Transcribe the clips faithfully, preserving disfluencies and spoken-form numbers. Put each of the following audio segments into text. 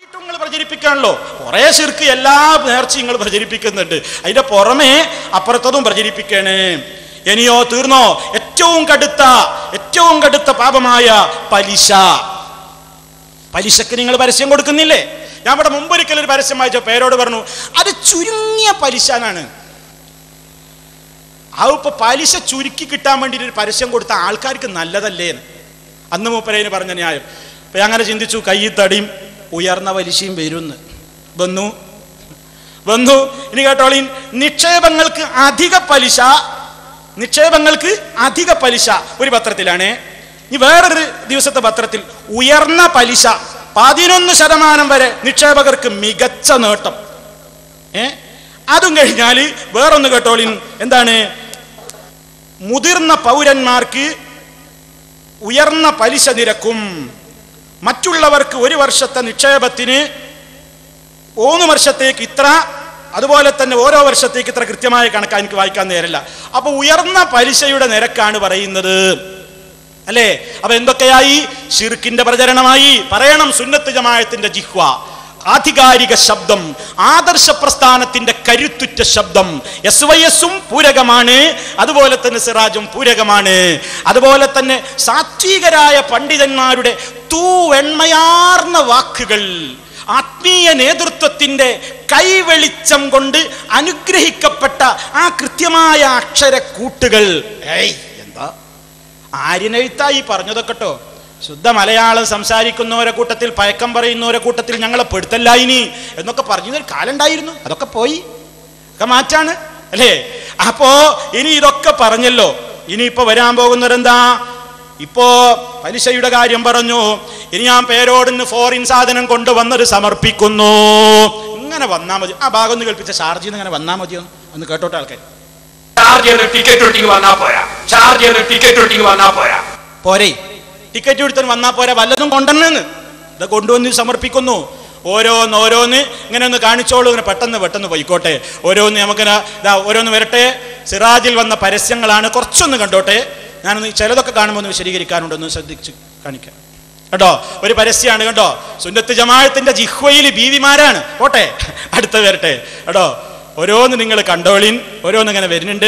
നിങ്ങൾ പ്രചരിപ്പിക്കാണല്ലോ കുറെ ശിർക്ക് എല്ലാ നേർച്ചയും നിങ്ങൾ പ്രചരിപ്പിക്കുന്നുണ്ട്. അതിന്റെ പുറമെ അപ്പുറത്തതും പ്രചരിപ്പിക്കണേ. ഇനിയോ തീർന്നോ? ഏറ്റവും കടുത്ത ഏറ്റവും കടുത്ത പാപമായ പലിശ. പലിശക്ക് നിങ്ങൾ പരസ്യം കൊടുക്കുന്നില്ലേ? ഞാൻ ഇവിടെ മുമ്പൊരിക്കൽ ഒരു പരസ്യം വായിച്ച പേരോട് പറഞ്ഞു അത് ചുരുങ്ങിയ പലിശ എന്നാണ്. ആ ഇപ്പൊ പലിശ ചുരുക്കി കിട്ടാൻ വേണ്ടിയിട്ട് ഒരു പരസ്യം കൊടുത്ത ആൾക്കാർക്ക് നല്ലതല്ലേ അന്ന് മൂപ്പരേന് പറഞ്ഞ ന്യായം. അപ്പൊ അങ്ങനെ ചിന്തിച്ചു, കൈ തടിയും ഉയർന്ന പലിശയും വരുന്ന് വന്നു വന്നു ഇനി കേട്ടോളീൻ, നിക്ഷേപങ്ങൾക്ക് അധിക പലിശ നിക്ഷേപങ്ങൾക്ക് അധിക പലിശ ഒരു പത്രത്തിലാണ്. ഇനി വേറൊരു ദിവസത്തെ പത്രത്തിൽ ഉയർന്ന പലിശ പതിനൊന്ന് ശതമാനം വരെ നിക്ഷേപകർക്ക് മികച്ച നേട്ടം. ഏ അതും കഴിഞ്ഞാല് വേറൊന്ന് കേട്ടോളിൻ, എന്താണ്? മുതിർന്ന പൗരന്മാർക്ക് ഉയർന്ന പലിശ നിരക്കും, മറ്റുള്ളവർക്ക് ഒരു വർഷത്തെ നിക്ഷേപത്തിന് മൂന്ന് വർഷത്തേക്ക് ഇത്ര, അതുപോലെ തന്നെ ഓരോ വർഷത്തേക്ക് ഇത്ര കൃത്യമായ കണക്ക് എനിക്ക് വായിക്കാൻ നേരല്ല. അപ്പൊ ഉയർന്ന പലിശയുടെ നിരക്കാണ് പറയുന്നത് അല്ലേ? അപ്പൊ എന്തൊക്കെയായി? ശിർക്കിന്റെ പ്രചരണമായി. പറയണം സുന്നത്ത് ജമാഅത്തിന്റെ ജിഹ്വ, ആധികാരിക ശബ്ദം, ആദർശ പ്രസ്ഥാനത്തിന്റെ കരുത്തുറ്റ ശബ്ദം. എസ് വൈ എസും പൂരകമാണ്, അതുപോലെ തന്നെ സിറാജും പൂരകമാണ്. അതുപോലെ തന്നെ സാത്വികരായ പണ്ഡിതന്മാരുടെ തൂവെണ്മയാർന്ന വാക്കുകൾ, ആത്മീയ നേതൃത്വത്തിന്റെ കൈവെളിച്ചം കൊണ്ട് അനുഗ്രഹിക്കപ്പെട്ട ആ കൃത്യമായ അക്ഷരക്കൂട്ടുകൾ. ഏയ് എന്താ ആര്യനെഴുത്തായി പറഞ്ഞതൊക്കെട്ടോ. ശുദ്ധ മലയാളം സംസാരിക്കുന്നവരെ കൂട്ടത്തിൽ, പയക്കം പറയുന്നവരെ കൂട്ടത്തിൽ ഞങ്ങളെ പെടുത്തല്ല ഇനി എന്നൊക്കെ പറഞ്ഞൊരു കാലം ഉണ്ടായിരുന്നു. അതൊക്കെ പോയി, ഒക്കെ മാറ്റാണ് അല്ലേ? അപ്പോ ഇനി ഇതൊക്കെ പറഞ്ഞല്ലോ. ഇനിയിപ്പോ വരാൻ പോകുന്നവരെന്താ? ഇപ്പോ പലിശയുടെ കാര്യം പറഞ്ഞു. ഇനി ഞാൻ പേരോടിന് ഫോറിൻ സാധനം കൊണ്ടുവന്നത് സമർപ്പിക്കുന്നു. ഇങ്ങനെ വന്നാ മതി. ആ ഭാഗം ഒന്ന് കേൾപ്പിച്ച ഷാർജിൽ നിന്ന് ഇങ്ങനെ വന്നാ മതിയോ ഒന്ന് കേട്ടോട്ടെ ആൾക്കാർ. ടിക്കറ്റ് വന്നാ പോരാ, ടിക്കറ്റ് വന്നാ പോരാ, പോരെ ടിക്കറ്റ് എടുത്തു വന്നാ പോരാ, വല്ലതും കൊണ്ടുവന്നെന്ന് ഇത് കൊണ്ടുവന്ന് സമർപ്പിക്കുന്നു. ഓരോന്ന് ഓരോന്ന് ഇങ്ങനെ ഒന്ന് കാണിച്ചോളൂ. ഇങ്ങനെ പെട്ടെന്ന് പെട്ടെന്ന് പോയിക്കോട്ടെ. ഓരോന്ന് നമുക്കിങ്ങനെ ഇതാ ഓരോന്ന് വരട്ടെ. സിറാജിൽ വന്ന പരസ്യങ്ങളാണ്, കുറച്ചൊന്ന് കണ്ടോട്ടെ. ഞാനൊന്ന് ചിലതൊക്കെ കാണുമ്പോൾ ഒന്ന് വിശദീകരിക്കാനുണ്ട്, ഒന്ന് ശ്രദ്ധിച്ച് കാണിക്കാം കേട്ടോ. ഒരു പരസ്യമാണ് കേട്ടോ, സുന്നത്ത് ജമാഅത്തിന്റെ ജിഹ്വയിൽ ബീവിമാരാണ്. പോട്ടെ, അടുത്ത വരട്ടെ കേട്ടോ. ഓരോന്ന് നിങ്ങൾ കണ്ടോളിൻ, ഓരോന്ന് ഇങ്ങനെ വരുന്നുണ്ട്.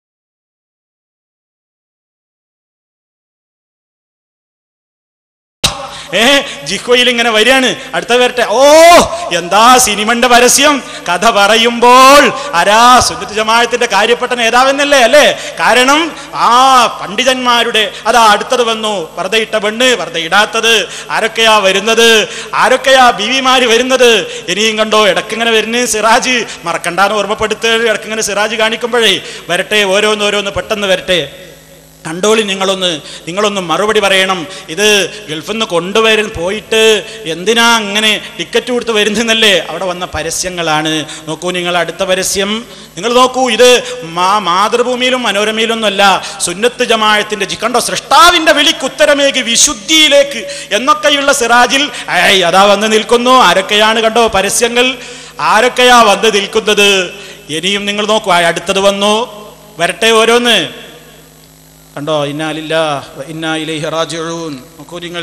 ഏ ജിഹ്വയിൽ ഇങ്ങനെ വരികയാണ്. അടുത്ത വരട്ടെ. ഓ എന്താ സിനിമന്റെ പരസ്യം! കഥ പറയുമ്പോൾ ആരാ? സുന്നത്ത് ജമാഅത്തിന്റെ കാര്യപ്പെട്ട നേതാവെന്നല്ലേ അല്ലേ? കാരണം ആ പണ്ഡിതന്മാരുടെ അതാ അടുത്തത് വന്നു. പർദ്ദയിട്ട പെണ്ണ്, പർദ്ദയിടാത്തത്, ആരൊക്കെയാ വരുന്നത്, ആരൊക്കെയാ ബീവിമാര് വരുന്നത്. ഇനിയും കണ്ടോ ഇടക്കിങ്ങനെ വരുന്ന സിറാജ്, മറക്കണ്ടാന്ന് ഓർമ്മപ്പെടുത്ത്. ഇടക്കിങ്ങനെ സിറാജ് കാണിക്കുമ്പോഴേ വരട്ടെ, ഓരോന്ന് ഓരോന്ന് പെട്ടെന്ന് വരട്ടെ. കണ്ടോളി നിങ്ങളൊന്ന് നിങ്ങളൊന്ന് മറുപടി പറയണം. ഇത് ഗൾഫിൽ നിന്ന് കൊണ്ടുവരും പോയിട്ട് എന്തിനാ അങ്ങനെ ടിക്കറ്റ് കൊടുത്ത് വരുന്നല്ലേ? അവിടെ വന്ന പരസ്യങ്ങളാണ്. നോക്കൂ നിങ്ങൾ അടുത്ത പരസ്യം നിങ്ങൾ നോക്കൂ. ഇത് മാ മാതൃഭൂമിയിലും മനോരമയിലൊന്നുമല്ല, സുന്നത്ത് ജമാഅത്തിന്റെ ജി കണ്ടോ, സൃഷ്ടാവിന്റെ വിളിക്കുത്തരമേകി വിശുദ്ധിയിലേക്ക് എന്നൊക്കെയുള്ള സിറാജിൽ ഏയ് അതാ വന്ന് നിൽക്കുന്നു. ആരൊക്കെയാണ് കണ്ടോ പരസ്യങ്ങൾ, ആരൊക്കെയാ വന്ന് നിൽക്കുന്നത്? ഇനിയും നിങ്ങൾ നോക്കൂ, അടുത്തത് വന്നു. വരട്ടെ ഓരോന്ന് കണ്ടോ. ഇന്നാ ലില്ലാഹി വ ഇന്നാ ഇലൈഹി റാജിഊൻ. നോക്കൂ നിങ്ങൾ,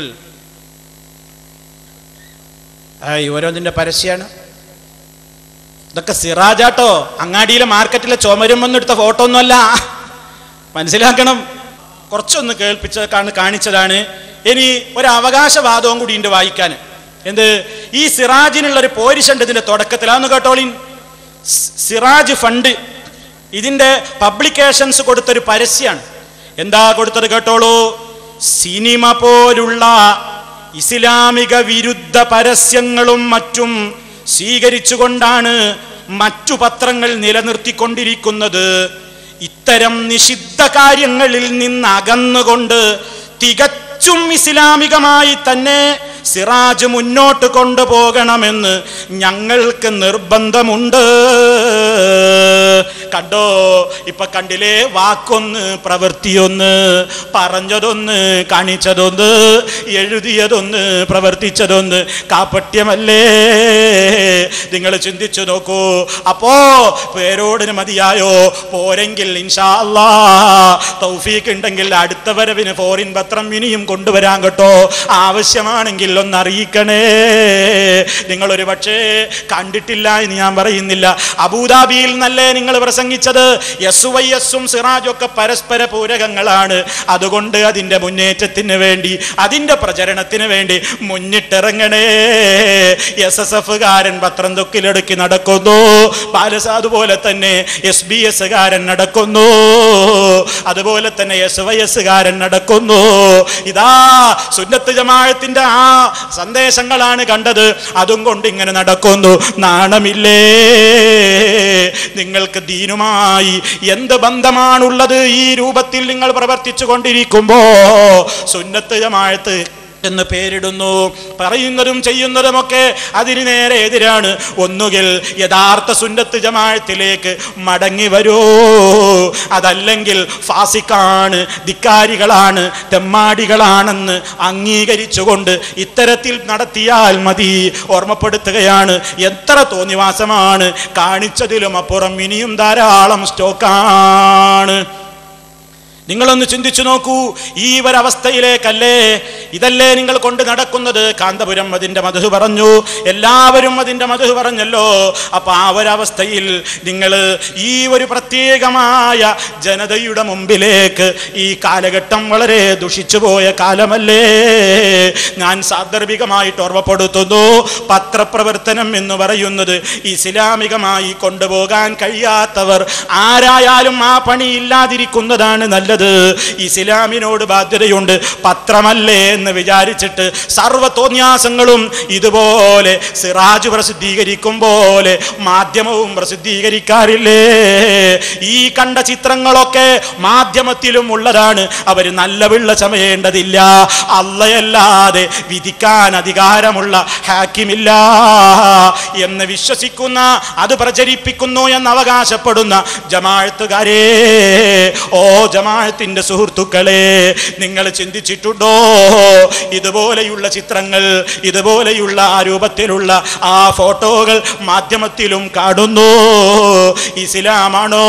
ആയി ഓരോന്നിന്റെ പരസ്യമാണ്. ഇതൊക്കെ സിറാജാട്ടോ, അങ്ങാടിയിലെ മാർക്കറ്റിലെ ചുമരും വന്നെടുത്ത ഫോട്ടോ ഒന്നുമല്ല, മനസ്സിലാക്കണം. കുറച്ചൊന്ന് കേൾപ്പിച്ച കാണിച്ചതാണ്. ഇനി ഒരു അവകാശവാദവും കൂടി ഉണ്ട് വായിക്കാൻ. എന്ത്? ഈ സിറാജിനുള്ളൊരു പോരിശുണ്ട് ഇതിന്റെ തുടക്കത്തിൽ, അതൊന്ന് കേട്ടോളിൻ. സിറാജ് ഫണ്ട് ഇതിന്റെ പബ്ലിക്കേഷൻസ് കൊടുത്തൊരു പരസ്യമാണ്. എന്താ കൊടുത്തത് കേട്ടോളൂ. സിനിമ പോലുള്ള ഇസ്ലാമിക വിരുദ്ധ പരസ്യങ്ങളും മറ്റും സ്വീകരിച്ചുകൊണ്ടാണ് മറ്റു പത്രങ്ങൾ നിലനിർത്തിക്കൊണ്ടിരിക്കുന്നത്. ഇത്തരം നിഷിദ്ധ കാര്യങ്ങളിൽ നിന്ന് അകന്നുകൊണ്ട് തികച്ചും ഇസ്ലാമികമായി തന്നെ സിറാജ് മുന്നോട്ട് കൊണ്ടുപോകണമെന്ന് ഞങ്ങൾക്ക് നിർബന്ധമുണ്ട്. കണ്ടോ, ഇപ്പൊ കണ്ടില്ലേ, വാക്കൊന്ന് പ്രവൃത്തിയൊന്ന്, പറഞ്ഞതൊന്ന് കാണിച്ചതൊന്ന്, എഴുതിയതൊന്ന് പ്രവർത്തിച്ചതൊന്ന്. കാപട്യമല്ലേ? നിങ്ങൾ ചിന്തിച്ചു നോക്കൂ. അപ്പോ പേരോടിന് മതിയായോ? പോരെങ്കിൽ ഇൻഷാ അല്ലാഹ് തൗഫീഖ് ഉണ്ടെങ്കിൽ അടുത്ത വരവിന് ഫോറിൻ പത്രം ഇനിയും കൊണ്ടുവരാൻ കേട്ടോ. ആവശ്യമാണെങ്കിൽ ഒന്ന് അറിയിക്കണേ. നിങ്ങളൊരു പക്ഷേ കണ്ടിട്ടില്ല എന്ന് ഞാൻ പറയുന്നില്ല. അബൂദാബിയിൽ നല്ലേ നിങ്ങൾ പ്രസംഗിച്ചത്. എസ് വൈ എസും സിറാജും ഒക്കെ പരസ്പര പൂരകങ്ങളാണ്. അതുകൊണ്ട് അതിന്റെ മുന്നേറ്റത്തിന് വേണ്ടി, അതിന്റെ പ്രചരണത്തിന് വേണ്ടി മുന്നിട്ടിറങ്ങണേ. എസ് എസ് എഫ് കാരൻ പത്രം തൊക്കിലെടുക്കി നടക്കുന്നു. അതുപോലെ തന്നെ എസ് ബി എസ് കാരൻ നടക്കുന്നു. അതുപോലെ തന്നെ എസ് വൈ എസ് കാരൻ നടക്കുന്നു. ഇതാ സുന്നത്ത് ജമാഅത്തിന്റെ ആ സന്ദേശങ്ങളാണ് കണ്ടത്. അതും കൊണ്ട് ഇങ്ങനെ നടക്കുന്നു. നാണമില്ലേ നിങ്ങൾക്ക്? ദീനുമായി എന്ത് ബന്ധമാണുള്ളത്? ഈ രൂപത്തിൽ നിങ്ങൾ പ്രവർത്തിച്ചു കൊണ്ടിരിക്കുമ്പോ സുന്നത്ത് ജമാഅത്ത് എന്ന് പേരിടുന്നു. പറയുന്നതും ചെയ്യുന്നതുമൊക്കെ അതിന് നേരെ എതിരാണ്. ഒന്നുകിൽ യഥാർത്ഥ സുന്നത്ത് ജമാഅത്തിലേക്ക് മടങ്ങി വരൂ, അതല്ലെങ്കിൽ ഫാസിക്കാണ്, ധിക്കാരികളാണ്, തെമ്മാടികളാണെന്ന് അംഗീകരിച്ചുകൊണ്ട് ഇത്തരത്തിൽ നടത്തിയാൽ മതി. ഓർമ്മപ്പെടുത്തുകയാണ്, എത്ര തോന്നിവാസമാണ് കാണിച്ചതിലും അപ്പുറം ഇനിയും ധാരാളം സ്റ്റോക്കാണ്. നിങ്ങളൊന്ന് ചിന്തിച്ചു നോക്കൂ. ഈ ഒരവസ്ഥയിലേക്കല്ലേ, ഇതല്ലേ നിങ്ങൾ കൊണ്ട് നടക്കുന്നത്? കാന്തപുരം അതിൻ്റെ മധു പറഞ്ഞു, എല്ലാവരും അതിൻ്റെ മധു പറഞ്ഞല്ലോ. അപ്പൊ ആ ഒരവസ്ഥയിൽ നിങ്ങൾ ഈ ഒരു പ്രത്യേകമായ ജനതയുടെ മുമ്പിലേക്ക്, ഈ കാലഘട്ടം വളരെ ദുഷിച്ചു പോയ കാലമല്ലേ? ഞാൻ സാന്ദർഭികമായിട്ട് ഓർമ്മപ്പെടുത്തുന്നു, പത്രപ്രവർത്തനം എന്ന് പറയുന്നത് ഇസ്ലാമികമായി കൊണ്ടുപോകാൻ കഴിയാത്തവർ ആരായാലും ആ പണി ഇല്ലാതിരിക്കുന്നതാണ് നല്ലത്. ഇസ്ലാമിനോട് ബാധ്യതയുണ്ട്. പത്രമല്ലേ എന്ന് വിചാരിച്ചിട്ട് സർവ്വ തോന്യാസങ്ങളും ഇതുപോലെ സിറാജ് പ്രസിദ്ധീകരിക്കും പോലെ മാധ്യമവും പ്രസിദ്ധീകരിക്കാറില്ലേ? ഈ കണ്ട ചിത്രങ്ങളൊക്കെ മാധ്യമത്തിലും ഉള്ളതാണ്. അവർ നല്ല വിള്ള ചമയേണ്ടതില്ല. അള്ളയല്ലാതെ വിധിക്കാൻ അധികാരമുള്ള ഹാക്കിമില്ല എന്ന് വിശ്വസിക്കുന്ന, അത് പ്രചരിപ്പിക്കുന്നു എന്ന് അവകാശപ്പെടുന്ന ജമാഅത്തുകാരെ, ഓ ജമാഅത്തിന്റെ സുഹൃത്തുക്കളെ, നിങ്ങൾ ചിന്തിച്ചിട്ടുണ്ടോ? ഇതുപോലെയുള്ള ചിത്രങ്ങൾ, ഇതുപോലെയുള്ള ആ രൂപത്തിലുള്ള ആ ഫോട്ടോകൾ മാധ്യമത്തിലും കാണുന്നു. ഇസ്ലാമാണോ?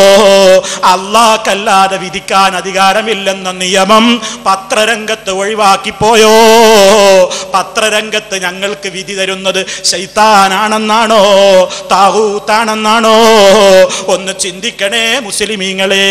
അല്ലാഹുക്കല്ലാതെ വിധിക്കാൻ അധികാരമില്ലെന്ന നിയമം പത്രരംഗത്ത് ഒഴിവാക്കിപ്പോയോ? പത്രരംഗത്ത് ഞങ്ങൾക്ക് വിധി തരുന്നത് ശൈത്താനാണെന്നാണോ, താഗൂത്താണെന്നാണോ? ഒന്ന് ചിന്തിക്കണേ മുസ്ലിമീങ്ങളെ.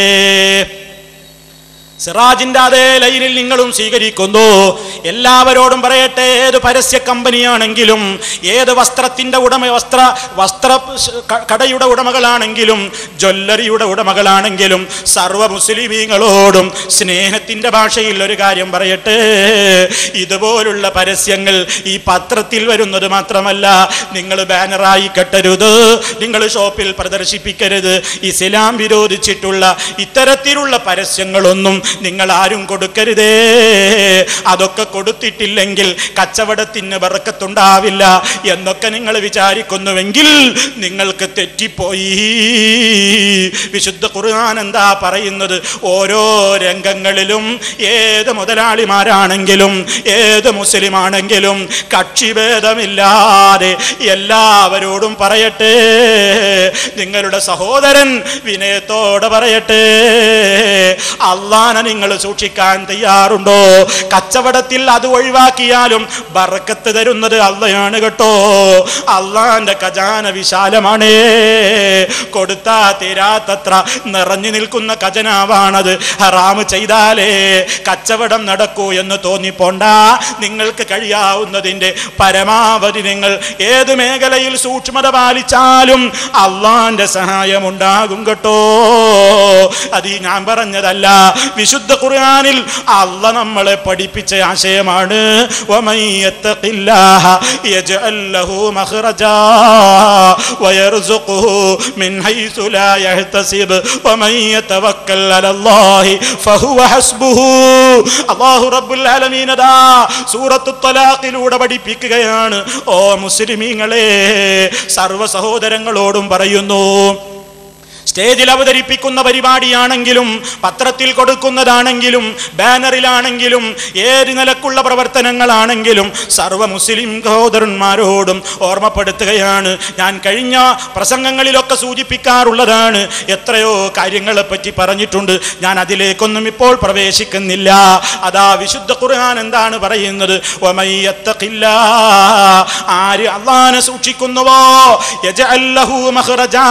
സിറാജിന്റെ അതേ ലൈനിൽ നിങ്ങളും സ്വീകരിക്കുന്നു. എല്ലാവരോടും പറയട്ടെ, ഏത് പരസ്യ കമ്പനിയാണെങ്കിലും, ഏത് വസ്ത്രത്തിന്റെ ഉടമ, വസ്ത്ര വസ്ത്ര കടയുടെ ഉടമകളാണെങ്കിലും, ജ്വല്ലറിയുടെ ഉടമകളാണെങ്കിലും, സർവ്വ മുസ്ലിമീങ്ങളോടും സ്നേഹത്തിന്റെ ഭാഷയിൽ ഒരു കാര്യം പറയട്ടെ. ഇതുപോലുള്ള പരസ്യങ്ങൾ ഈ പത്രത്തിൽ വരുന്നത് മാത്രമല്ല, നിങ്ങൾ ബാനറായി കെട്ടരുത്, നിങ്ങൾ ഷോപ്പിൽ പ്രദർശിപ്പിക്കരുത്. ഇസ്ലാം വിരോധിച്ചിട്ടുള്ള ഇത്തരത്തിലുള്ള പരസ്യങ്ങളൊന്നും നിങ്ങൾ ആരും കൊടുക്കരുതേ. അതൊക്കെ കൊടുത്തിട്ടില്ലെങ്കിൽ കച്ചവടത്തിന് ബർക്കത്തുണ്ടാവില്ല എന്നൊക്കെ നിങ്ങൾ വിചാരിക്കുന്നുവെങ്കിൽ നിങ്ങൾക്ക് തെറ്റിപ്പോയി. വിശുദ്ധ ഖുർആൻ എന്താ പറയുന്നത്? ഓരോ രംഗങ്ങളിലും ഏത് മുതലാളിമാരാണെങ്കിലും, ഏത് മുസ്ലിം ആണെങ്കിലും കക്ഷിഭേദമില്ലാതെ എല്ലാവരോടും പറയട്ടെ, നിങ്ങളുടെ സഹോദരൻ വിനയത്തോടെ പറയട്ടെ, അള്ളാഹനെ നിങ്ങൾ സൂക്ഷിക്കാൻ തയ്യാറുണ്ടോ? കച്ചവടത്തിൽ അത് ഒഴിവാക്കിയാലും ബർക്കത്ത് തരുന്നത് അള്ളയാണ് കേട്ടോ. അള്ളാന്റെ ഖജാന വിശാലമാണ്. കൊടുത്താ തീരാത്തത്ര നിറഞ്ഞു നിൽക്കുന്ന ഖജനാവാണത്. ഹറാമ് ചെയ്താലേ കച്ചവടം നടക്കൂ എന്ന് തോന്നിപ്പോണ്ട. നിങ്ങൾക്ക് കഴിയാവുന്നതിന്റെ പരമാവധി നിങ്ങൾ ഏത് മേഖലയിൽ സൂക്ഷ്മത പാലിച്ചാലും അള്ളാന്റെ സഹായം ഉണ്ടാകും കേട്ടോ. അത് ഞാൻ പറഞ്ഞതല്ല, വിശുദ്ധ ഖുർആനിൽ അല്ലാഹ് നമ്മളെ പഠിപ്പിച്ച ആശയമാണ്. വമൻ യത്തഖില്ലാഹ യജ്അൽ ലഹു മഖ്റജാ വയർസുഖുഹു മിൻ ഹൈസു ലാ യഹ്തസിബ് വമൻ യതവക്കൽ അലല്ലാഹി ഫഹുവ ഹസ്ബുഹു. അല്ലാഹു റബ്ബുൽ ആലമീൻ ദാ സൂറത്തു ത്വലാഖിലൂടെ പഠിപ്പിക്കുകയാണ്. ഓ മുസ്ലിമീങ്ങളെ, സർവ്വ സഹോദരങ്ങളോടും പറയുന്നു, സ്റ്റേജിൽ അവതരിപ്പിക്കുന്ന പരിപാടിയാണെങ്കിലും പത്രത്തിൽ കൊടുക്കുന്നതാണെങ്കിലും ബാനറിലാണെങ്കിലും ഏത് നിലക്കുള്ള പ്രവർത്തനങ്ങളാണെങ്കിലും സർവ്വ മുസ്ലിം സഹോദരന്മാരോടും ഓർമ്മപ്പെടുത്തുകയാണ്. ഞാൻ കഴിഞ്ഞ പ്രസംഗങ്ങളിലൊക്കെ സൂചിപ്പിക്കാറുള്ളതാണ്. എത്രയോ കാര്യങ്ങളെ പറ്റി പറഞ്ഞിട്ടുണ്ട്. ഞാൻ അതിലേക്കൊന്നും ഇപ്പോൾ പ്രവേശിക്കുന്നില്ല. അതാ വിശുദ്ധ ഖുർആൻ എന്താണ് പറയുന്നത്? വമയ്യത്തഖില്ലാ, ആര് അല്ലാഹനെ സൂക്ഷിക്കുന്നുവോ യജഅൽ ലഹു മഖ്റജാ,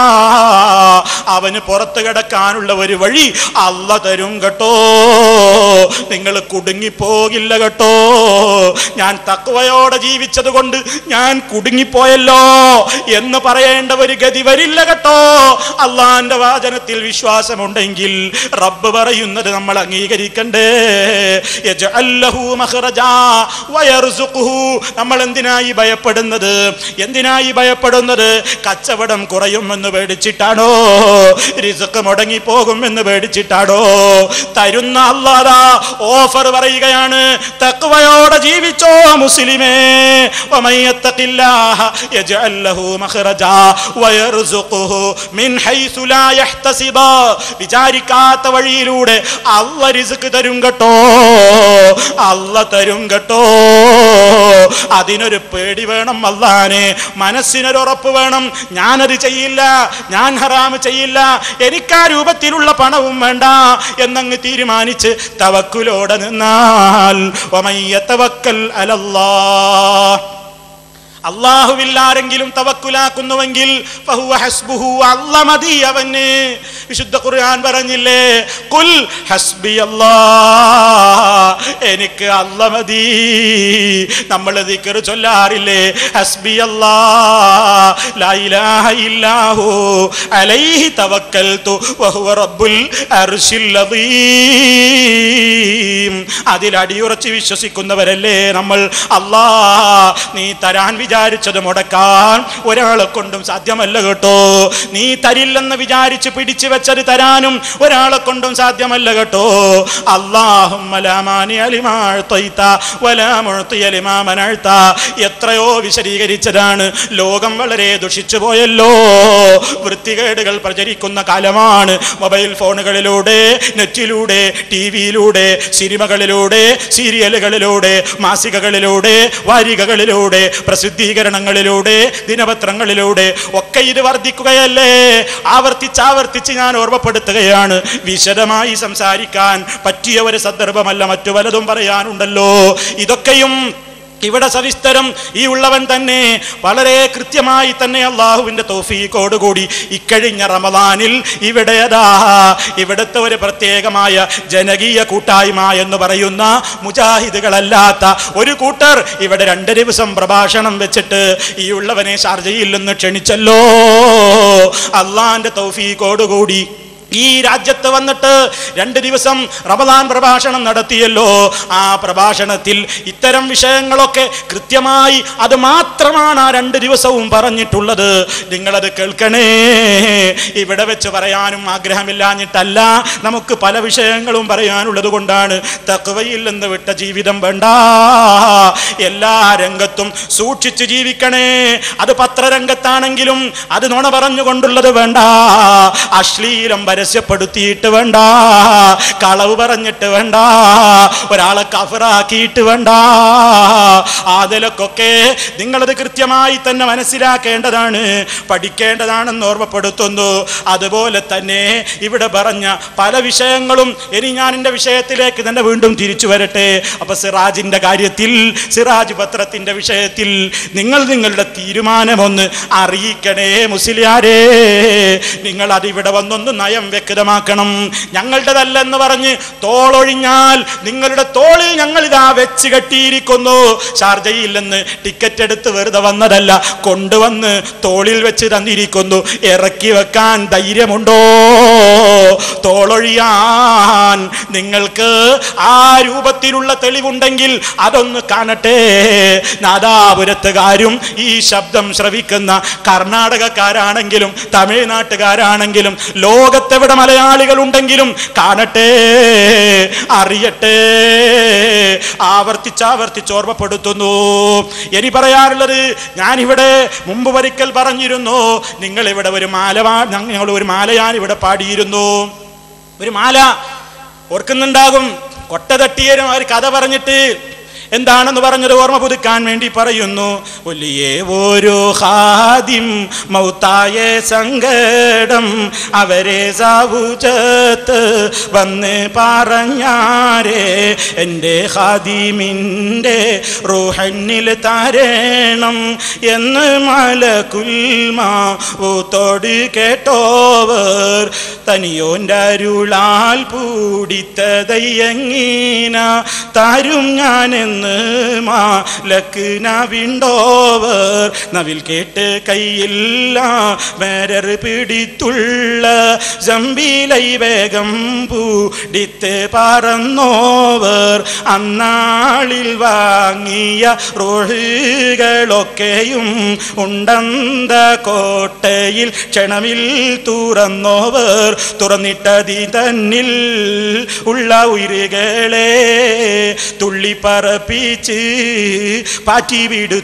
അവന് പുറത്തു കിടക്കാനുള്ള ഒരു വഴി അല്ലാഹ് തരും കേട്ടോ. നിങ്ങൾ കുടുങ്ങിപ്പോകില്ല കേട്ടോ. ഞാൻ തഖ്വയോടെ ജീവിച്ചത് കൊണ്ട് ഞാൻ കുടുങ്ങിപ്പോയല്ലോ എന്ന് പറയേണ്ട ഒരു ഗതി വരില്ല കേട്ടോ. അള്ളാന്റെ വാചനത്തിൽ വിശ്വാസമുണ്ടെങ്കിൽ റബ്ബ് പറയുന്നത് നമ്മൾ അംഗീകരിക്കണ്ടേ. യജഅൽ ലഹു മഖ്റജാ വയർസുഖുഹു. നമ്മൾ എന്തിനായി ഭയപ്പെടുന്നത്? എന്തിനായി ഭയപ്പെടുന്നത്? കച്ചവടം കുറയുമെന്ന് പേടിച്ചിട്ടാണോ? റിസ്ക് മുടങ്ങി പോകുമെന്ന് പേടിച്ചിട്ടാണോ? തരുന്ന അല്ലാഹ് ഓഫർ പറയുകയാണ്, തഖ്വയോടെ ജീവിച്ചോ മുസ്ലിമേ. വമയ്യത്തഖില്ലാഹ യജഅൽ ലഹു മഖ്റജാ വയർസുഖുഹു മിൻ ഹൈസു ലാ യഹ്തസിബ. വിചാരിക്കാത്ത വഴിയിലൂടെ അല്ലാഹ് റിസ്ക് തരും കേട്ടോ. അല്ലാഹ് തരും കേട്ടോ. അതിനൊരു പേടി വേണം അല്ലാഹനെ. മനസ്സിനൊരു ഉറപ്പ് വേണം. ഞാനത് ചെയ്യില്ല, ഞാൻ ഹറാം ചെയ്യില്ല, എനിക്ക് ആ രൂപത്തിലുള്ള പണവും വേണ്ട എന്നങ്ങ് തീരുമാനിച്ച് തവക്കുലോടെ നിന്നാൽ വമയ്യതവക്കൽ അലല്ലാഹ്, അല്ലാഹുവിൽ ആരെങ്കിലും തവക്കുലാക്കുന്നുവെങ്കിൽ ഫഹുവ ഹസ്ബുഹു, അല്ലാഹ് മതി അവന്. വിശുദ്ധ ഖുർആൻ പറഞ്ഞില്ലേ, ഖുൽ ഹസ്ബിയല്ലാഹ്, എനിക്ക് അല്ലാഹ് മതി. നമ്മൾ ദിക്ർ ചൊല്ലാറില്ലേ, ഹസ്ബിയല്ലാഹ് ലാ ഇലാഹ ഇല്ലാഹു അലൈഹി തവക്കൽതു വഹുവ റബ്ബുൽ അർശിൽ അദീം. അതിൽ അടിയുറച്ച് വിശ്വസിക്കുന്നവരല്ലേ നമ്മൾ. അല്ലാഹ് നീ തരാൻ വിചാരിച്ചത് മുടക്കാൻ ഒരാളെ കൊണ്ടും സാധ്യമല്ല കേട്ടോ. നീ തരില്ലെന്ന് വിചാരിച്ച് പിടിച്ചു വെച്ചത് തരാനും ഒരാളെ കൊണ്ടും സാധ്യമല്ല കേട്ടോ. അല്ലാഹുമ്മ ലാ മാനിഅ ലിമാ അഅ്തൈത വലാ മുഅ്തിയ ലിമാ മനഅ്ത. എത്രയോ വിശദീകരിച്ചതാണ്. ലോകം വളരെ ദുഷിച്ചു പോയല്ലോ. വൃത്തികേടുകൾ പ്രചരിക്കുന്ന കാലമാണ്. മൊബൈൽ ഫോണുകളിലൂടെ, നെറ്റിലൂടെ, ടി വിയിലൂടെ, സിനിമകളിലൂടെ, സീരിയലുകളിലൂടെ, മാസികകളിലൂടെ, വാരികകളിലൂടെ, പ്രസിദ്ധീകരണങ്ങളിലൂടെ, ദിനപത്രങ്ങളിലൂടെ ഒക്കെ ഇത് വർദ്ധിക്കുകയല്ലേ. ആവർത്തിച്ചാവർത്തിച്ച് ഞാൻ ഓർമ്മപ്പെടുത്തുകയാണ്. വിശദമായി സംസാരിക്കാൻ പറ്റിയ ഒരു സന്ദർഭമല്ല, മറ്റു പലതും പറയാനുണ്ടല്ലോ. ഇതൊക്കെയും ഇവിടെ സവിസ്തരം ഈ ഉള്ളവൻ തന്നെ വളരെ കൃത്യമായി തന്നെ അള്ളാഹുവിൻ്റെ തൗഫീഖോടുകൂടി ഇക്കഴിഞ്ഞ റമദാനിൽ ഇവിടെ അതാ ഇവിടുത്തെ ഒരു പ്രത്യേകമായ ജനകീയ കൂട്ടായ്മ എന്ന് പറയുന്ന മുജാഹിദുകളല്ലാത്ത ഒരു കൂട്ടർ ഇവിടെ രണ്ട് ദിവസം പ്രഭാഷണം വെച്ചിട്ട് ഈ ഉള്ളവനെ ഷാർജയിൽ നിന്ന് ക്ഷണിച്ചല്ലോ. അള്ളാഹിൻ്റെ തൗഫീഖോടുകൂടി ഈ രാജ്യത്ത് വന്നിട്ട് രണ്ട് ദിവസം റമദാൻ പ്രഭാഷണം നടത്തിയല്ലോ. ആ പ്രഭാഷണത്തിൽ ഇത്തരം വിഷയങ്ങളൊക്കെ കൃത്യമായി അത് മാത്രമാണ് ആ രണ്ട് ദിവസവും പറഞ്ഞിട്ടുള്ളത്. നിങ്ങളത് കേൾക്കണേ. ഇവിടെ വെച്ച് പറയാനും ആഗ്രഹമില്ലാഞ്ഞിട്ടല്ല, നമുക്ക് പല വിഷയങ്ങളും പറയാനുള്ളത് കൊണ്ടാണ്. തഖ്വയിൽ നിന്ന് വിട്ട ജീവിതം വേണ്ട. എല്ലാ രംഗത്തും സൂക്ഷിച്ച് ജീവിക്കണേ. അത് പത്രരംഗത്താണെങ്കിലും അത് നുണ പറഞ്ഞുകൊണ്ടുള്ളത് വേണ്ട. അശ്ലീലം പരസ്യപ്പെടുത്തിയിട്ട് വേണ്ട. കളവ് പറഞ്ഞിട്ട് വേണ്ട. ഒരാളെ കഫറാക്കിയിട്ട് വേണ്ട. അതിലൊക്കെ നിങ്ങളത് കൃത്യമായി തന്നെ മനസ്സിലാക്കേണ്ടതാണ്, പഠിക്കേണ്ടതാണെന്ന് ഓർമ്മപ്പെടുത്തുന്നു. അതുപോലെ തന്നെ ഇവിടെ പറഞ്ഞ പല വിഷയങ്ങളും ഇനി ഞാൻ എൻ്റെ വിഷയത്തിലേക്ക് തന്നെ വീണ്ടും തിരിച്ചു വരട്ടെ. അപ്പൊ സിറാജിന്റെ കാര്യത്തിൽ, സിറാജ് പത്രത്തിന്റെ വിഷയത്തിൽ നിങ്ങൾ നിങ്ങളുടെ തീരുമാനമൊന്ന് അറിയിക്കണേ മുസ്ലിയാരേ. നിങ്ങൾ അതിവിടെ വന്നൊന്ന് നയം വ്യക്തമാക്കണം. ഞങ്ങളുടേതല്ലെന്ന് പറഞ്ഞ് തോളൊഴിഞ്ഞാൽ നിങ്ങളുടെ തോളിൽ ഞങ്ങൾ ഇതാ വെച്ച് കെട്ടിയിരിക്കുന്നു. ഷാർജയിൽ നിന്ന് ടിക്കറ്റ് എടുത്ത് വെറുതെ വന്നതല്ല, കൊണ്ടുവന്ന് തോളിൽ വെച്ച് തന്നിരിക്കുന്നു. ഇറക്കി വെക്കാൻ ധൈര്യമുണ്ടോ? തോളൊഴിയാൻ നിങ്ങൾക്ക് ആ രൂപത്തിലുള്ള തെളിവുണ്ടെങ്കിൽ അതൊന്ന് കാണട്ടെ. നാദാപുരത്തുകാരും ഈ ശബ്ദം ശ്രവിക്കുന്ന കർണാടകക്കാരാണെങ്കിലും തമിഴ്നാട്ടുകാരാണെങ്കിലും ലോകത്തെ എവിടെ മലയാളികൾ ഉണ്ടെങ്കിലും കാണട്ടെ, അറിയട്ടെ. ആവർത്തിച്ചാവർത്തിച്ച് ഓർമ്മപ്പെടുത്തുന്നു. ഇനി പറയാറുള്ളത്, ഞാനിവിടെ മുമ്പ് ഒരിക്കൽ പറഞ്ഞിരുന്നു, നിങ്ങൾ ഇവിടെ ഒരു മാല, ഞങ്ങൾ ഒരു മാല ഞാൻ ഇവിടെ പാടിയിരുന്നു. ഒരു മാല ഓർക്കുന്നുണ്ടാകും. കൊട്ട തട്ടിയ ഒരു കഥ പറഞ്ഞിട്ട് എന്താണെന്ന് പറഞ്ഞത് ഓർമ്മ പുതുക്കാൻ വേണ്ടി പറയുന്നു. ഒലിയേ ഓരോ ഹാദിം മൗത്തായ സങ്കടം അവരെ സാവുചത്ത് വന്ന് പറഞ്ഞാരേ, എൻ്റെ ഹാദിമിൻ്റെ റൂഹന്നിൽ തരേണം എന്ന് മലകുൽമാവൂത്തോട് കേട്ടോവർ. തനിയോൻ്റെ അരുളാൽ പൂടിത്തതയ്യങ്ങീന തരും ഞാനെന്ന് മാലക്ക് നവിണ്ടോവർ. നവിൽ കേട്ട് കയ്യില്ല മേരർ പിടിത്തുള്ള ജംബിലൈ വേഗം പൂടിത്ത് പറന്നോവർ. അന്നാളിൽ വാങ്ങിയ റോഹുകളൊക്കെയും ഉണ്ടന്ത കോട്ടയിൽ ക്ഷണമിൽ തുറന്നോവർ. തുറന്നിട്ടതി തന്നിൽ ഉള്ള ഉയരുകളെ തുള്ളിപ്പറ പാറ്റി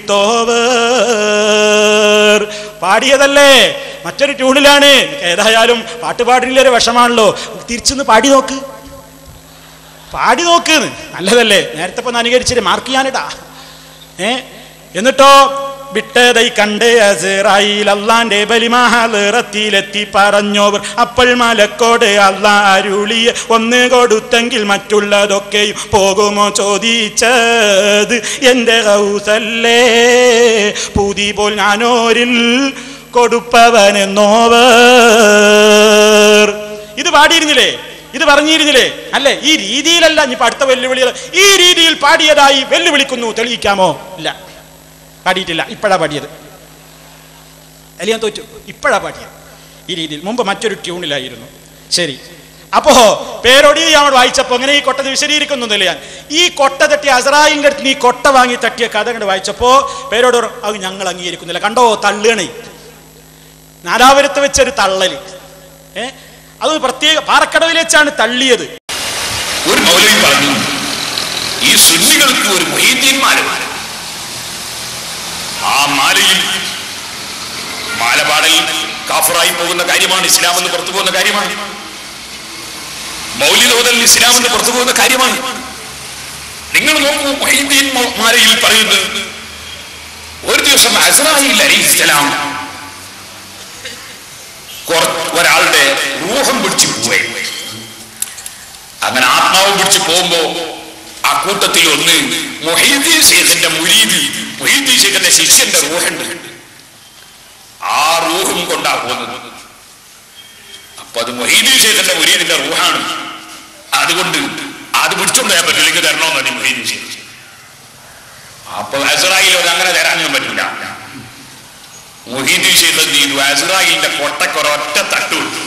വിടുത്തോവർ. പാടിയതല്ലേ, മറ്റൊരു ട്യൂണിലാണ്. ഏതായാലും പാട്ടുപാടിനൊരു വിഷമാണല്ലോ. തിരിച്ചൊന്ന് പാടി നോക്ക്, പാടി നോക്ക്, നല്ലതല്ലേ. നേരത്തെ ഇപ്പൊ അനുകരിച്ചിട്ട് മാർക്ക് ചെയ്യാനിടാ. ഏ എന്നിട്ടോ വിട്ടതൈ കണ്ട് അസ്റായീൽ അല്ലാന്റെ ബലിമഹലറത്തിലെത്തി പറഞ്ഞോവർ. അപ്പോൾ മലക്കോട് അല്ലാ അരുളിയ ഒന്ന് കൊടുത്തെങ്കിൽ മറ്റുള്ളതൊക്കെയും പോകുമോ ചോദിച്ചത് എൻ്റെ ഹൗസല്ലേ. പൂതി പോൽ ഞാനോരിൽ കൊടുപ്പവനെന്നോവർ. ഇത് പാടിയിരുന്നില്ലേ, ഇത് പറഞ്ഞിരുന്നില്ലേ? അല്ലേ? ഈ രീതിയിലല്ല ഇനിയിപ്പോൾ അടുത്ത വെല്ലുവിളികൾ ഈ രീതിയിൽ പാടിയതായി വെല്ലുവിളിക്കുന്നു. തെളിയിക്കാമോ? ഇല്ല, പാടിയിട്ടില്ല. ഇപ്പോഴാണ് പാടിയത്. അല്ല, ഞാൻ തോറ്റു. ഇപ്പോഴാണ് പാടിയത് ഈ രീതിയിൽ. മുമ്പ് മറ്റൊരു ട്യൂണിലായിരുന്നു. ശരി, അപ്പോ പേരൊടി ഞാൻ വായിച്ചപ്പോ അങ്ങനെ ഈ കൊട്ട വിശദീകരിക്കുന്നില്ല. ഞാൻ ഈ കൊട്ട തട്ടി അസ്റായീലിന്റെ അടുത്ത് ഈ കൊട്ട വാങ്ങി തട്ടിയ കഥ കണ്ട് വായിച്ചപ്പോ പേരോട് അത് ഞങ്ങൾ അംഗീകരിക്കുന്നില്ല. കണ്ടോ, തള്ളുകണേ. നാലാപുരത്ത് വെച്ചൊരു തള്ളല്. ഏഹ് അത് പ്രത്യേക പാറക്കടവിൽ വെച്ചാണ് തള്ളിയത്. ഒരു മൗലവി പറഞ്ഞു, ഈ സുന്നികൾക്ക് ഒരു മൊഹീദ്ദീൻ മാല, ആ മാലയിൽ മാലപാടൽ കാഫറായി പോകുന്ന കാര്യമാണ്, ഇസ്ലാമെന്ന് പുറത്തു പോകുന്ന കാര്യമാണ്. മൗലിദോദൽ ഇസ്ലാമെന്ന് പുറത്തു പോകുന്ന കാര്യമാണ്. നിങ്ങൾ നോക്കൂ, മൊഹീദ്ദീൻ മാലയിൽ പറയുന്നത്, ഒരു ദിവസം അസ്റായീൽ അലൈഹിസ്സലാം ഒരാളുടെ റൂഹം പിടിച്ചു പോയി. അങ്ങനെ ആത്മാവ് പിടിച്ചു പോകുമ്പോ ആ കൂട്ടത്തിൽ ഒന്ന് മുഹീദ്ദീൻ ശൈഖിന്റെ മുരീദ്, മുഹീദ്ദീൻ ശൈഖിന്റെ ശിഷ്യന്റെ റൂഹുണ്ട്. ആ റൂഹും കൊണ്ടാ പോകുന്നത്. അപ്പൊ അത് മുഹീദ്ദീൻ ശൈഖിന്റെ മുരീദിന്റെ റൂഹാണ്. അതുകൊണ്ട് അത് പിടിച്ചോണ്ട് പോയാൻ പറ്റില്ല, എനിക്ക് തരണമെന്ന് പറഞ്ഞു മുഹീദ്ദീൻ ശൈഖ്. അപ്പൊ അസ്റായീൽ അങ്ങനെ തരാനൊന്നും പറ്റില്ല. മുഹീദ്ദീൻ ശൈഖ് എന്ത് ചെയ്തു? അസ്റായീലിന്റെ കൊട്ടക്കൊരൊറ്റ തട്ടു വിട്ടു.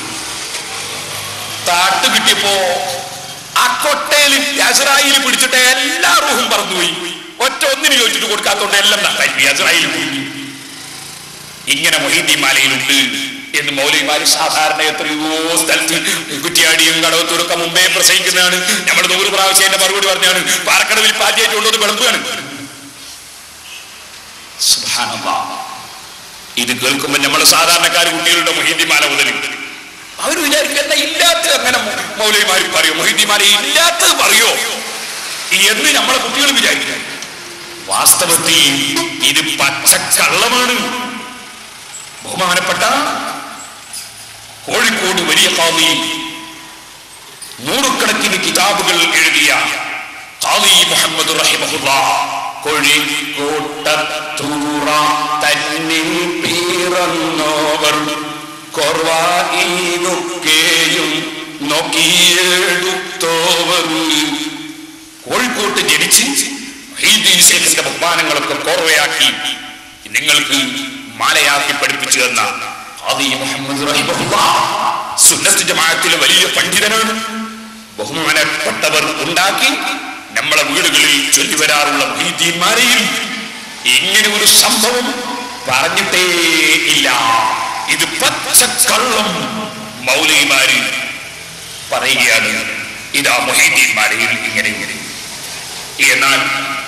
തട്ട് കിട്ടിയപ്പോ ആ കൊട്ടയിൽ അസ്റായീൽ പിടിച്ചിട്ട് എല്ലാ റൂഹും പറന്നുപോയി. ഒറ്റ ഒന്നിന് ചോദിച്ചിട്ട് കൊടുക്കാത്തോണ്ട് എല്ലാം നട്ടായി അസ്റായീൽ പോയി. ഇങ്ങനെ മുഹീദ്ദീൻ മാലയിലുണ്ട് എന്ന് മൗലവിമാര് സാധാരണ എത്രയോ സ്ഥലത്ത് കുറ്റിയാടിയും കടവത്തൂരൊക്കെ മുമ്പേ പ്രസംഗിക്കുന്നതാണ്. നമ്മൾ നൂറ് പ്രാവശ്യം എന്റെ മറുപടി പറഞ്ഞാണ്. പാറക്കടവിൽ പാറ്റിയായിട്ട് കൊണ്ടുവന്ന് വിളമ്പുകയാണ്. സുബ്ഹാനല്ലാഹ്. ഇത് കേൾക്കുമ്പോൾ നമ്മൾ സാധാരണക്കാർ കുട്ടികളുടെ മുഹീദ്ദീൻ മാല മുതൽ അവർ വിചാരിക്കുന്ന ഇല്ലാത്തത് അങ്ങനെ മൗലവിമാർ പറയോ, മുഹീദ്ദീൻ മാല ഇല്ലാത്തത് പറയോ എന്ന് നമ്മളെ കുട്ടികൾ വിചാരിക്കുക. വാസ്തവത്തിൽ ഇത് പച്ചക്കള്ളമാണ്. ബഹുമാനപ്പെട്ട കോഴിക്കോട് വലിയ ഖാദി, നൂറുകണക്കിന് കിതാബുകൾ എഴുതിയ ഖാദി മുഹമ്മദ് റഹിമഹുല്ലാഹ്, കോഴിക്കോട്ടത്തൂറ തന്നിൽ പിറന്നോവർ കൊർവായിനൊക്കെയും നോക്കിയെടുത്തോവർ. കോഴിക്കോട്ട് ജനിച്ച് മുഹീദ്ദീൻ ശൈഖിന്റെ ബഹുമാനങ്ങളൊക്കെ കോർവയാക്കി നിങ്ങൾക്ക് മാലയാക്കി പഠിപ്പിച്ചു തന്ന ഖാദി മുഹമ്മദ് റഹിമഹുല്ലാഹ് സുന്നത്ത് ജമാഅത്തിലെ വലിയ പണ്ഡിതനാണ്. ബഹുമാനപ്പെട്ടവർ ഉണ്ടാക്കി നമ്മളെ വീടുകളിൽ ചൊല്ലിവരാറുള്ള മുഹീദ്ദീൻ മാലയിൽ ഇങ്ങനെ ഒരു സംഭവം പറഞ്ഞിട്ടേ ഇല്ല. ഇത് പച്ചക്കള്ളം. മൗലവിമാര് പറയുകയാണ്, ഇതാ മുഹീദ്ദീൻ മാലയിൽ ഇങ്ങനെ ഇങ്ങനെ. എന്നാൽ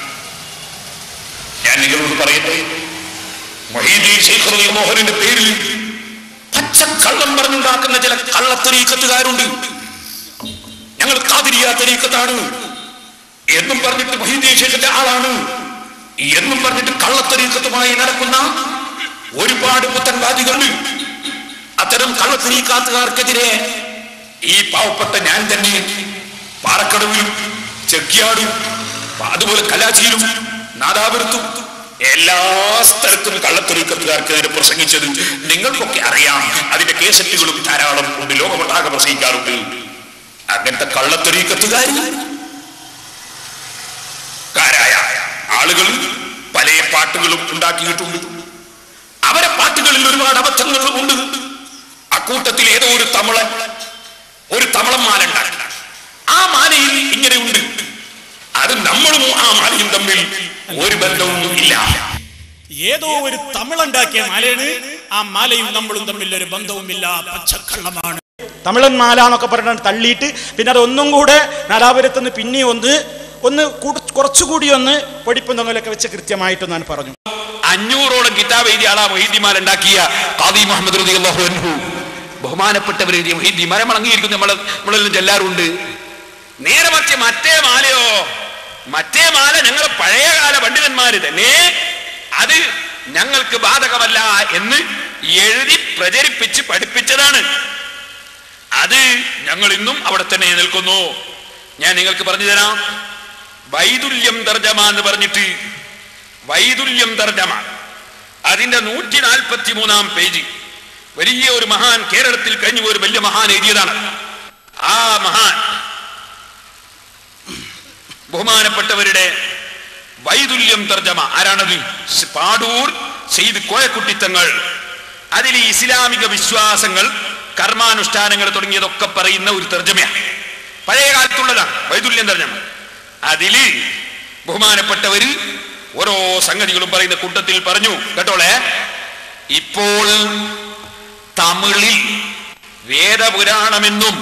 ഞാൻ നിങ്ങളോട് പറയട്ടെ, മുഹീദ്ദീൻ ശൈഖ് റളിയല്ലാഹു അൻഹുവിന്റെ പേരിൽ പച്ചക്കള്ളം പറഞ്ഞുണ്ടാക്കുന്ന ചില കള്ളത്തരീക്കത്തുകാരുണ്ട്. ഞങ്ങൾ ഖാദിരിയ തരീക്കത്താണ് എന്നും പറഞ്ഞിട്ട് മുഹീദ്ദീൻ ശൈഖിന്റെ ആളാണ് എന്നും പറഞ്ഞിട്ട് കള്ളത്തരീക്കത്തുമായി നടക്കുന്ന ഒരുപാട് പുത്തൻവാദികളുണ്ട്. അത്തരം കള്ളത്തരീക്കാത്തുകാർക്കെതിരെ ഈ പാവപ്പെട്ട ഞാൻ തന്നെ പാറക്കടവിലും ചെക്കിയാടും അതുപോലെ കലാച്ചിയിലും നാദാപുരത്തും എല്ലാ സ്ഥലത്തും കള്ളത്തരീക്കത്തുകാർക്കെതിരെ പ്രസംഗിച്ചത് നിങ്ങൾക്കൊക്കെ അറിയാം. അതിന്റെ കേസറ്റുകളും ധാരാളം കൊണ്ട് ലോകമൊട്ടാകെ പ്രസംഗിക്കാറുണ്ട്. അങ്ങനത്തെ കള്ളത്തരീക്കത്തുകാർ കാരായ ആളുകൾ പല പാട്ടുകളും ഉണ്ടാക്കിയിട്ടുണ്ട്. അവരെ പാട്ടുകളിൽ ഒരുപാട് അബദ്ധങ്ങളും ഉണ്ട്. അക്കൂട്ടത്തിൽ ഏതോ ഒരു തമിളൻ ഒരു തമിളൻ മാല ഉണ്ടാക്കി. ആ മാലയിൽ ഇങ്ങനെ ഉണ്ട്. അത് നമ്മളും ആ മാലയും തമ്മിൽ ഒരു ബന്ധവും ഇല്ല. ഏതോ ഒരു തമിളുണ്ടാക്കിയ മാലയാണ്. ആ മാലയും നമ്മളും തമ്മിൽ ഒരു ബന്ധവുമില്ല, പച്ചക്കള്ളമാണ്. തമിഴൻ മാല എന്നൊക്കെ പറഞ്ഞിട്ട് തള്ളിയിട്ട് പിന്നെ അത് ഒന്നും കൂടെ നാദാപുരത്തുനിന്ന് പിന്നെ ഒന്ന് ഒന്ന് കുറച്ചുകൂടി ഒന്ന് പൊടിപ്പും തൊങ്ങലൊക്കെ വെച്ച് കൃത്യമായിട്ട് ഞാൻ പറഞ്ഞു. അഞ്ഞൂറോളം കിതാബ് എഴുതിയ ആളാ മുഹീദ്ദീൻ ഉണ്ടാക്കിയ ഖാദി മുഹമ്മദ് റളിയല്ലാഹു അൻഹു. ബഹുമാനപ്പെട്ടവർ എഴുതിയ മുഹീദ്ദീൻ മരം അടങ്ങിയിരിക്കുന്നു. നമ്മൾ നമ്മളെല്ലാം ചെല്ലാറുണ്ട്. നേരെ മറിച്ച് മറ്റേ മാലയോ മറ്റേ മാല ഞങ്ങൾ പഴയകാല പണ്ഡിതന്മാര് തന്നെ അത് ഞങ്ങൾക്ക് ബാധകമല്ല എന്ന് എഴുതി പ്രചരിപ്പിച്ച് പഠിപ്പിച്ചതാണ്. അത് ഞങ്ങൾ ഇന്നും അവിടെ തന്നെ നിൽക്കുന്നു. ഞാൻ നിങ്ങൾക്ക് പറഞ്ഞു തരാം. വൈദുല്യം തർജമ എന്ന് പറഞ്ഞിട്ട് വൈദുല്യം തർജമ അതിന്റെ നൂറ്റി നാൽപ്പത്തി മൂന്നാം പേജ് വലിയ ഒരു മഹാൻ കേരളത്തിൽ കഴിഞ്ഞ ഒരു വലിയ മഹാൻ എഴുതിയതാണ്. ആ മഹാൻ ബഹുമാനപ്പെട്ടവരുടെ വൈദുല്യം തർജമ ആരാണത്? പാടൂർ സെയ്ദ് കോയക്കുട്ടിത്തങ്ങൾ. അതിൽ ഇസ്ലാമിക വിശ്വാസങ്ങൾ കർമാനുഷ്ഠാനങ്ങൾ തുടങ്ങിയതൊക്കെ പറയുന്ന ഒരു തർജമയാണ്. പഴയ കാലത്തുള്ളതാണ് വൈദുല്യം തർജമ. അതില് ബഹുമാനപ്പെട്ടവര് ഓരോ സംഗതികളും പറയുന്ന കൂട്ടത്തിൽ പറഞ്ഞു കേട്ടോളെ. ഇപ്പോൾ തമിഴിൽ വേദപുരാണമെന്നും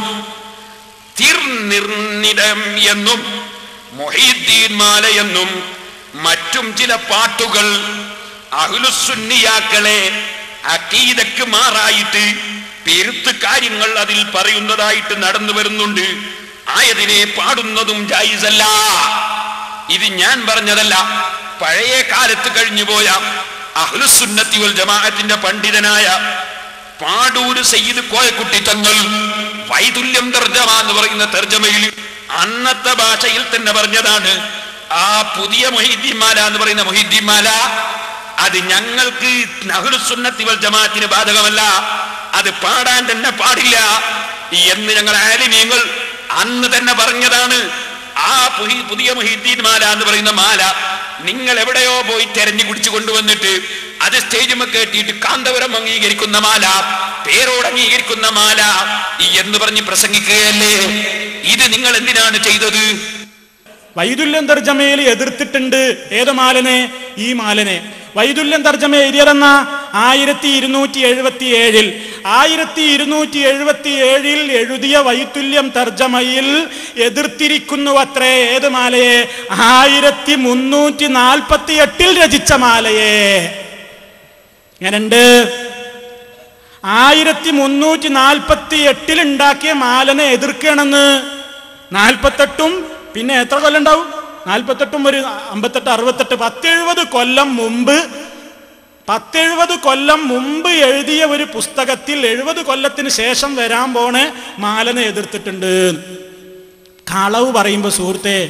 തിർനിർണിടം എന്നും മുഹീദ്ദീൻ മാല എന്നും മറ്റും ചില പാട്ടുകൾ അഹ്ലുസുന്നിയാക്കളെ അഖീദക്ക് മാറായിട്ട് പെരുത്ത് കാര്യങ്ങൾ അതിൽ പറയുന്നതായിട്ട് നടന്നു വരുന്നുണ്ട്. ആയതിനെ പാടുന്നതും ജായിസല്ല. ഇത് ഞാൻ പറഞ്ഞതല്ല. പഴയ കാലത്ത് കഴിഞ്ഞുപോയ അഹ്ലുസുന്നത്തി വൽ ജമാഅത്തിന്റെ പണ്ഡിതനായ പാടൂര് സയ്യിദ് കോയക്കുട്ടി തങ്ങൾ വൈദുല്യം തർജമ എന്ന് പറയുന്ന തർജമയിൽ അന്നത്തെ ഭാഷയിൽ തന്നെ പറഞ്ഞതാണ്. ആ പുതിയ മുഹീദ്ദീൻ മാല എന്ന് പറയുന്ന മുഹീദ്ദീൻ മാല അത് ഞങ്ങൾക്ക് അഹ്ലുസുന്നത്തി വൽ ജമാഅത്തിന് ബാധകമല്ല, അത് പാടാൻ തന്നെ പാടില്ല എന്ന് ഞങ്ങൾ ആലിമീങ്ങൾ അന്ന് തന്നെ പറഞ്ഞതാണ്. ആ പുതിയ മുഹീദ്ദീൻ മാല എന്ന് പറയുന്ന മാല നിങ്ങൾ എവിടെയോ പോയി തെരഞ്ഞു കുടിച്ചു കൊണ്ടുവന്നിട്ട് അത് സ്റ്റേജിൽ കേട്ടിട്ട് കാന്തപുരം അംഗീകരിക്കുന്ന മാല, പേരോട് അംഗീകരിക്കുന്ന മാല എന്ന് പറഞ്ഞ് പ്രസംഗിക്കുകയല്ലേ. ഇത് നിങ്ങൾ എന്തിനാണ് ചെയ്തത്? വൈദുല്യം തർജമയിൽ എതിർത്തിട്ടുണ്ട്. ഏത് മാലനെ? ഈ മാലനെ. വൈദുല്യം തർജമ എഴുതിയതെന്ന ആയിരത്തി ഇരുന്നൂറ്റി എഴുപത്തി ഏഴിൽ ആയിരത്തി ഇരുന്നൂറ്റി എഴുപത്തി ഏഴിൽ എഴുതിയ വൈദുല്യം തർജമയിൽ എതിർത്തിരിക്കുന്നു അത്രേ. ഏത് മാലയെ? ആയിരത്തി മുന്നൂറ്റി നാൽപ്പത്തി എട്ടിൽ രചിച്ച മാലയെ. ഞാനുണ്ട് ആയിരത്തി മുന്നൂറ്റി നാൽപ്പത്തി എട്ടിൽ ഉണ്ടാക്കിയ മാലനെ എതിർക്കണമെന്ന്. നാൽപ്പത്തെട്ടും പിന്നെ എത്ര കൊല്ലം ഉണ്ടാവും? നാൽപ്പത്തെട്ടും ഒരു അമ്പത്തെട്ട് അറുപത്തെട്ട് പത്തെഴുപത് കൊല്ലം മുമ്പ് പത്തെഴുപത് കൊല്ലം മുമ്പ് എഴുതിയ ഒരു പുസ്തകത്തിൽ എഴുപത് കൊല്ലത്തിന് ശേഷം വരാൻ പോണ മാലനെ എതിർത്തിട്ടുണ്ട്. കളവ് പറയുമ്പോ സുഹൃത്തെ,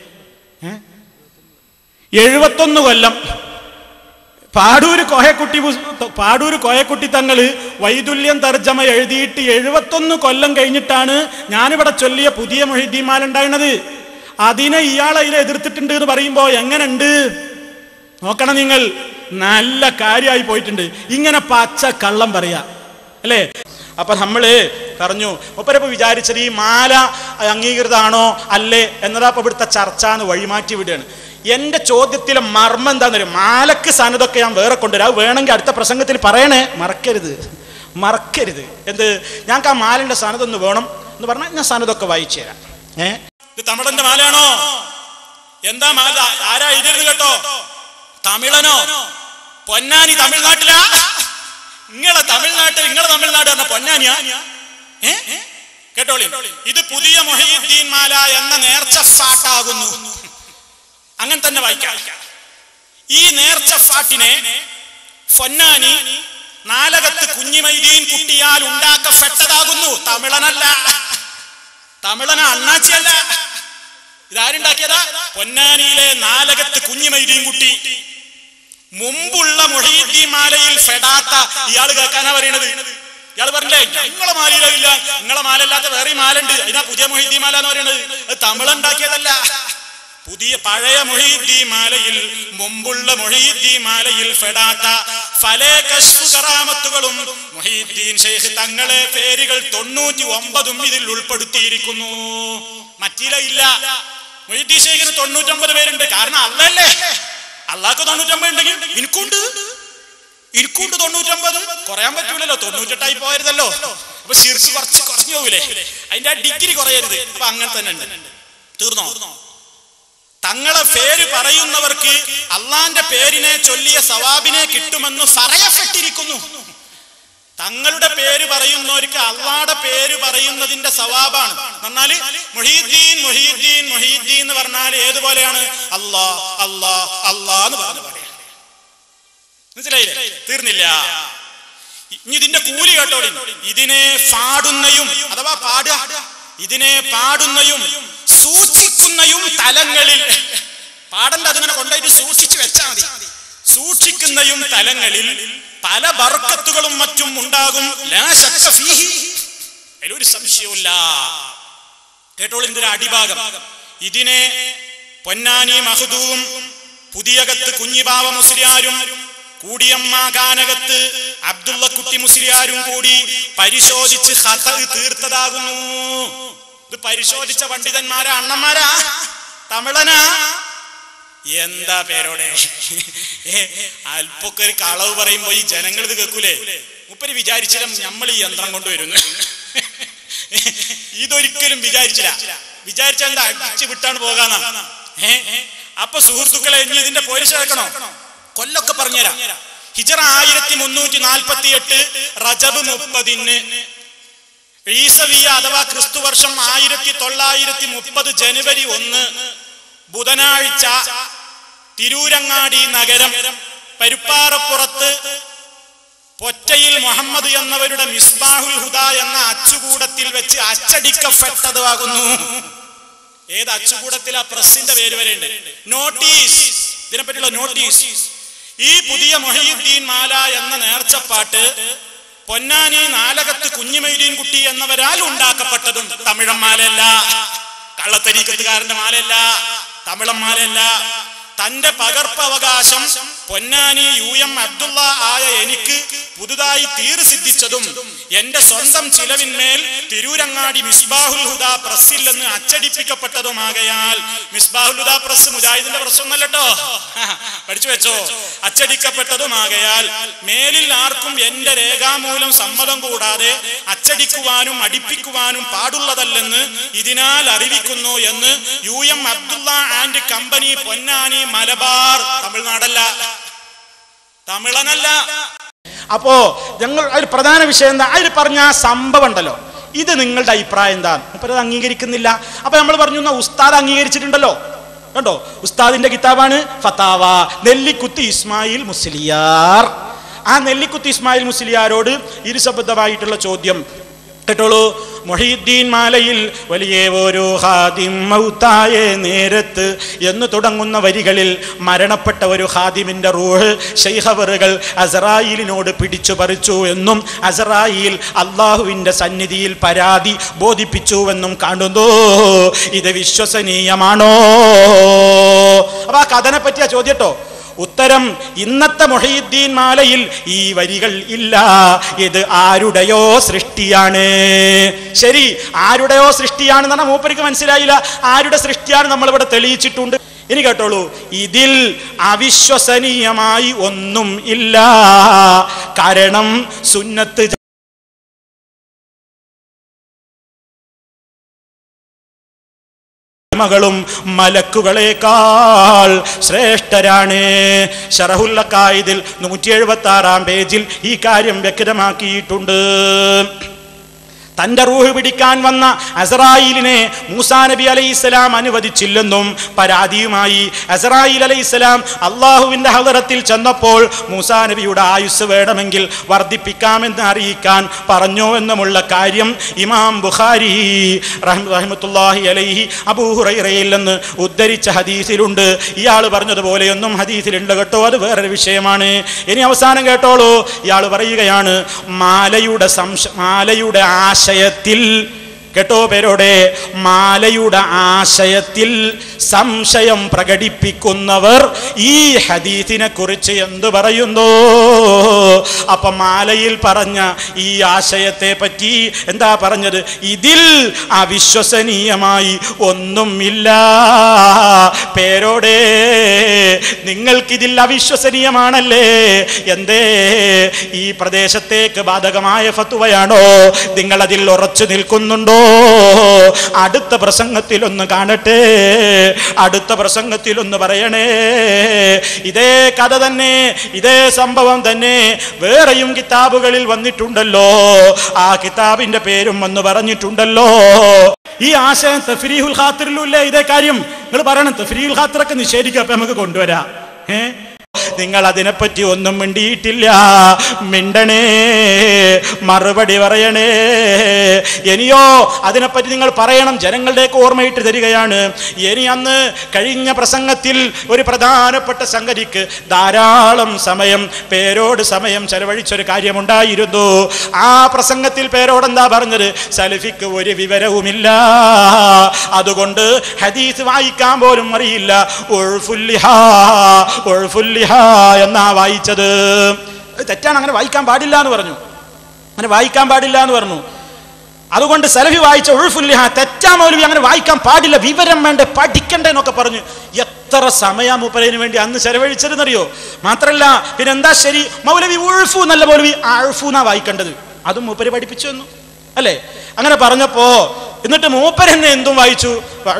എഴുപത്തൊന്ന് കൊല്ലം പാടൂര് കോയക്കുട്ടി പാടൂര് കോയക്കുട്ടി തങ്ങള് വൈദുല്യം തർജമ എഴുതിയിട്ട് എഴുപത്തൊന്ന് കൊല്ലം കഴിഞ്ഞിട്ടാണ് ഞാനിവിടെ ചൊല്ലിയ പുതിയ മുഹീദ്ദീൻ മാല ഉണ്ടായിരുന്നത്. അതിനെ ഇയാൾ അതിനെ എതിർത്തിട്ടുണ്ട് എന്ന് പറയുമ്പോ എങ്ങനെയുണ്ട് നോക്കണം നിങ്ങൾ. നല്ല കാര്യമായി പോയിട്ടുണ്ട്. ഇങ്ങനെ പച്ച കള്ളം പറയാ അല്ലേ? അപ്പൊ നമ്മള് പറഞ്ഞു ഒപ്പരപ്പ് വിചാരിച്ചത് ഈ മാല അംഗീകൃതമാണോ അല്ലേ എന്നതാ ഇവിടുത്തെ ചർച്ച എന്ന് വഴിമാറ്റി വിടുകയാണ്. എന്റെ ചോദ്യത്തിലെ മർമ്മം എന്താന്ന് പറയും? മാലക്ക് സനതൊക്കെ ഞാൻ വേറെ കൊണ്ടുവരാം, വേണമെങ്കിൽ അടുത്ത പ്രസംഗത്തിൽ പറയണേ, മറക്കരുത്. മറക്കരുത്. എന്ത്, ഞങ്ങൾക്ക് ആ മാലിന്റെ സനതൊന്ന് വേണം എന്ന് പറഞ്ഞാൽ ഞാൻ സനതൊക്കെ വായിച്ചു തരാം. ഏഹ് ഇത് തമിഴന്റെ മാലയാണോ? എന്താ മാല? ആരാ എഴുതരുത് കേട്ടോ. തമിഴനോ? പൊന്നാനി തമിഴ്നാട്ടിലാ? നിങ്ങളെ തമിഴ്നാട്ടിൽ നിങ്ങളെ തമിഴ്നാട് പറഞ്ഞ പൊന്നാനിയാ? ഏ കേട്ടോളി, ഇത് പുതിയ മുഹീദ്ദീൻ മാല എന്ന നേർച്ച ഫാട്ടാകുന്നു. അങ്ങനെ തന്നെ വായിക്കാം. ഈ നേർച്ച ഫാട്ടിനെ പൊന്നാനി നാലകത്ത് കുഞ്ഞിമൈദീൻ കുട്ടിയാൽ ഉണ്ടാക്കപ്പെട്ടതാകുന്നു. തമിഴനല്ല, തമിഴന അണ്ണാച്ചിയല്ല. ഇതാരുണ്ടാക്കിയതാ? പൊന്നാനിയിലെ നാലകത്ത് കുഞ്ഞിമൈദീൻ കുട്ടി. മുമ്പുള്ള മുഹീദ്ദീൻ മാലയിൽ ഫെടാത്ത ഇയാൾ കേൾക്കാനാ പറയണത്. ഇയാൾ പറഞ്ഞില്ലേ നിങ്ങളെ മാലയിലില്ല, നിങ്ങളെ മാലല്ലാത്ത വേറെ മാലുണ്ട്, അതിനാ പുതിയ മുഹീദ്ദീൻ മാല എന്ന് പറയുന്നത്. അത് തമിഴുണ്ടാക്കിയതല്ല. പുതിയ പഴയ മുഹീദ്ദീൻ മാലയിൽ, മുമ്പുള്ള മുഹീദ്ദീൻ മാലയിൽ ഫെടാത്ത ഫലേ കശ്ഫ് കറാമത്തുകളും മുഹീദ്ദീൻ ശൈഖ് തങ്ങളെ പേരുകൾ തൊണ്ണൂറ്റി ഒമ്പതും ഇതിൽ ഉൾപ്പെടുത്തിയിരിക്കുന്നു. മറ്റില ഇല്ല. മുഹീദ്ദീൻ ശൈഖിന് തൊണ്ണൂറ്റൊമ്പത് പേരുണ്ട്. കാരണം അള്ളല്ലേ, അള്ളാഹ്ക്ക് തൊണ്ണൂറ്റൊമ്പത് ഉണ്ടെങ്കിൽ എനിക്കുണ്ട് എനിക്കുണ്ട് തൊണ്ണൂറ്റൊമ്പത്. കുറയാൻ പറ്റൂലല്ലോ, തൊണ്ണൂറ്റെട്ടായി പോയരുതല്ലോ. അപ്പൊ ശിർക്ക് കുറച്ച് കുറഞ്ഞു പോകൂലേ, അതിന്റെ ആ ഡിഗ്രി കുറയരുത്. അപ്പൊ അങ്ങനെ തന്നെ ഉണ്ട്. തീർന്നോ? തങ്ങളെ പേര് പറയുന്നവർക്ക് അള്ളാന്റെ പേരിനെ ചൊല്ലിയ സവാബിനെ കിട്ടുമെന്ന് പറയപ്പെട്ടിരിക്കുന്നു. തങ്ങളുടെ പേര് പറയുന്നവർക്ക് അള്ളാടെ പേര് പറയുന്നതിന്റെ സവാബാണ്. എന്നാല് മുഹീദ്ദീൻ മുഹീദ്ദീൻ മുഹീദ്ദീൻ എന്ന് പറഞ്ഞാൽ ഏതുപോലെയാണ്? അല്ലാ അല്ലാ അല്ലാ എന്ന് പറഞ്ഞു പറയാം. മനസ്സിലായില്ലേ? തീർന്നില്ല. ഇനി ഇതിന്റെ കൂലി കേട്ടോളി. ഇതിനെ പാടുന്നയും അഥവാ പാടുക, ഇതിനെ പാടുന്നയും സൂക്ഷിക്കുന്നയും തലങ്ങളിൽ, പാടണ്ട അതിങ്ങനെ കൊണ്ടുപോയിട്ട് സൂക്ഷിച്ചു വെച്ചാൽ മതി. സൂക്ഷിക്കുന്നയും തലങ്ങളിൽ പല ബർക്കത്തുകളും മറ്റും ഉണ്ടാകും. ലാ ശക്ക ഫീഹി, അതിലൊരു സംശയവുമില്ല. കേട്ടോളി ഇതിന്റെ അടിഭാഗം. ഇതിനെ പൊന്നാനി മഹദൂം, പുതിയകത്ത് കുഞ്ഞിബാവ മുസ്ലിയാരും കൂടിയമ്മ കാനകത്ത് അബ്ദുള്ള കുട്ടി മുസ്ലിയാരും കൂടി പരിശോധിച്ച് ഖത തീർത്തതാകുന്നു. ഇത് പരിശോധിച്ച പണ്ഡിതന്മാരാ, അണ്ണന്മാരാ, തമിഴനാ? എന്താ പേരോടെ? അല്പൊക്കെ ഒരു കളവ് പറയുമ്പോ ഈ ജനങ്ങൾ ഇത് കേൾക്കൂലേ? മുപ്പര് വിചാരിച്ചാലും നമ്മൾ ഈ യന്ത്രം കൊണ്ടുവരുന്നു. ഇതൊരിക്കലും വിചാരിച്ചില്ല. വിചാരിച്ച എന്താ അടിച്ചു വിട്ടാണ് പോകാന്നാ. ഏ അപ്പൊ സുഹൃത്തുക്കളെ, ഇനി ഇതിന്റെ പോലീസ് കേൾക്കണോ? കൊല്ലൊക്കെ പറഞ്ഞുതരാം. ഹിജറ ആയിരത്തി മുന്നൂറ്റി നാൽപ്പത്തി എട്ട് റജബ് മുപ്പതിന്, ഈസവിയ അഥവാ ക്രിസ്തു വർഷം ആയിരത്തി തൊള്ളായിരത്തി മുപ്പത് ജനുവരി ഒന്ന് ബുധനാഴ്ച തിരൂരങ്ങാടി നഗരം പരുപ്പാറപ്പുറത്ത് പൊറ്റയിൽ മുഹമ്മദ് എന്നവരുടെ മിസ്ബാഹുൽ ഹുദ എന്ന അച്ചുകൂടത്തിൽ വെച്ച് അച്ചടിക്കപ്പെട്ടതാകുന്നു. ഏത് അച്ചുകൂടത്തിലാ? പ്രസിന്റെ പേര് വരെയുണ്ട്. നോട്ടീസ്, ഇതിനെപ്പറ്റിയുള്ള നോട്ടീസ്. ഈ പുതിയ മുഹീദ്ദീൻ മാല എന്ന നേർച്ചപ്പാട്ട് പൊന്നാനി നാലകത്ത് കുഞ്ഞിമൈദീൻ കുട്ടി എന്നവരാൽ ഉണ്ടാക്കപ്പെട്ടതും തമിഴൻ മാലയല്ല, കള്ളത്തരീക്കത്തുകാരന്റെ മാലയല്ല, തമിഴൻ മാലയല്ല. തന്റെ പകർപ്പവകാശം പൊന്നാനി യു എം അബ്ദുള്ള ആയ എനിക്ക് പുതുതായി തീർ സിദ്ധിച്ചതും എന്റെ സ്വന്തം ചിലവിന്മേൽ തിരൂരങ്ങാടി മിസ്ബാഹുൽ ഹുദ പ്രസ്സിൽ നിന്ന് അച്ചടിപ്പിക്കപ്പെട്ടതുമാകയാൽ, മിസ്ബാഹുൽ ഹുദ പ്രസ് മുജാഹിദിന്റെ പ്രസ്സൊന്നല്ലോ, പഠിച്ചു വെച്ചോ, അച്ചടിക്കപ്പെട്ടതുമാകയാൽ മേലിൽ ആർക്കും എന്റെ രേഖാമൂലം സമ്മതം കൂടാതെ അച്ചടിക്കുവാനും അടിപ്പിക്കുവാനും പാടുള്ളതല്ലെന്ന് ഇതിനാൽ അറിയിക്കുന്നു എന്ന് U M Abdulla and company, Ponnani, Malabar. തമിഴ്നാടല്ല, തമിഴനല്ല. അപ്പോ ഞങ്ങൾ അതിൽ പ്രധാന വിഷയം എന്താ? അതിൽ പറഞ്ഞ സംഭവം ഉണ്ടല്ലോ, ഇത് നിങ്ങളുടെ അഭിപ്രായം എന്താ? മുപ്പത് അംഗീകരിക്കുന്നില്ല. അപ്പൊ നമ്മൾ പറഞ്ഞു ഉസ്താദ് അംഗീകരിച്ചിട്ടുണ്ടല്ലോ, കണ്ടോ? ഉസ്താദിന്റെ കിതാബാണ് ഫതാവ നെല്ലിക്കുത്ത് ഇസ്മായിൽ മുസ്ലിയാർ. ആ നെല്ലിക്കുത്ത് ഇസ്മായിൽ മുസ്ലിയാരോട് ഇരുശബ്ദമായിട്ടുള്ള ചോദ്യം കേട്ടോളൂ. മുഹീദ്ദീൻ മാലയിൽ വലിയ ഓരോ ഹാദിം മൗത്തായ നേരത്ത് എന്ന് തുടങ്ങുന്ന വരികളിൽ മരണപ്പെട്ട ഒരു ഹാദിമിന്റെ റൂഹ് ശൈഖവറുകൾ അസ്റായീലിനോട് പിടിച്ചു പറിച്ചു എന്നും അസ്റായീൽ അള്ളാഹുവിന്റെ സന്നിധിയിൽ പരാതി ബോധിപ്പിച്ചുവെന്നും കാണുന്നു. ഇത് വിശ്വസനീയമാണോ? അപ്പൊ ആ കഥനെ പറ്റിയ ചോദ്യട്ടോ. ഉത്തരം, ഇന്നത്തെ മുഹീദ്ദീൻ മാലയിൽ ഈ വരികൾ ഇല്ല. ഇത് ആരുടെയോ സൃഷ്ടിയാണ്. ശരി, ആരുടെയോ സൃഷ്ടിയാണെന്ന് പറഞ്ഞാൽ മൂപ്പർക്ക് മനസ്സിലായില്ല. ആരുടെ സൃഷ്ടിയാണ് നമ്മളിവിടെ തെളിയിച്ചിട്ടുണ്ട്. ഇനി കേട്ടോളൂ, ഇതിൽ അവിശ്വസനീയമായി ഒന്നും ഇല്ല. കാരണം സുന്നത്ത് അടിമകളും മലക്കുകളേക്കാൾ ശ്രേഷ്ഠരാണ്. ശറഹുൽ അഖായിദിൽ നൂറ്റി എഴുപത്തി ആറാം പേജിൽ ഈ കാര്യം വ്യക്തമാക്കിയിട്ടുണ്ട്. തന്റെ റൂഹ് പിടിക്കാൻ വന്ന അസ്റായീലിനെ മൂസാ നബി അലൈഹിസ്സലാം അനുവദിച്ചില്ലെന്നും പരാതിയുമായി അസ്റായീൽ അലൈഹിസ്സലാം അള്ളാഹുവിന്റെ ഹളറത്തിൽ ചെന്നപ്പോൾ മൂസാ നബിയുടെ ആയുസ് വേണമെങ്കിൽ വർദ്ധിപ്പിക്കാമെന്ന് അറിയിക്കാൻ പറഞ്ഞു എന്നുമുള്ള കാര്യം ഇമാം ബുഖാരി റഹ്മത്തുള്ളാഹി അലൈഹി അബൂ ഹുറൈറയിൽ നിന്ന് ഉദ്ധരിച്ച ഹദീസിലുണ്ട്. ഇയാൾ പറഞ്ഞതുപോലെയൊന്നും ഹദീസിലുണ്ട് കേട്ടോ, അത് വേറൊരു വിഷയമാണ്. ഇനി അവസാനം കേട്ടോളൂ, ഇയാൾ പറയുകയാണ് മാലയുടെ സംശ മാലയുടെ ആശ ആശയത്തിൽ കേട്ടോ പേരോടെ മാലയുടെ ആശയത്തിൽ സംശയം പ്രകടിപ്പിക്കുന്നവർ ഈ ഹദീസിനെ കുറിച്ച് എന്തു പറയുന്നു? അപ്പൊ മാലയിൽ പറഞ്ഞ ഈ ആശയത്തെ പറ്റി എന്താ പറഞ്ഞത്? ഇതിൽ അവിശ്വസനീയമായി ഒന്നുമില്ല. പേരോടെ നിങ്ങൾക്കിതിൽ അവിശ്വസനീയമാണല്ലേ? എന്തേ? ഈ പ്രദേശത്തേക്ക് ബാധകമായ ഫത്വയാണോ? നിങ്ങളതിൽ ഉറച്ചു നിൽക്കുന്നുണ്ടോ? അടുത്ത പ്രസംഗത്തിൽ ഒന്ന് കാണട്ടെ, അടുത്ത പ്രസംഗത്തിൽ ഒന്ന് പറയണേ. ഇതേ കഥ തന്നെ, ഇതേ സംഭവം തന്നെ വേറെയും കിതാബുകളിൽ വന്നിട്ടുണ്ടല്ലോ. ആ കിതാബിന്റെ പേരും ഒന്ന് പറഞ്ഞിട്ടുണ്ടല്ലോ. ഈ ആശയം തഫ്രീഹുൽ ഖാത്തിറിലുമില്ലേ ഇതേ കാര്യം? നിങ്ങൾ പറയണം, തഫ്രീഹുൽ ഖാത്തിറൊക്കെ നിഷേധിക്കുക, അപ്പൊ നമുക്ക് കൊണ്ടുവരാം. ഏ നിങ്ങൾ അതിനെപ്പറ്റി ഒന്നും മിണ്ടിയിട്ടില്ല. മിണ്ടണേ, മറുപടി പറയണേ. ഇനിയോ അതിനെപ്പറ്റി നിങ്ങൾ പറയണം, ജനങ്ങളുടെയൊക്കെ ഓർമ്മയിട്ട് തരികയാണ്. ഇനി അന്ന് കഴിഞ്ഞ പ്രസംഗത്തിൽ ഒരു പ്രധാനപ്പെട്ട സംഗതിക്ക് ധാരാളം സമയം പേരോട് സമയം ചെലവഴിച്ചൊരു കാര്യമുണ്ടായിരുന്നു. ആ പ്രസംഗത്തിൽ പേരോട് എന്താ പറഞ്ഞത്? സലഫിക്ക് ഒരു വിവരവുമില്ല, അതുകൊണ്ട് ഹദീസ് വായിക്കാൻ പോലും അറിയില്ല, ഉൾഫുല്ലിഹാ ഉൾഫുല്ലിഹാ എന്നാ വായിച്ചത്. തെറ്റാണ്, അങ്ങനെ വായിക്കാൻ പാടില്ല എന്ന് പറഞ്ഞു. അങ്ങനെ വായിക്കാൻ പാടില്ല എന്ന് പറഞ്ഞു. അതുകൊണ്ട് സലഫി വായിച്ച ഉൾഫുല്ലിഹ തെറ്റാ, മൗലവി അങ്ങനെ വായിക്കാൻ പാടില്ല, വിവരം വേണ്ട, പഠിക്കണ്ടേ എന്നൊക്കെ പറഞ്ഞു. എത്ര സമയം മൂപ്പരതിന് വേണ്ടി അന്ന് ചെലവഴിച്ചതെന്നറിയോ? മാത്രല്ല പിന്നെ എന്താ ശരി, മൗലവി ഉൾഫു എന്നല്ല മൗലവി അഴ്ഫു എന്നാ വായിക്കേണ്ടത്. അതും മൂപ്പര് പഠിപ്പിച്ചു തന്നു അല്ലേ? അങ്ങനെ പറഞ്ഞപ്പോ എന്നിട്ട് മൂപ്പരെന്നെ എന്തും വായിച്ചു,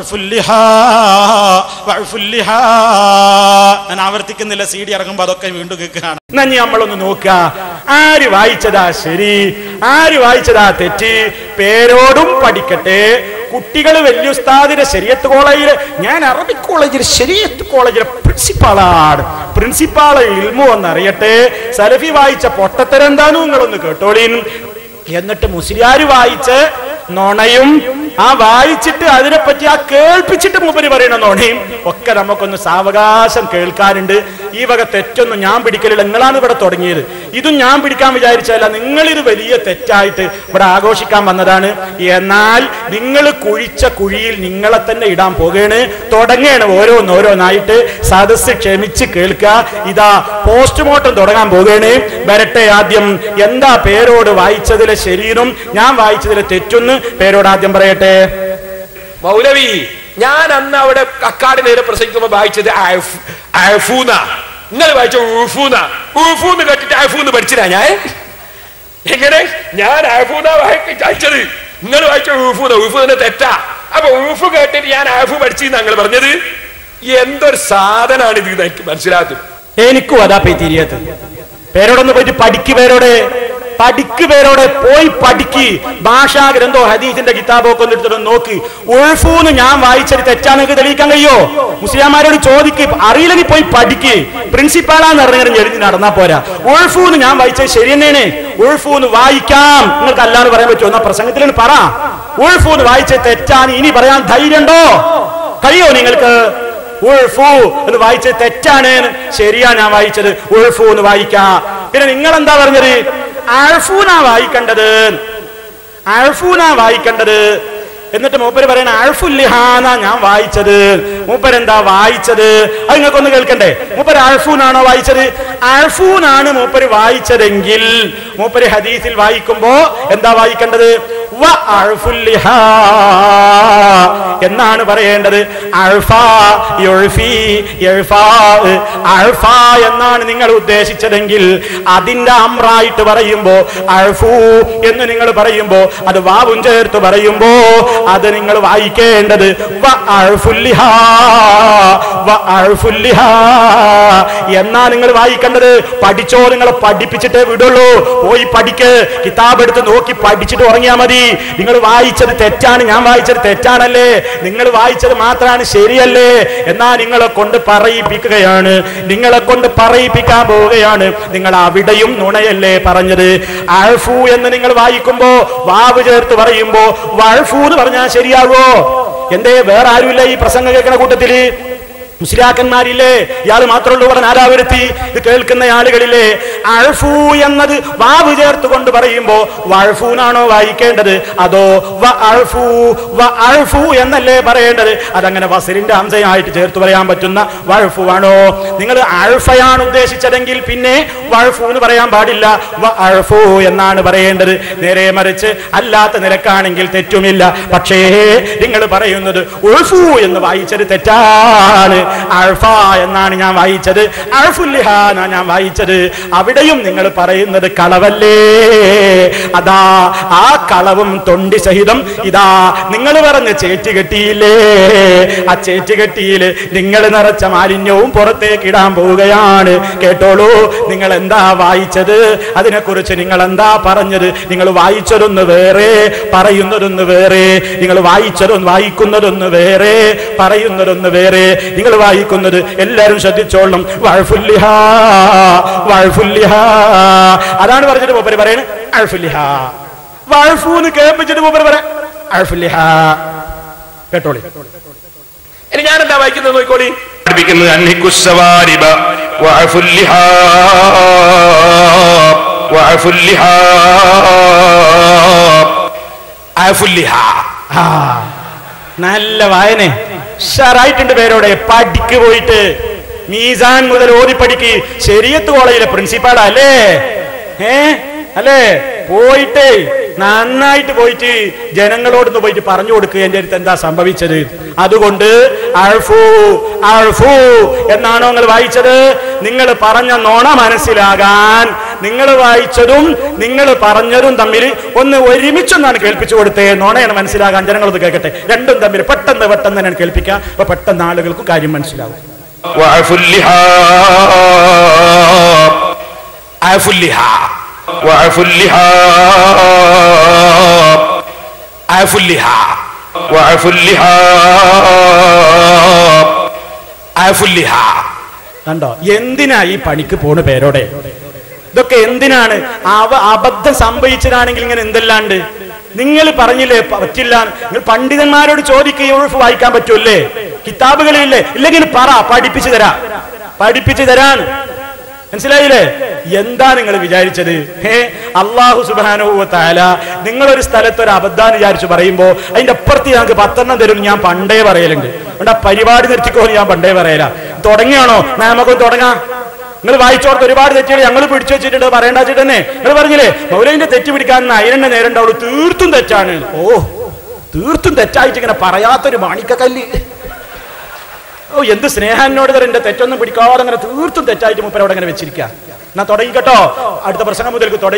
ഞാൻ ആവർത്തിക്കുന്നില്ല, സി ഡി ഇറങ്ങുമ്പോ അതൊക്കെ വീണ്ടും കേൾക്കുകയാണ്. എന്നാ നമ്മളൊന്ന് നോക്കുക, ആര് വായിച്ചതാ ശരി, ആര് വായിച്ചതാ തെറ്റ്? പേരോടും പഠിക്കട്ടെ. കുട്ടികൾ വലിയ ഉസ്താദിന്റെ ശരീഅത്ത് കോളേജിൽ, ഞാൻ അറബിക് കോളേജിൽ ശരീഅത്ത് കോളേജിലെ പ്രിൻസിപ്പാളാണ്, പ്രിൻസിപ്പാള് ഇൽമു എന്നറിയട്ടെ. സലഫി വായിച്ച പൊട്ടത്തരം എന്താണെന്ന് നിങ്ങളൊന്ന് കേട്ടോളീൻ. എന്നിട്ട് മുസ്ലിയാര് വായിച്ച് നോണയും ആ വായിച്ചിട്ട് അതിനെപ്പറ്റി ആ കേൾപ്പിച്ചിട്ട് മൂപ്പര് പറയണ നോണയും ഒക്കെ നമുക്കൊന്ന് സാവകാശം കേൾക്കാനുണ്ട്. ഈ വക തെറ്റൊന്നും ഞാൻ പിടിക്കലില്ല, നിങ്ങളാണ് ഇവിടെ തുടങ്ങിയത്. ഇതും ഞാൻ പിടിക്കാൻ വിചാരിച്ചല്ല, നിങ്ങളിത് വലിയ തെറ്റായിട്ട് ഇവിടെ ആഘോഷിക്കാൻ വന്നതാണ്. എന്നാൽ നിങ്ങൾ കുഴിച്ച കുഴിയിൽ നിങ്ങളെ തന്നെ ഇടാൻ പോകുകയാണ്, തുടങ്ങുകയാണ് ഓരോന്നോരോന്നായിട്ട്. സദസ് ക്ഷമിച്ച് കേൾക്കുക. ഇതാ പോസ്റ്റ്മോർട്ടം തുടങ്ങാൻ പോകുകയാണ്. വരട്ടെ, ആദ്യം എന്താ പേരോട് വായിച്ചതിലെ ശരീരം, ഞാൻ വായിച്ചതിലെ തെറ്റൊന്ന് പേരോട് ആദ്യം പറയട്ടെ. മൗലവി, ഞാൻ അന്ന് അവിടെ കക്കാട് നേരെ പ്രസംഗിക്കുമ്പോ വായിച്ചത് നിങ്ങൾ വായിച്ച ഊഫൂന, ഊഫൂന്ന് കേട്ടിട്ട് അഫൂന്ന് പഠിച്ചില്ല ഞാൻ. എങ്ങനെ? ഞാൻ അഫൂന വായിച്ചത്, നിങ്ങൾ വായിച്ച ഊഫൂന, ഊഫൂന്നെ തെറ്റാ. അപ്പൊ ഊഫ് കേട്ടിട്ട് ഞാൻ അഫു പഠിച്ചെന്ന് ഞങ്ങൾ പറഞ്ഞത്. എന്തൊരു സാധനാണ് ഇത്, എനിക്ക് മനസ്സിലാക്കും. എനിക്കും അതാ പോയി തിരിയാത്ത. പേരോടൊന്ന് പോയിട്ട് പഠിക്ക്, പേരോടെ പഠിക്ക്, പേരോടെ പോയി പഠിക്ക്. ഭാഷാ ഗ്രന്ഥോ ഹദീസിന്റെ കിതാബൊക്കെ ഒന്ന് എടുത്തിട്ട് നോക്ക്. ഉൾഫൂന്ന് ഞാൻ വായിച്ചത് തെറ്റാണെന്ന് തെളിയിക്കാൻ കഴിയോ? മുസ്ലിംമാരോട് ചോദിക്ക്, അറിയില്ലെങ്കിൽ പോയി പഠിക്ക്. പ്രിൻസിപ്പാളാന്ന് ഇറങ്ങി എഴുതി നടന്നാ പോരാ. ഉൾഫൂന്ന് ഞാൻ വായിച്ചത് ശരി തന്നെയാണ്, ഉൾഫൂന്ന് വായിക്കാം. നിങ്ങൾക്ക് അല്ലാന്ന് പറയാൻ പറ്റുമോ? എന്നാ പ്രസംഗത്തിലാണ് പറ. ഉൾഫൂന്ന് വായിച്ചത് തെറ്റാണ്, ഇനി പറയാൻ ധൈര്യമുണ്ടോ? കഴിയോ നിങ്ങൾക്ക്? ഉൾഫു എന്ന് വായിച്ചത് തെറ്റാണ്, ശരിയാ ഞാൻ വായിച്ചത്, ഉൾഫു എന്ന് വായിക്കാം. പിന്നെ നിങ്ങൾ എന്താ പറഞ്ഞത്? അഴ്ഫൂന വായിക്കേണ്ടത്, അഴ്ഫൂന വായിക്കേണ്ടത്. എന്നിട്ട് മൂപ്പര് പറയണ അഴ്ഫുല്ലിഹാന ഞാൻ വായിച്ചത്. മൂപ്പരെന്താ വായിച്ചത്? അത് നിങ്ങൾക്കൊന്ന് കേൾക്കണ്ടേ? മൂപ്പര് അഴ്ഫൂനാണോ വായിച്ചത്? അഴ്ഫൂനാണ് മൂപ്പര് വായിച്ചതെങ്കിൽ മൂപ്പര് ഹദീസിൽ വായിക്കുമ്പോ എന്താ വായിക്കേണ്ടത്? വ അഴ്ഫുല്ലിഹാ എന്നാണ് പറയേണ്ടത്. അഴ്ഫ യുഴ്ഫി യഴ്ഫാ അഴ്ഫ എന്നാണ് നിങ്ങൾ ഉദ്ദേശിച്ചതെങ്കിൽ അതിന്റെ അമ്രായിട്ട് പറയുമ്പോ അഴ്ഫു എന്ന് നിങ്ങൾ പറയുമ്പോ അത് വാവും ചേർത്ത് പറയുമ്പോ അത് നിങ്ങൾ വായിക്കേണ്ടത് വ അഴ്ഫുല്ലിഹാ വ അഴ്ഫുല്ലിഹാ എന്നാ നിങ്ങൾ വായിക്കേണ്ടത്. പഠിച്ചോ, നിങ്ങളെ പഠിപ്പിച്ചിട്ടേ വിടുള്ളൂ. പോയി പഠിക്ക്, കിതാബ് എടുത്ത് നോക്കി പഠിച്ചിട്ട് ഉറങ്ങിയാ മതി. നിങ്ങൾ വായിച്ചത് തെറ്റാണ്, ഞാൻ വായിച്ചത് തെറ്റാണല്ലേ, നിങ്ങൾ വായിച്ചത് മാത്രമാണ് ശരിയല്ലേ എന്നാ നിങ്ങളെ കൊണ്ട് പറയിപ്പിക്കുകയാണ്, നിങ്ങളെ കൊണ്ട് പറയിപ്പിക്കാൻ പോവുകയാണ്. നിങ്ങൾ അവിടെയും നുണയല്ലേ പറഞ്ഞത്. അഴ്ഫു എന്ന് നിങ്ങൾ വായിക്കുമ്പോ വാവ് ചേർത്ത് പറയുമ്പോ വഴ്ഫു എന്ന് പറഞ്ഞാൽ ശരിയാവോ? എന്തേ വേറെ ആരുമില്ല ഈ പ്രസംഗം കേൾക്കുന്ന കൂട്ടത്തില്? മുസ്ലിയാക്കന്മാരില്ലേ? ഇയാൾ മാത്രമുള്ളൂ ഇവിടെ നാലാവരുത്തി ഇത് കേൾക്കുന്ന ആളുകളില്ലേ? അഴ്ഫു എന്നത് വാവ് ചേർത്ത് കൊണ്ട് പറയുമ്പോ വഴ്ഫൂനാണോ വായിക്കേണ്ടത്, അതോ വ അഴ്ഫു വ അഴ്ഫു എന്നല്ലേ പറയേണ്ടത്? അതങ്ങനെ വസലിന്റെ ഹംസയായിട്ട് ചേർത്ത് പറയാൻ പറ്റുന്ന വഴ്ഫു ആണോ? നിങ്ങൾ അഴ്ഫയാണ് ഉദ്ദേശിച്ചതെങ്കിൽ പിന്നെ വഴ്ഫു എന്ന് പറയാൻ പാടില്ല, വ അഴ്ഫു എന്നാണ് പറയേണ്ടത്. നേരെ മറിച്ച് അല്ലാത്ത നിലക്കാണെങ്കിൽ തെറ്റുമില്ല. പക്ഷേ നിങ്ങൾ പറയുന്നത് ഉൾഫു എന്ന് വായിച്ചത് തെറ്റാണ്. അഴ്ഫ എന്നാണ് ഞാൻ വായിച്ചത്, അഴ്ഫുല്ലിഹാ എന്നാണ് ഞാൻ വായിച്ചത്. അവിടെയും നിങ്ങൾ പറയുന്നത് കളവല്ലേ? അതാ ആ കളവും തൊണ്ടി സഹിതം ഇതാ നിങ്ങൾ പറഞ്ഞ ചേറ്റ് കെട്ടിയില്ലേ, ആ ചേറ്റ് കെട്ടിയിൽ നിങ്ങൾ നിറച്ച മാലിന്യവും പുറത്തേക്ക് ഇടാൻ പോവുകയാണ്. കേട്ടോളൂ, നിങ്ങൾ എന്താ വായിച്ചത്, അതിനെക്കുറിച്ച് നിങ്ങൾ എന്താ പറഞ്ഞത്? നിങ്ങൾ വായിച്ചതൊന്ന് വേറെ, പറയുന്നതൊന്ന് വേറെ. നിങ്ങൾ വായിച്ചതൊന്ന് വായിക്കുന്നതൊന്ന് വേറെ, പറയുന്നതൊന്ന് വേറെ. നിങ്ങൾ വായിക്കുന്നത് എല്ലാവരും ശ്രദ്ധിച്ചോളണം. വഅഫുല്ലിഹാ വഅഫുല്ലിഹാ അതാണ് പറഞ്ഞിട്ട് മൂപ്പര് പറയുന്നത് അഅഫുല്ലിഹാ. വഅഫൂന്ന് കേൾപ്പിച്ചിട്ട് മൂപ്പര് പറയാം അഅഫുല്ലിഹാ. കേട്ടോളി. ഇനി ഞാൻ എന്താ വായിക്കുന്നത് നോക്കിക്കോളി. പഠിപ്പിക്കുന്നത് അന്നിക്കുസ്സവാരിബ വഅഫുല്ലിഹാ വഅഫുല്ലിഹാ അഅഫുല്ലിഹാ. നല്ല വായന ഷറായിട്ടുണ്ട് പേരോടെ. പഠിക്ക് പോയിട്ട് മീസാൻ മുതൽ ഓതി പഠിക്ക്. ശരീഅത്ത് കോളേജിലെ പ്രിൻസിപ്പാളാ അല്ലേ? ഏ അല്ലേ? പോയിട്ട് നന്നായിട്ട് പോയിട്ട് ജനങ്ങളോടൊന്ന് പോയിട്ട് പറഞ്ഞു കൊടുക്കുക എന്റെ അടുത്ത് എന്താ സംഭവിച്ചത്. അതുകൊണ്ട് അഴ്ഫു അഴ്ഫു എന്നാണോ നിങ്ങൾ വായിച്ചത്? നിങ്ങൾ പറഞ്ഞ നോണ മനസ്സിലാകാൻ നിങ്ങൾ വായിച്ചതും നിങ്ങൾ പറഞ്ഞതും തമ്മിൽ ഒന്ന് ഒരുമിച്ചൊന്നാണ് കേൾപ്പിച്ചു കൊടുത്തേ. നോണയാണ് മനസ്സിലാകാൻ ജനങ്ങളൊന്ന് കേൾക്കട്ടെ. രണ്ടും തമ്മിൽ പെട്ടെന്ന് പെട്ടെന്ന് തന്നെയാണ് കേൾപ്പിക്കുക. അപ്പൊ പെട്ടെന്ന് ആളുകൾക്ക് കാര്യം മനസ്സിലാവും. വഅഫുല്ലിഹാ അഅഫുല്ലിഹാ വഅഫുല്ലിഹാ അഅഫുല്ലിഹാ വഅഫുല്ലിഹാ അഅഫുല്ലിഹാ. കണ്ടോ എന്തിനാ ഈ പണിക്ക് പോണ പേരോടെ? ഇതൊക്കെ എന്തിനാണ്? അവ അബദ്ധം സംഭവിച്ചതാണെങ്കിൽ ഇങ്ങനെ എന്തെല്ലാണ്ട് നിങ്ങൾ പറഞ്ഞില്ലേ പറ്റില്ല. നിങ്ങൾ പണ്ഡിതന്മാരോട് ചോദിക്കുക ഉൾഫ് വായിക്കാൻ പറ്റൂല്ലേ? കിതാബുകളില്ലേ? ഇല്ലെങ്കിൽ പറ, പഠിപ്പിച്ചു തരാ പഠിപ്പിച്ചു തരാൻ. മനസ്സിലായില്ലേ? എന്താ നിങ്ങൾ വിചാരിച്ചത്? ഹേ അല്ലാഹു സുബ്ഹാനഹു വ തആല നിങ്ങളൊരു സ്ഥലത്ത് ഒരു അബദ്ധാന്ന് വിചാരിച്ചു പറയുമ്പോ അതിന്റെ അപ്പുറത്ത് ഞങ്ങൾക്ക് പത്തെണ്ണം തരും ഞാൻ പണ്ടേ പറയലുണ്ട്. അതുകൊണ്ട് ആ പരിപാടി നിർത്തിക്കോ ഞാൻ പണ്ടേ പറയല. തുടങ്ങിയാണോ? നമുക്കൊന്ന് തുടങ്ങാം. നിങ്ങൾ വായിച്ചോർത്ത് ഒരുപാട് തെറ്റുകൾ ഞങ്ങൾ പിടിച്ചു വെച്ചിട്ടുണ്ട് പറയേണ്ട വെച്ചിട്ട് തന്നെ നിങ്ങൾ പറഞ്ഞില്ലേ മൗലവിന്റെ തെറ്റ് പിടിക്കാൻ അതിനെന്നെ നേരം ഉണ്ടാവുള്ളൂ. തീർത്തും തെറ്റാണ്. ഓ തീർത്തും തെറ്റായിട്ട് ഇങ്ങനെ പറയാത്തൊരു മാണിക്കക്കല്ല്. ഓ എന്ത് സ്നേഹാനോട് തരം എന്റെ തെറ്റൊന്നും പിടിക്കാതെ അങ്ങനെ തീർത്തും തെറ്റായിട്ട് മൂപ്പരവിടെ അങ്ങനെ വെച്ചിരിക്കുക. എന്നാ തുടങ്ങിക്കട്ടോ, അടുത്ത പ്രസംഗം മുതൽക്ക് തുടങ്ങി.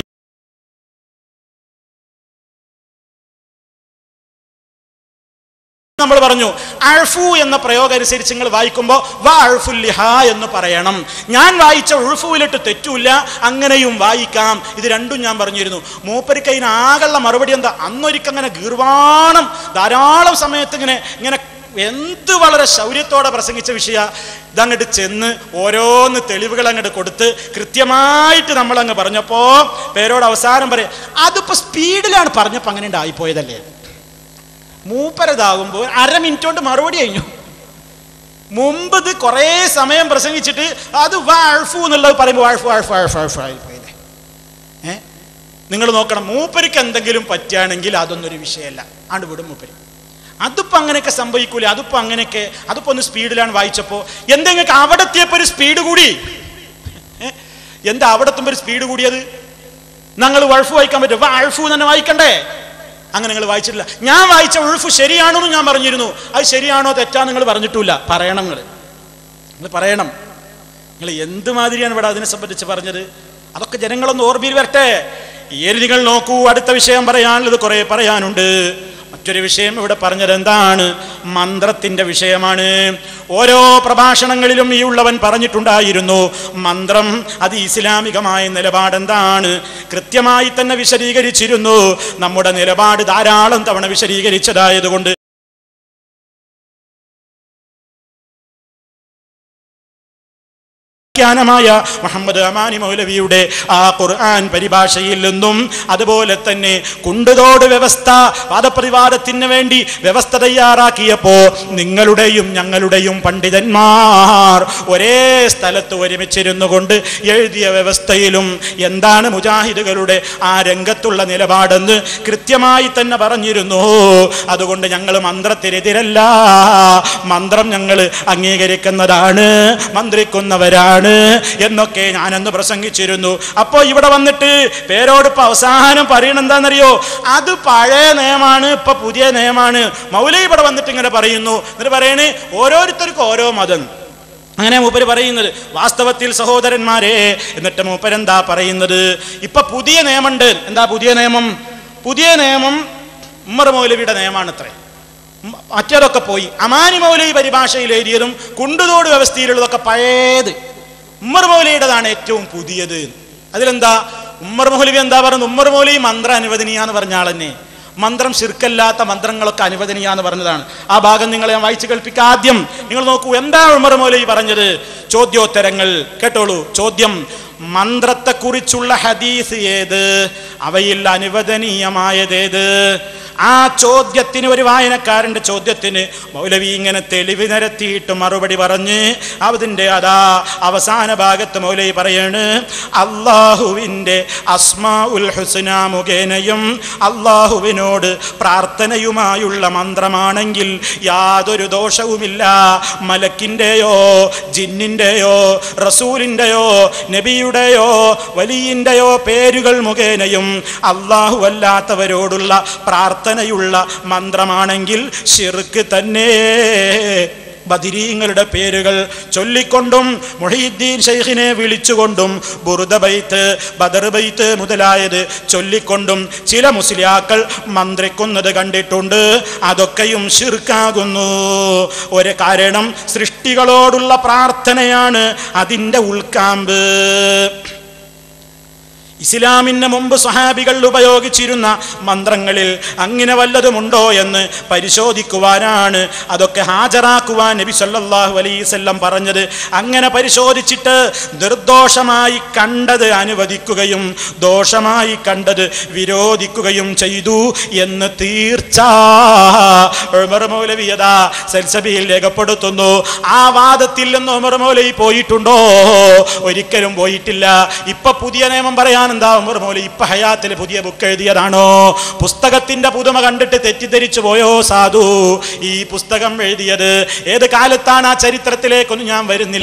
നമ്മൾ പറഞ്ഞു അഴ്ഫു എന്ന പ്രയോഗം അനുസരിച്ച് നിങ്ങൾ വായിക്കുമ്പോൾ വ അഴ്ഫുല്ലിഹാ എന്ന് പറയണം. ഞാൻ വായിച്ച ഉൾഫുവിലിട്ട് തെറ്റൂല, അങ്ങനെയും വായിക്കാം. ഇത് രണ്ടും ഞാൻ പറഞ്ഞിരുന്നു. മൂപ്പരിക്ക് അതിന് ആകെയുള്ള മറുപടി എന്താ? അന്നൊരിക്കങ്ങനെ ഗീർവാണം ധാരാളം സമയത്ത് ഇങ്ങനെ ഇങ്ങനെ എന്ത് വളരെ ശൗര്യത്തോടെ പ്രസംഗിച്ച വിഷയ ഇതങ്ങോട്ട് ചെന്ന് ഓരോന്ന് തെളിവുകൾ അങ്ങോട്ട് കൊടുത്ത് കൃത്യമായിട്ട് നമ്മളങ്ങ് പറഞ്ഞപ്പോ പേരോട് അവസാനം പറയാം അതിപ്പോ സ്പീഡിലാണ് പറഞ്ഞപ്പോ അങ്ങനെ ഉണ്ടായിപ്പോയതല്ലേ. മൂപ്പരതാകുമ്പോൾ അര മിനിറ്റ് കൊണ്ട് മറുപടി കഴിഞ്ഞു. മുമ്പ് ഇത് കുറേ സമയം പ്രസംഗിച്ചിട്ട് അത് വാഴ്ഫു എന്നുള്ളത് പറയുമ്പോൾ വാഴ്ഫു വാഴ്ഫു വാഴ്ഫു വാഴ്ഫു ആയിപ്പോയതേ. ഏ നിങ്ങൾ നോക്കണം, മൂപ്പരിക്ക് എന്തെങ്കിലും പറ്റുകയാണെങ്കിൽ അതൊന്നൊരു വിഷയമല്ല, ആണ്ട് വിടും മൂപ്പര്. അതിപ്പോ അങ്ങനെയൊക്കെ സംഭവിക്കൂല. അതിപ്പോ അങ്ങനെയൊക്കെ അതിപ്പോ ഒന്ന് സ്പീഡിലാണ് വായിച്ചപ്പോ എന്തെങ്കിലും അവിടെ എത്തിയപ്പോ ഒരു സ്പീഡ് കൂടി. എന്താ അവിടെ എത്തുമ്പോ ഒരു സ്പീഡ് കൂടിയത്? ഞങ്ങൾ വഴഫ് വായിക്കാൻ പറ്റും? വഴഫു തന്നെ വായിക്കണ്ടേ? അങ്ങനെ നിങ്ങൾ വായിച്ചിട്ടില്ല. ഞാൻ വായിച്ച ഉൾഫ് ശരിയാണോന്ന് ഞാൻ പറഞ്ഞിരുന്നു. അത് ശരിയാണോ തെറ്റാന്ന് നിങ്ങൾ പറഞ്ഞിട്ടില്ല. പറയണം, നിങ്ങൾ നിങ്ങൾ പറയണം. നിങ്ങൾ എന്തുമാതിരിയാണ് ഇവിടെ അതിനെ സംബന്ധിച്ച് പറഞ്ഞത്? അതൊക്കെ ജനങ്ങളൊന്ന് ഓർമ്മയിൽ വരട്ടെ. ഏത് നിങ്ങൾ നോക്കൂ, അടുത്ത വിഷയം പറയാനുള്ളത് കുറെ പറയാനുണ്ട്. മറ്റൊരു വിഷയം ഇവിടെ പറഞ്ഞത് എന്താണ്? മന്ത്രത്തിന്റെ വിഷയമാണ്. ഓരോ പ്രഭാഷണങ്ങളിലും ഈ ഉള്ളവൻ പറഞ്ഞിട്ടുണ്ടായിരുന്നു മന്ത്രം അത് ഇസ്ലാമികമായ നിലപാടെന്താണ് കൃത്യമായി തന്നെ വിശദീകരിച്ചിരുന്നു. നമ്മുടെ നിലപാട് ധാരാളം തവണ വിശദീകരിച്ചതായതുകൊണ്ട് ായ മുഹമ്മദ് അമാനി മൗലവിയുടെ ആ ഖുർആൻ പരിഭാഷയിൽ നിന്നും അതുപോലെ തന്നെ കുണ്ടുതോട് വ്യവസ്ഥ വാദപ്രതിവാദത്തിന് വേണ്ടി വ്യവസ്ഥ തയ്യാറാക്കിയപ്പോ നിങ്ങളുടെയും ഞങ്ങളുടെയും പണ്ഡിതന്മാർ ഒരേ സ്ഥലത്ത് ഒരുമിച്ചിരുന്നു കൊണ്ട് എഴുതിയ വ്യവസ്ഥയിലും എന്താണ് മുജാഹിദുകളുടെ ആ രംഗത്തുള്ള നിലപാടെന്ന് കൃത്യമായി തന്നെ പറഞ്ഞിരുന്നു. അതുകൊണ്ട് ഞങ്ങൾ മന്ത്രത്തിനെതിരല്ല, മന്ത്രം ഞങ്ങൾ അംഗീകരിക്കുന്നതാണ്, മന്ത്രിക്കുന്നവരാണ് എന്നൊക്കെ ഞാനന്ന് പ്രസംഗിച്ചിരുന്നു. അപ്പോ ഇവിടെ വന്നിട്ട് പേരോടിപ്പോ അവസാനം പറയണ എന്താണെന്നറിയോ? അത് പഴയ നിയമമാണ്, ഇപ്പൊ പുതിയ നിയമമാണ്. മൗലവി ഇവിടെ വന്നിട്ട് ഇങ്ങനെ പറയുന്നു. എന്നിട്ട് പറയണേ ഓരോരുത്തർക്കും ഓരോ മതം. അങ്ങനെ മൂപ്പര് പറയുന്നത് വാസ്തവത്തിൽ സഹോദരന്മാരെ, എന്നിട്ട് മൂപ്പരെന്താ പറയുന്നത്? ഇപ്പൊ പുതിയ നിയമമുണ്ട്. എന്താ പുതിയ നിയമം? പുതിയ നിയമം ഉമ്മർ മൗലവിയുടെ നിയമമാണ് അത്രേ. മറ്റേതൊക്കെ പോയി. അമാനി മൗലവി പരിഭാഷയിൽ എഴുതിയതും കുണ്ടുതോട് വ്യവസ്ഥയിലുള്ളതൊക്കെ പഴയത്. ഉമ്മർ മൗലവിയുടേതാണ് ഏറ്റവും പുതിയത്. അതിലെന്താ ഉമ്മർ മൗലവി എന്താ പറയുന്നത്? ഉമ്മർ മൗലവി മന്ത്രം അനുവദനീയാന്ന് പറഞ്ഞ ആളെന്നെ. മന്ത്രം ശിർക്കല്ലാത്ത മന്ത്രങ്ങളൊക്കെ അനുവദനീയാന്ന് പറഞ്ഞതാണ്. ആ ഭാഗം നിങ്ങളെ ഞാൻ വായിച്ചു കേൾപ്പിക്കാം. ആദ്യം നിങ്ങൾ നോക്കൂ, എന്താ ഉമ്മർ മൗലവി പറഞ്ഞത്? ചോദ്യോത്തരങ്ങൾ കേട്ടോളൂ. ചോദ്യം: മന്ത്രത്തെക്കുറിച്ചുള്ള ഹദീസ് ഏത്? അവയിൽ അനുവദനീയമായതേത്? ആ ചോദ്യത്തിന്, ഒരു വായനക്കാരന്റെ ചോദ്യത്തിന് മൗലവി ഇങ്ങനെ തെളിവ് നിരത്തിയിട്ട് മറുപടി പറഞ്ഞ് അതിൻ്റെ അതാ അവസാന ഭാഗത്ത് മൗലവി പറയാണ്, അള്ളാഹുവിൻ്റെ അസ്മാഉൽ ഹുസ്ന മുഖേനയും അള്ളാഹുവിനോട് പ്രാർത്ഥനയുമായുള്ള മന്ത്രമാണെങ്കിൽ യാതൊരു ദോഷവുമില്ല. മലക്കിൻ്റെയോ ജിന്നിൻ്റെയോ റസൂലിൻ്റെയോ നബിയുടെയോ വലിയിൻ്റെയോ പേരുകൾ മുഖേനയും അള്ളാഹു അല്ലാത്തവരോടുള്ള പ്രാർത്ഥനയുള്ള മന്ത്രമാണെങ്കിൽ ശിർക്ക് തന്നെ. ബദരീങ്ങളുടെ പേരുകൾ ചൊല്ലിക്കൊണ്ടും മുഹീദ്ദീൻ ശൈഖിനെ വിളിച്ചുകൊണ്ടും ബുറുദ ബൈത്ത് ബദർ ബൈത്ത് മുതലായത് ചൊല്ലിക്കൊണ്ടും ചില മുസ്ലിയാക്കൾ മന്ത്രിക്കുന്നത് കണ്ടിട്ടുണ്ട്. അതൊക്കെയും ശിർക്കാകുന്നു. ഒരു കാരണം സൃഷ്ടികളോടുള്ള പ്രാർത്ഥനയാണ് അതിൻ്റെ ഉൾക്കാമ്പ്. ഇസ്ലാമിന് മുമ്പ് സ്വഹാബികൾ ഉപയോഗിച്ചിരുന്ന മന്ത്രങ്ങളിൽ അങ്ങനെ വല്ലതുമുണ്ടോ എന്ന് പരിശോധിക്കുവാനാണ്, അതൊക്കെ ഹാജരാക്കുവാൻ നബി സല്ലല്ലാഹു അലൈഹി വസല്ലം പറഞ്ഞത്. അങ്ങനെ പരിശോധിച്ചിട്ട് നിർദോഷമായി കണ്ടത് അനുവദിക്കുകയും ദോഷമായി കണ്ടത് വിരോധിക്കുകയും ചെയ്തു എന്ന് തീർച്ച. ഉമർ മൗലവി അതാ സൽസബിയിൽ രേഖപ്പെടുത്തുന്നു. ആ വാദത്തിൽ നിന്ന് ഉമർ മൗലവി പോയിട്ടുണ്ടോ? ഒരിക്കലും പോയിട്ടില്ല. ഇപ്പൊ പുതിയ നിയമം പറയാൻ എന്താ ഉമർ മൗലവി ഇപ്പൊ ഹയാത്തിൽ പുതിയ ബുക്ക് എഴുതിയതാണോ? പുസ്തകത്തിന്റെ പുതുമ കണ്ടിട്ട് തെറ്റിദ്ധരിച്ചു പോയോ സാധു? ഈ പുസ്തകം എഴുതിയത് ഏത് കാലത്താണ് ആ ചരിത്രത്തിലേക്കൊന്നും ഞാൻ വരുന്നില്ല.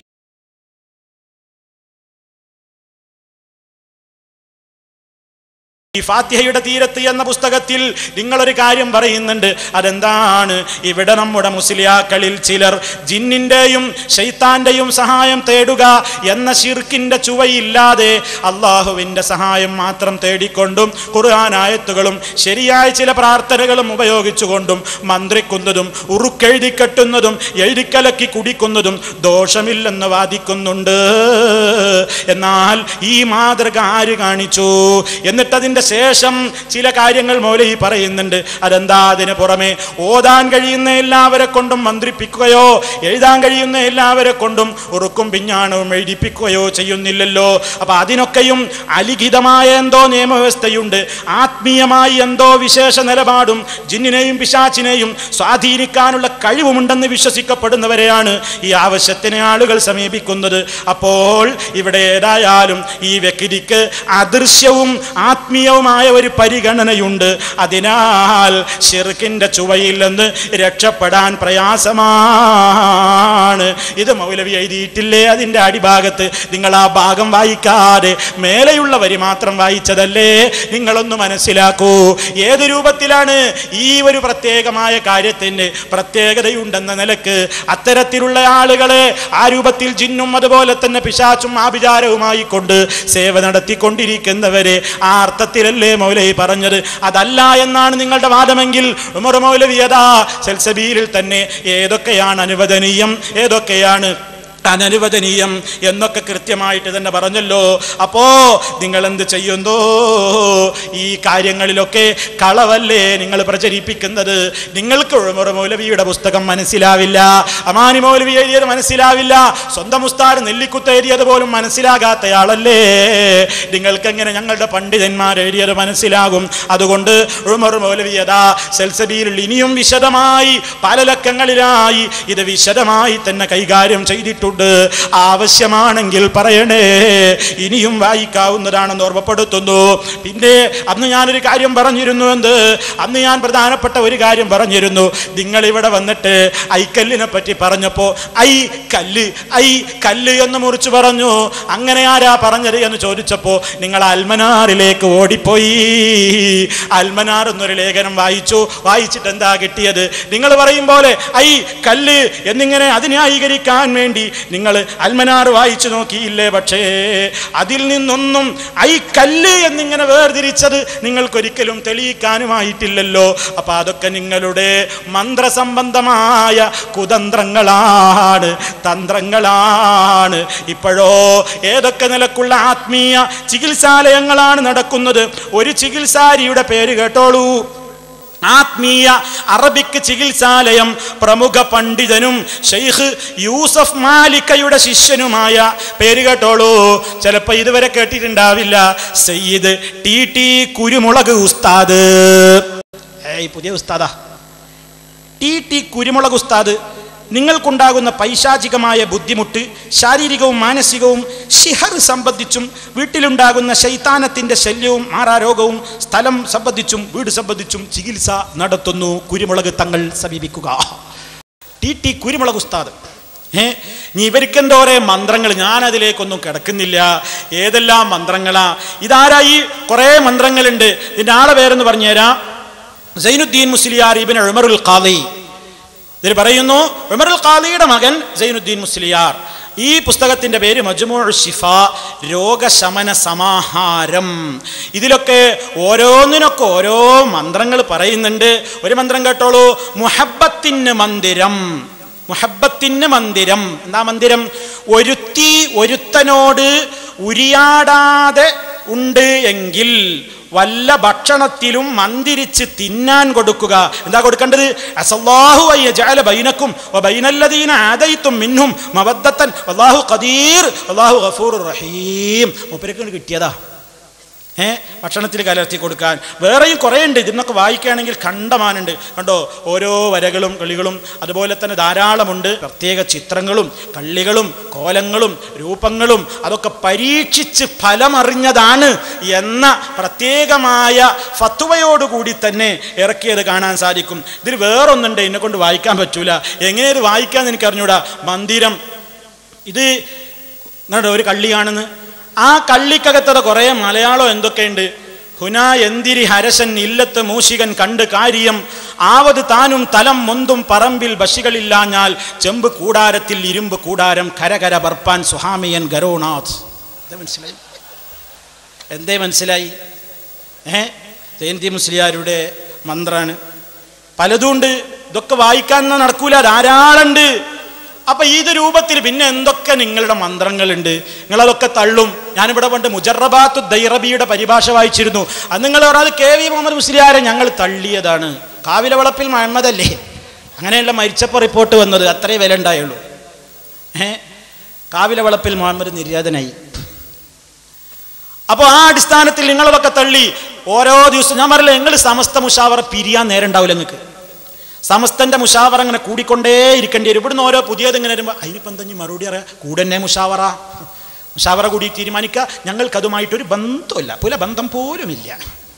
ഈ ഫാത്തിഹയുടെ തീരത്ത് എന്ന പുസ്തകത്തിൽ നിങ്ങളൊരു കാര്യം പറയുന്നുണ്ട്. അതെന്താണ്? ഇവിടെ നമ്മുടെ മുസ്ലിയാക്കളിൽ ചിലർ ജിന്നിന്റെയും ശൈത്താന്റെയും സഹായം തേടുക എന്ന ശിർക്കിന്റെ ചുവയില്ലാതെ അള്ളാഹുവിന്റെ സഹായം മാത്രം തേടിക്കൊണ്ടും ഖുർആൻ ആയത്തുകളും ശരിയായ ചില പ്രാർത്ഥനകളും ഉപയോഗിച്ചുകൊണ്ടും മന്ത്രിക്കുന്നതും ഉറുക്കെഴുതി കെട്ടുന്നതും എഴുതിക്കലക്കി കുടിക്കുന്നതും ദോഷമില്ലെന്ന് വാദിക്കുന്നുണ്ട്. എന്നാൽ ഈ മാതൃക ആര് കാണിച്ചു? എന്നിട്ട് അതിന്റെ ശേഷം ചില കാര്യങ്ങൾ മൗലവി പറയുന്നുണ്ട്. അതെന്താ? അതിന് പുറമെ ഓതാൻ കഴിയുന്ന എല്ലാവരെ കൊണ്ടും മന്ത്രിപ്പിക്കുകയോ എഴുതാൻ കഴിയുന്ന എല്ലാവരെ കൊണ്ടും ഉറുക്കും പിഞ്ഞാണവും എഴുതിപ്പിക്കുകയോ ചെയ്യുന്നില്ലല്ലോ. അപ്പൊ അതിനൊക്കെയും അലിഖിതമായ എന്തോ നിയമവ്യവസ്ഥയുണ്ട്. ആത്മീയമായി എന്തോ വിശേഷ നിലപാടും ജിന്നിനെയും പിശാച്ചിനെയും സ്വാധീനിക്കാനുള്ള കഴിവുമുണ്ടെന്ന് വിശ്വസിക്കപ്പെടുന്നവരെയാണ് ഈ ആവശ്യത്തിന് ആളുകൾ സമീപിക്കുന്നത്. അപ്പോൾ ഇവിടെ ഏതായാലും ഈ വ്യക്തിക്ക് അദൃശ്യവും ആത്മീയ ആത്മീയവുമായ ഒരു പരിഗണനയുണ്ട്. അതിനാൽ ശിർക്കിന്റെ ചുവയിൽ നിന്ന് രക്ഷപ്പെടാൻ പ്രയാസമാണ്. ഇത് മൗലവി എഴുതിയിട്ടില്ലേ അതിൻ്റെ അടിഭാഗത്ത്? നിങ്ങൾ ആ ഭാഗം വായിക്കാതെ മേലെയുള്ള വരി മാത്രം വായിച്ചതല്ലേ? നിങ്ങളൊന്ന് മനസ്സിലാക്കൂ, ഏത് രൂപത്തിലാണ് ഈ ഒരു പ്രത്യേകമായ കാര്യത്തിന് പ്രത്യേകതയുണ്ടെന്ന നിലക്ക് അത്തരത്തിലുള്ള ആളുകളെ ആ രൂപത്തിൽ ജിന്നും അതുപോലെ തന്നെ പിശാചും ആഭിചാരവുമായി കൊണ്ട് സേവ നടത്തിക്കൊണ്ടിരിക്കുന്നവരെ ആ അർത്ഥത്തിലല്ലേ മൗലവി പറഞ്ഞത്? അതല്ല എന്നാണ് നിങ്ങളുടെ വാദമെങ്കിൽ ഉമർ മൗലവി അതാ സൽസബീലിൽ തന്നെ ഏതൊക്കെയാണ് അനുവദനീയം, ഏതൊക്കെയാണ് അനനുവദനീയം എന്നൊക്കെ കൃത്യമായിട്ട് തന്നെ പറഞ്ഞല്ലോ. അപ്പോ നിങ്ങൾ എന്ത് ചെയ്യുന്നു? ഈ കാര്യങ്ങളിലൊക്കെ കളവല്ലേ നിങ്ങൾ പ്രചരിപ്പിക്കുന്നത്? നിങ്ങൾക്ക് ഉമർ മൗലവിയുടെ പുസ്തകം മനസ്സിലാവില്ല, അമാനി മൗലവി എഴുതിയത് മനസ്സിലാവില്ല, സ്വന്തം ഉസ്താദ് നെല്ലിക്കുത്ത് എഴുതിയത് പോലും മനസ്സിലാകാത്തയാളല്ലേ നിങ്ങൾക്ക് എങ്ങനെ ഞങ്ങളുടെ പണ്ഡിതന്മാർ എഴുതിയത് മനസ്സിലാകും? അതുകൊണ്ട് ഉമർ മൗലവി അതാ സൽസബീലിൽ ഇനിയും വിശദമായി പല ലക്കങ്ങളിലായി ഇത് വിശദമായി തന്നെ കൈകാര്യം ചെയ്തിട്ടുണ്ട്. ആവശ്യമാണെങ്കിൽ പറയണേ, ഇനിയും വായിക്കാവുന്നതാണെന്ന് ഓർമ്മപ്പെടുത്തുന്നു. പിന്നെ അന്ന് ഞാനൊരു കാര്യം പറഞ്ഞിരുന്നു. എന്ത്? അന്ന് ഞാൻ പ്രധാനപ്പെട്ട ഒരു കാര്യം പറഞ്ഞിരുന്നു. നിങ്ങൾ ഇവിടെ വന്നിട്ട് ഐക്കല്ലിനെ പറ്റി പറഞ്ഞപ്പോ ഐ കല്ല് ഐ കല്ല് എന്ന് മുറിച്ചു പറഞ്ഞു. അങ്ങനെ ആരാ പറഞ്ഞത് എന്ന് ചോദിച്ചപ്പോ നിങ്ങൾ അൽമനാറിലേക്ക് ഓടിപ്പോയി. അൽമനാർ എന്നൊരു ലേഖനം വായിച്ചു. വായിച്ചിട്ട് എന്താ കിട്ടിയത്? നിങ്ങൾ പറയും പോലെ ഐ കല്ല് എന്നിങ്ങനെ അത് ന്യായീകരിക്കാൻ വേണ്ടി നിങ്ങൾ അൽമനാർ വായിച്ചു നോക്കിയില്ലേ? പക്ഷേ അതിൽ നിന്നൊന്നും ഐ കല്ല് എന്നിങ്ങനെ വേർതിരിച്ചത് നിങ്ങൾക്കൊരിക്കലും തെളിയിക്കാനുമായിട്ടില്ലല്ലോ. അപ്പൊ അതൊക്കെ നിങ്ങളുടെ മന്ത്രസംബന്ധമായ കുതന്ത്രങ്ങളാണ്, തന്ത്രങ്ങളാണ്. ഇപ്പോഴോ ഏതൊക്കെ നിലക്കുള്ള ആത്മീയ ചികിത്സാലയങ്ങളാണ് നടക്കുന്നത്? ഒരു ചികിത്സാരിയുടെ പേര് കേട്ടോളൂ, ആത്മീയ അറബിക് ചികിത്സാലയം. പ്രമുഖ പണ്ഡിതനും ഷെയ്ഖ് യൂസഫ് മാലിക്കയുടെ ശിഷ്യനുമായ, പേര് കേട്ടോളൂ, ചിലപ്പോൾ ഇതുവരെ കേട്ടിട്ടുണ്ടാവില്ല, സയ്യിദ് ടി ടി കുരുമുളക് ഉസ്താദ്. ഏയ് പുതിയ ഉസ്താദാ ടി ടി കുരുമുളക് ഉസ്താദ്. നിങ്ങൾക്കുണ്ടാകുന്ന പൈശാചികമായ ബുദ്ധിമുട്ട്, ശാരീരികവും മാനസികവും ശിഹർ സംബന്ധിച്ചും വീട്ടിലുണ്ടാകുന്ന ശൈത്താനത്തിൻ്റെ ശല്യവും മാറാരോഗവും സ്ഥലം സംബന്ധിച്ചും വീട് സംബന്ധിച്ചും ചികിത്സ നടത്തുന്നു. കുരുമുളക് തങ്ങൾ സമീപിക്കുക. ടി ടി കുരുമുളക് ഉസ്താദ്. ഏ നീ ഇവർക്കെന്തോരേ മന്ത്രങ്ങൾ, ഞാനതിലേക്കൊന്നും കിടക്കുന്നില്ല. ഏതെല്ലാം മന്ത്രങ്ങളാ ഇതാരായി? കുറേ മന്ത്രങ്ങളുണ്ട്. ഇതിൻ്റെ ആളെ പേരെന്ന് പറഞ്ഞുതരാം. സൈനുദ്ദീൻ മുസ്ലിയാർ ഇബ്നു ഉമറുൽ ഖാദി. ഇതിൽ പറയുന്നു ഉമറുൽ ഖാദിയുടെ മകൻ സൈനുദ്ദീൻ മുസ്ലിയാർ. ഈ പുസ്തകത്തിൻ്റെ പേര് മജ്മൂഉ ശിഫാ, രോഗശമന സമാഹാരം. ഇതിലൊക്കെ ഓരോന്നിനൊക്കെ ഓരോ മന്ത്രങ്ങൾ പറയുന്നുണ്ട്. ഒരു മന്ത്രം കേട്ടോളൂ, മുഹബ്ബത്തിന് മന്ദിരം. മുഹബ്ബത്തിന് മന്ദിരം എന്താ മന്ദിരം? ഒരുത്തി ഒരുത്തനോട് ഉരിയാടാതെ ഉണ്ട് എങ്കിൽ വല്ല ഭക്ഷണത്തിലും മന്ദിരിച്ച് തിന്നാൻ കൊടുക്കുക. എന്താ കൊടുക്കേണ്ടത്? അസല്ലാഹു അയ്യജഅല ബൈനക്കും വബൈനല്ലദീന ആദൈതും മിൻഹും മവദ്ദത്തൻ വല്ലാഹു ഖദീർ വല്ലാഹു ഗഫൂറുർ റഹീം. മൂപ്പർക്ക് കിട്ടിയതാ ഏ ഭക്ഷണത്തിൽ കലർത്തി കൊടുക്കാൻ. വേറെയും കുറേ ഉണ്ട്. ഇതിനൊക്കെ വായിക്കുകയാണെങ്കിൽ കണ്ടമാനുണ്ട്. കണ്ടോ, ഓരോ വരകളും കളികളും അതുപോലെ തന്നെ ധാരാളമുണ്ട്. പ്രത്യേക ചിത്രങ്ങളും കള്ളികളും കോലങ്ങളും രൂപങ്ങളും അതൊക്കെ പരീക്ഷിച്ച് ഫലമറിഞ്ഞതാണ് എന്ന പ്രത്യേകമായ ഫത്വയോടുകൂടി തന്നെ ഇറക്കിയത് കാണാൻ സാധിക്കും. ഇതിൽ വേറൊന്നുണ്ട്, എന്നെ കൊണ്ട് വായിക്കാൻ പറ്റൂല. എങ്ങനെ ഇത് വായിക്കാമെന്ന് എനിക്കറിഞ്ഞൂടാ. മന്ദിരം ഇത് ഒരു കള്ളിയാണെന്ന്. ആ കള്ളിക്കകത്തത് കുറേ മലയാളം എന്തൊക്കെയുണ്ട്. ഹുനാ എന്തിരി ഹരസൻ ഇല്ലത്ത് മൂഷികൻ കണ്ട് കാര്യം ആവത് താനും തലം മൊന്തും പറമ്പിൽ ബഷികളില്ലാഞ്ഞാൽ ചെമ്പ് കൂടാരത്തിൽ ഇരുമ്പ് കൂടാരം കരകര ബർപ്പാൻ സുഹാമിയൻ ഗരോനാഥ്. എന്തേ മനസ്സിലായി? എന്തേ മനസ്സിലായി? ഏ ജയന്തി മുസ്ലിയാരുടെ മന്ത്രാണ്. പലതുണ്ട്. ഇതൊക്കെ വായിക്കാൻ നടക്കൂല, ധാരാളമുണ്ട്. അപ്പൊ ഇത് രൂപത്തിൽ പിന്നെ എന്തൊക്കെ നിങ്ങളുടെ മന്ത്രങ്ങളുണ്ട്, നിങ്ങളതൊക്കെ തള്ളും. ഞാനിവിടെ പണ്ട് മുജറബാത്തു ദൈറബിയുടെ പരിഭാഷ വായിച്ചിരുന്നു. അത് നിങ്ങൾ പറഞ്ഞത് കെ വി മുഹമ്മദ് മുസ്ലിയാരെ ഞങ്ങൾ തള്ളിയതാണ്. കാവിലവളപ്പിൽ മുഹമ്മദ് അല്ലേ അങ്ങനെയുള്ള മരിച്ചപ്പോൾ റിപ്പോർട്ട് വന്നത്, അത്രേ വില ഉണ്ടായുള്ളൂ. ഏഹ് കാവിലവളപ്പിൽ മുഹമ്മദ് നിര്യാതനായി. അപ്പോൾ ആ അടിസ്ഥാനത്തിൽ നിങ്ങളതൊക്കെ തള്ളി ഓരോ ദിവസവും. ഞാൻ പറയില്ല, നിങ്ങൾ സമസ്ത മുഷാവറ പിരിയാൻ നേരം ഉണ്ടാവില്ല. നിങ്ങൾക്ക് സമസ്തന്റെ മുഷാവറ അങ്ങനെ കൂടിക്കൊണ്ടേ ഇരിക്കേണ്ടി വരും. ഇവിടുന്ന് ഓരോ പുതിയത് ഇങ്ങനെ വരുമ്പോൾ അതിനിപ്പം എന്തെങ്കിലും മറുപടി അറിയാം. കൂടെ തന്നെ മുഷാവറ മുഷാവറ കൂടി തീരുമാനിക്കുക. ഞങ്ങൾക്കതുമായിട്ടൊരു ബന്ധമില്ല, പുല ബന്ധം പോലുമില്ല.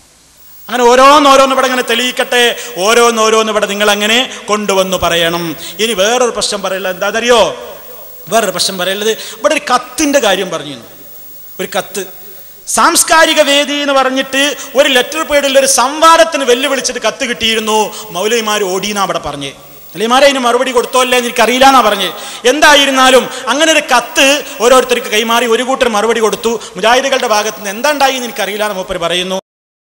അങ്ങനെ ഓരോന്നോരോന്ന് ഇവിടെ ഇങ്ങനെ തെളിയിക്കട്ടെ, ഓരോന്നോരോന്ന് ഇവിടെ നിങ്ങൾ അങ്ങനെ കൊണ്ടുവന്നു പറയണം. ഇനി വേറൊരു പ്രശ്നം പറയുള്ളത് എന്താണെന്നറിയോ? വേറൊരു പ്രശ്നം പറയുള്ളത് ഇവിടെ ഒരു കത്തിൻ്റെ കാര്യം പറഞ്ഞിരുന്നു. ഒരു കത്ത്, സാംസ്കാരിക വേദി എന്ന് പറഞ്ഞിട്ട് ഒരു ലെറ്റർ പേഡിൽ ഒരു സംവാദത്തിന് വെല്ലുവിളിച്ചിട്ട് കത്ത് കിട്ടിയിരുന്നു. മൗലവിമാർ ഓടിയെന്നാ അവിടെ പറഞ്ഞേ. മൗലവിമാരെ അതിന് മറുപടി കൊടുത്തോ അല്ലേ എനിക്കറിയില്ല എന്നാ പറഞ്ഞ്. എന്തായിരുന്നാലും അങ്ങനെ ഒരു കത്ത് ഓരോരുത്തർക്ക് കൈമാറി ഒരു കൂട്ടർ മറുപടി കൊടുത്തു. മുജാഹിദുകളുടെ ഭാഗത്ത് നിന്ന് എന്താ ഉണ്ടായി എന്ന് എനിക്കറിയില്ല എന്ന് മൂപ്പർ പറയുന്നു.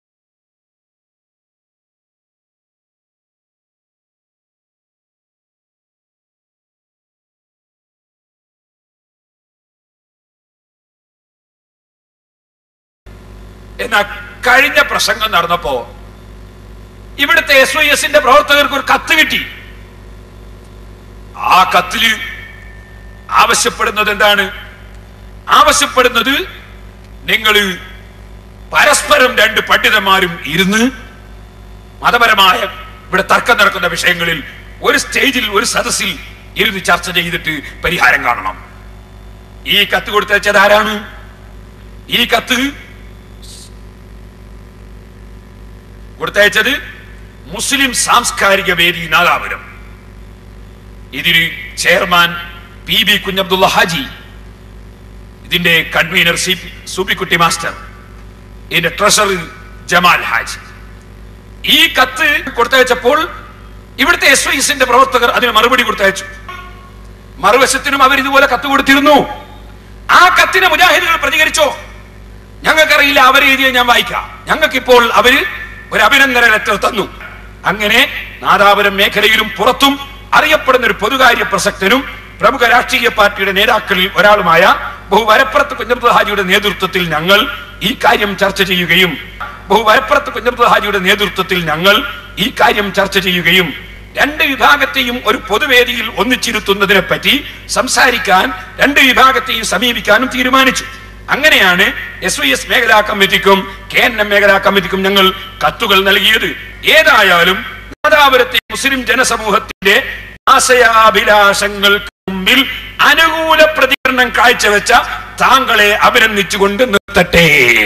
എന്നാ കഴിഞ്ഞ പ്രസംഗം നടന്നപ്പോ ഇവിടുത്തെ എസ് വൈ എസിന്റെ പ്രവർത്തകർക്ക് ഒരു കത്ത് കിട്ടി. ആ കത്തില് ആവശ്യപ്പെടുന്നത് എന്താണ്? ആവശ്യപ്പെടുന്നത് നിങ്ങൾ പരസ്പരം രണ്ട് പണ്ഡിതന്മാരും ഇരുന്ന് മതപരമായ ഇവിടെ തർക്കം നടക്കുന്ന വിഷയങ്ങളിൽ ഒരു സ്റ്റേജിൽ ഒരു സദസ്സിൽ ഇരുന്ന് ചർച്ച ചെയ്തിട്ട് പരിഹാരം കാണണം. ഈ കത്ത് കൊടുത്തയച്ചത് ആരാണ്? ഈ കത്ത് കൊടുത്തയച്ചത് മുസ്ലിം സാംസ്കാരിക വേദി നാദാപുരം. ഇതിന് chairman P B Kunhabdulla Haji, ഇതിന്റെ കൺവീനർ സി സൂപ്പിക്കുട്ടി മാസ്റ്റർ, ഇതിന്റെ ട്രഷറർ ജമാൽ ഹാജി. ഈ കത്ത് കൊടുത്തയച്ചപ്പോൾ ഇവിടുത്തെ എസ് വൈ എസിന്റെ പ്രവർത്തകർ അതിന് മറുപടി കൊടുത്തയച്ചു. മറുവശത്തിനും അവർ ഇതുപോലെ കത്ത് കൊടുത്തിരുന്നു. ആ കത്തിന് മുജാഹിദുകൾ പ്രതികരിച്ചോ? ഞങ്ങൾക്കറിയില്ല, അവരെഴുതിയ ഞാൻ വായിക്കാം. ഞങ്ങൾക്കിപ്പോൾ അവര് ഒരു അഭിനന്ദന ലെറ്റർ തന്നു. അങ്ങനെ നാദാപുരം മേഖലയിലും പുറത്തും അറിയപ്പെടുന്ന ഒരു പൊതുകാര്യ പ്രസക്തനും പ്രമുഖ രാഷ്ട്രീയ പാർട്ടിയുടെ നേതാക്കളിൽ ഒരാളുമായ ബഹുവരപ്പുറത്ത് കുഞ്ഞബ്ദുൽ ഹാജിയുടെ നേതൃത്വത്തിൽ ഞങ്ങൾ ഈ കാര്യം ചർച്ച ചെയ്യുകയും ബഹുവരപ്പുറത്ത് കുഞ്ഞബ്ദുൽ ഹാജിയുടെ നേതൃത്വത്തിൽ ഞങ്ങൾ ഈ കാര്യം ചർച്ച ചെയ്യുകയും രണ്ട് വിഭാഗത്തെയും ഒരു പൊതുവേദിയിൽ ഒന്നിച്ചിരുത്തുന്നതിനെ പറ്റി സംസാരിക്കാൻ രണ്ട് വിഭാഗത്തെയും സമീപിക്കാനും തീരുമാനിച്ചു. അങ്ങനെയാണ് എസ് വൈ എസ് മേഖലാ കമ്മിറ്റിക്കും കെ എൻ എം മേഖലാ കമ്മിറ്റിക്കും ഞങ്ങൾ കത്തുകൾ നൽകിയത്. ഏതായാലും നാദാപുരത്തെ മുസ്ലിം ജനസമൂഹത്തിന്റെ ആശയാഭിലാഷങ്ങൾക്ക് മുമ്പിൽ അനുകൂല പ്രതികരണം കാഴ്ചവെച്ച താങ്കളെ അഭിനന്ദിച്ചുകൊണ്ട് നിർത്തട്ടെ.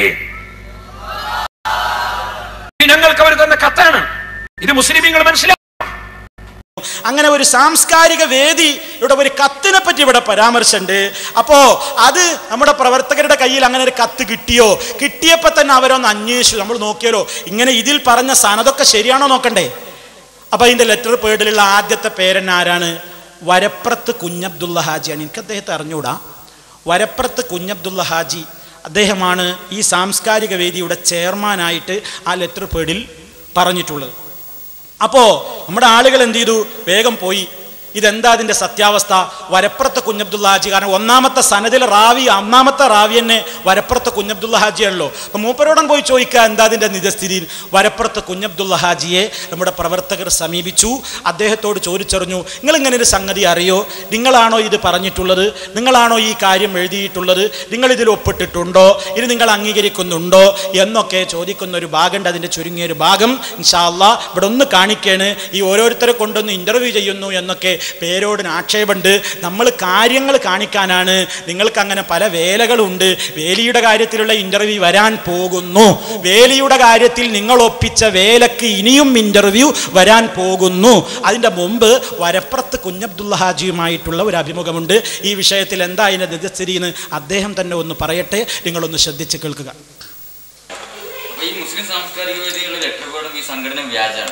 ഞങ്ങൾക്ക് അവർ തന്ന കത്താണ് ഇത്. മുസ്ലിമീങ്ങൾ മനസ്സിലാക്കി. അങ്ങനെ ഒരു സാംസ്കാരിക വേദി ഇവിടെ ഒരു കത്തിനെ പറ്റി ഇവിടെ പരാമർശമുണ്ട്. അപ്പോ അത് നമ്മുടെ പ്രവർത്തകരുടെ കയ്യിൽ അങ്ങനെ ഒരു കത്ത് കിട്ടിയോ? കിട്ടിയപ്പോ തന്നെ അവരൊന്ന് അന്വേഷിച്ചു. നമ്മൾ നോക്കിയാലോ ഇങ്ങനെ ഇതിൽ പറഞ്ഞ സനതൊക്കെ ശരിയാണോ നോക്കണ്ടേ. അപ്പൊ അതിന്റെ ലെറ്റർ പേഡിലുള്ള ആദ്യത്തെ പേരൻ ആരാണ്? വരപ്രത്ത് കുഞ്ഞബ്ദുള്ള ഹാജിയാണ്. എനിക്ക് അദ്ദേഹത്തെ അറിഞ്ഞൂടാ. വരപ്രത്ത് കുഞ്ഞബ്ദുള്ള ഹാജി അദ്ദേഹമാണ് ഈ സാംസ്കാരിക വേദിയുടെ ചെയർമാനായിട്ട് ആ ലെറ്റർ പേഡിൽ പറഞ്ഞിട്ടുള്ളത്. അപ്പോൾ നമ്മുടെ ആളുകൾ എന്ത് ചെയ്തു? വേഗം പോയി ഇതെന്താ അതിൻ്റെ സത്യാവസ്ഥ? വരപ്പുറത്തെ കുഞ്ഞബ്ദുള്ള ഹാജി, കാരണം ഒന്നാമത്തെ സനദിലെ റാവി ഒന്നാമത്തെ റാവി തന്നെ വരപ്പുറത്തെ കുഞ്ഞബ്ദുള്ള ഹാജിയാണല്ലോ. അപ്പം മൂപ്പരോടൻ പോയി ചോദിക്കുക എന്താ അതിൻ്റെ നിജസ്ഥിതി. വരപ്പുറത്തെ കുഞ്ഞബ്ദുള്ള ഹാജിയെ നമ്മുടെ പ്രവർത്തകർ സമീപിച്ചു. അദ്ദേഹത്തോട് ചോദിച്ചറിഞ്ഞു, നിങ്ങളിങ്ങനെ ഒരു സംഗതി അറിയോ? നിങ്ങളാണോ ഇത് പറഞ്ഞിട്ടുള്ളത്? നിങ്ങളാണോ ഈ കാര്യം എഴുതിയിട്ടുള്ളത്? നിങ്ങളിതിൽ ഒപ്പിട്ടിട്ടുണ്ടോ? ഇത് നിങ്ങൾ അംഗീകരിക്കുന്നുണ്ടോ എന്നൊക്കെ ചോദിക്കുന്ന ഒരു ഭാഗമുണ്ട്. അതിൻ്റെ ചുരുങ്ങിയൊരു ഭാഗം ഇൻഷാ അല്ലാഹ് ഇവിടെ ഒന്ന് കാണിക്കാണ്. ഈ ഓരോരുത്തരെ കൊണ്ടൊന്ന് ഇൻ്റർവ്യൂ ചെയ്യുന്നു എന്നൊക്കെ പേരോടിന് ആക്ഷേപമുണ്ട്. നമ്മൾ കാര്യങ്ങൾ കാണിക്കാനാണ്. നിങ്ങൾക്ക് അങ്ങനെ പല വേലകളുണ്ട്. വേലിയുടെ കാര്യത്തിലുള്ള ഇന്റർവ്യൂ വരാൻ പോകുന്നു. വേലിയുടെ കാര്യത്തിൽ നിങ്ങൾ ഒപ്പിച്ച വേലക്ക് ഇനിയും ഇന്റർവ്യൂ വരാൻ പോകുന്നു. അതിൻ്റെ മുമ്പ് വരപ്പുറത്ത് കുഞ്ഞബ്ദുള്ള ഹാജിയുമായിട്ടുള്ള ഒരു അഭിമുഖമുണ്ട്. ഈ വിഷയത്തിൽ എന്താ അതിൻ്റെ നിജസ്ഥിതി എന്ന് അദ്ദേഹം തന്നെ ഒന്ന് പറയട്ടെ. നിങ്ങളൊന്ന് ശ്രദ്ധിച്ച് കേൾക്കുക. ഈ മുസ്ലിം സാംസ്കാരിക വേദികളുടെ ലെറ്റർ ബോർഡും ഈ സംഘടന വ്യാജാണ്.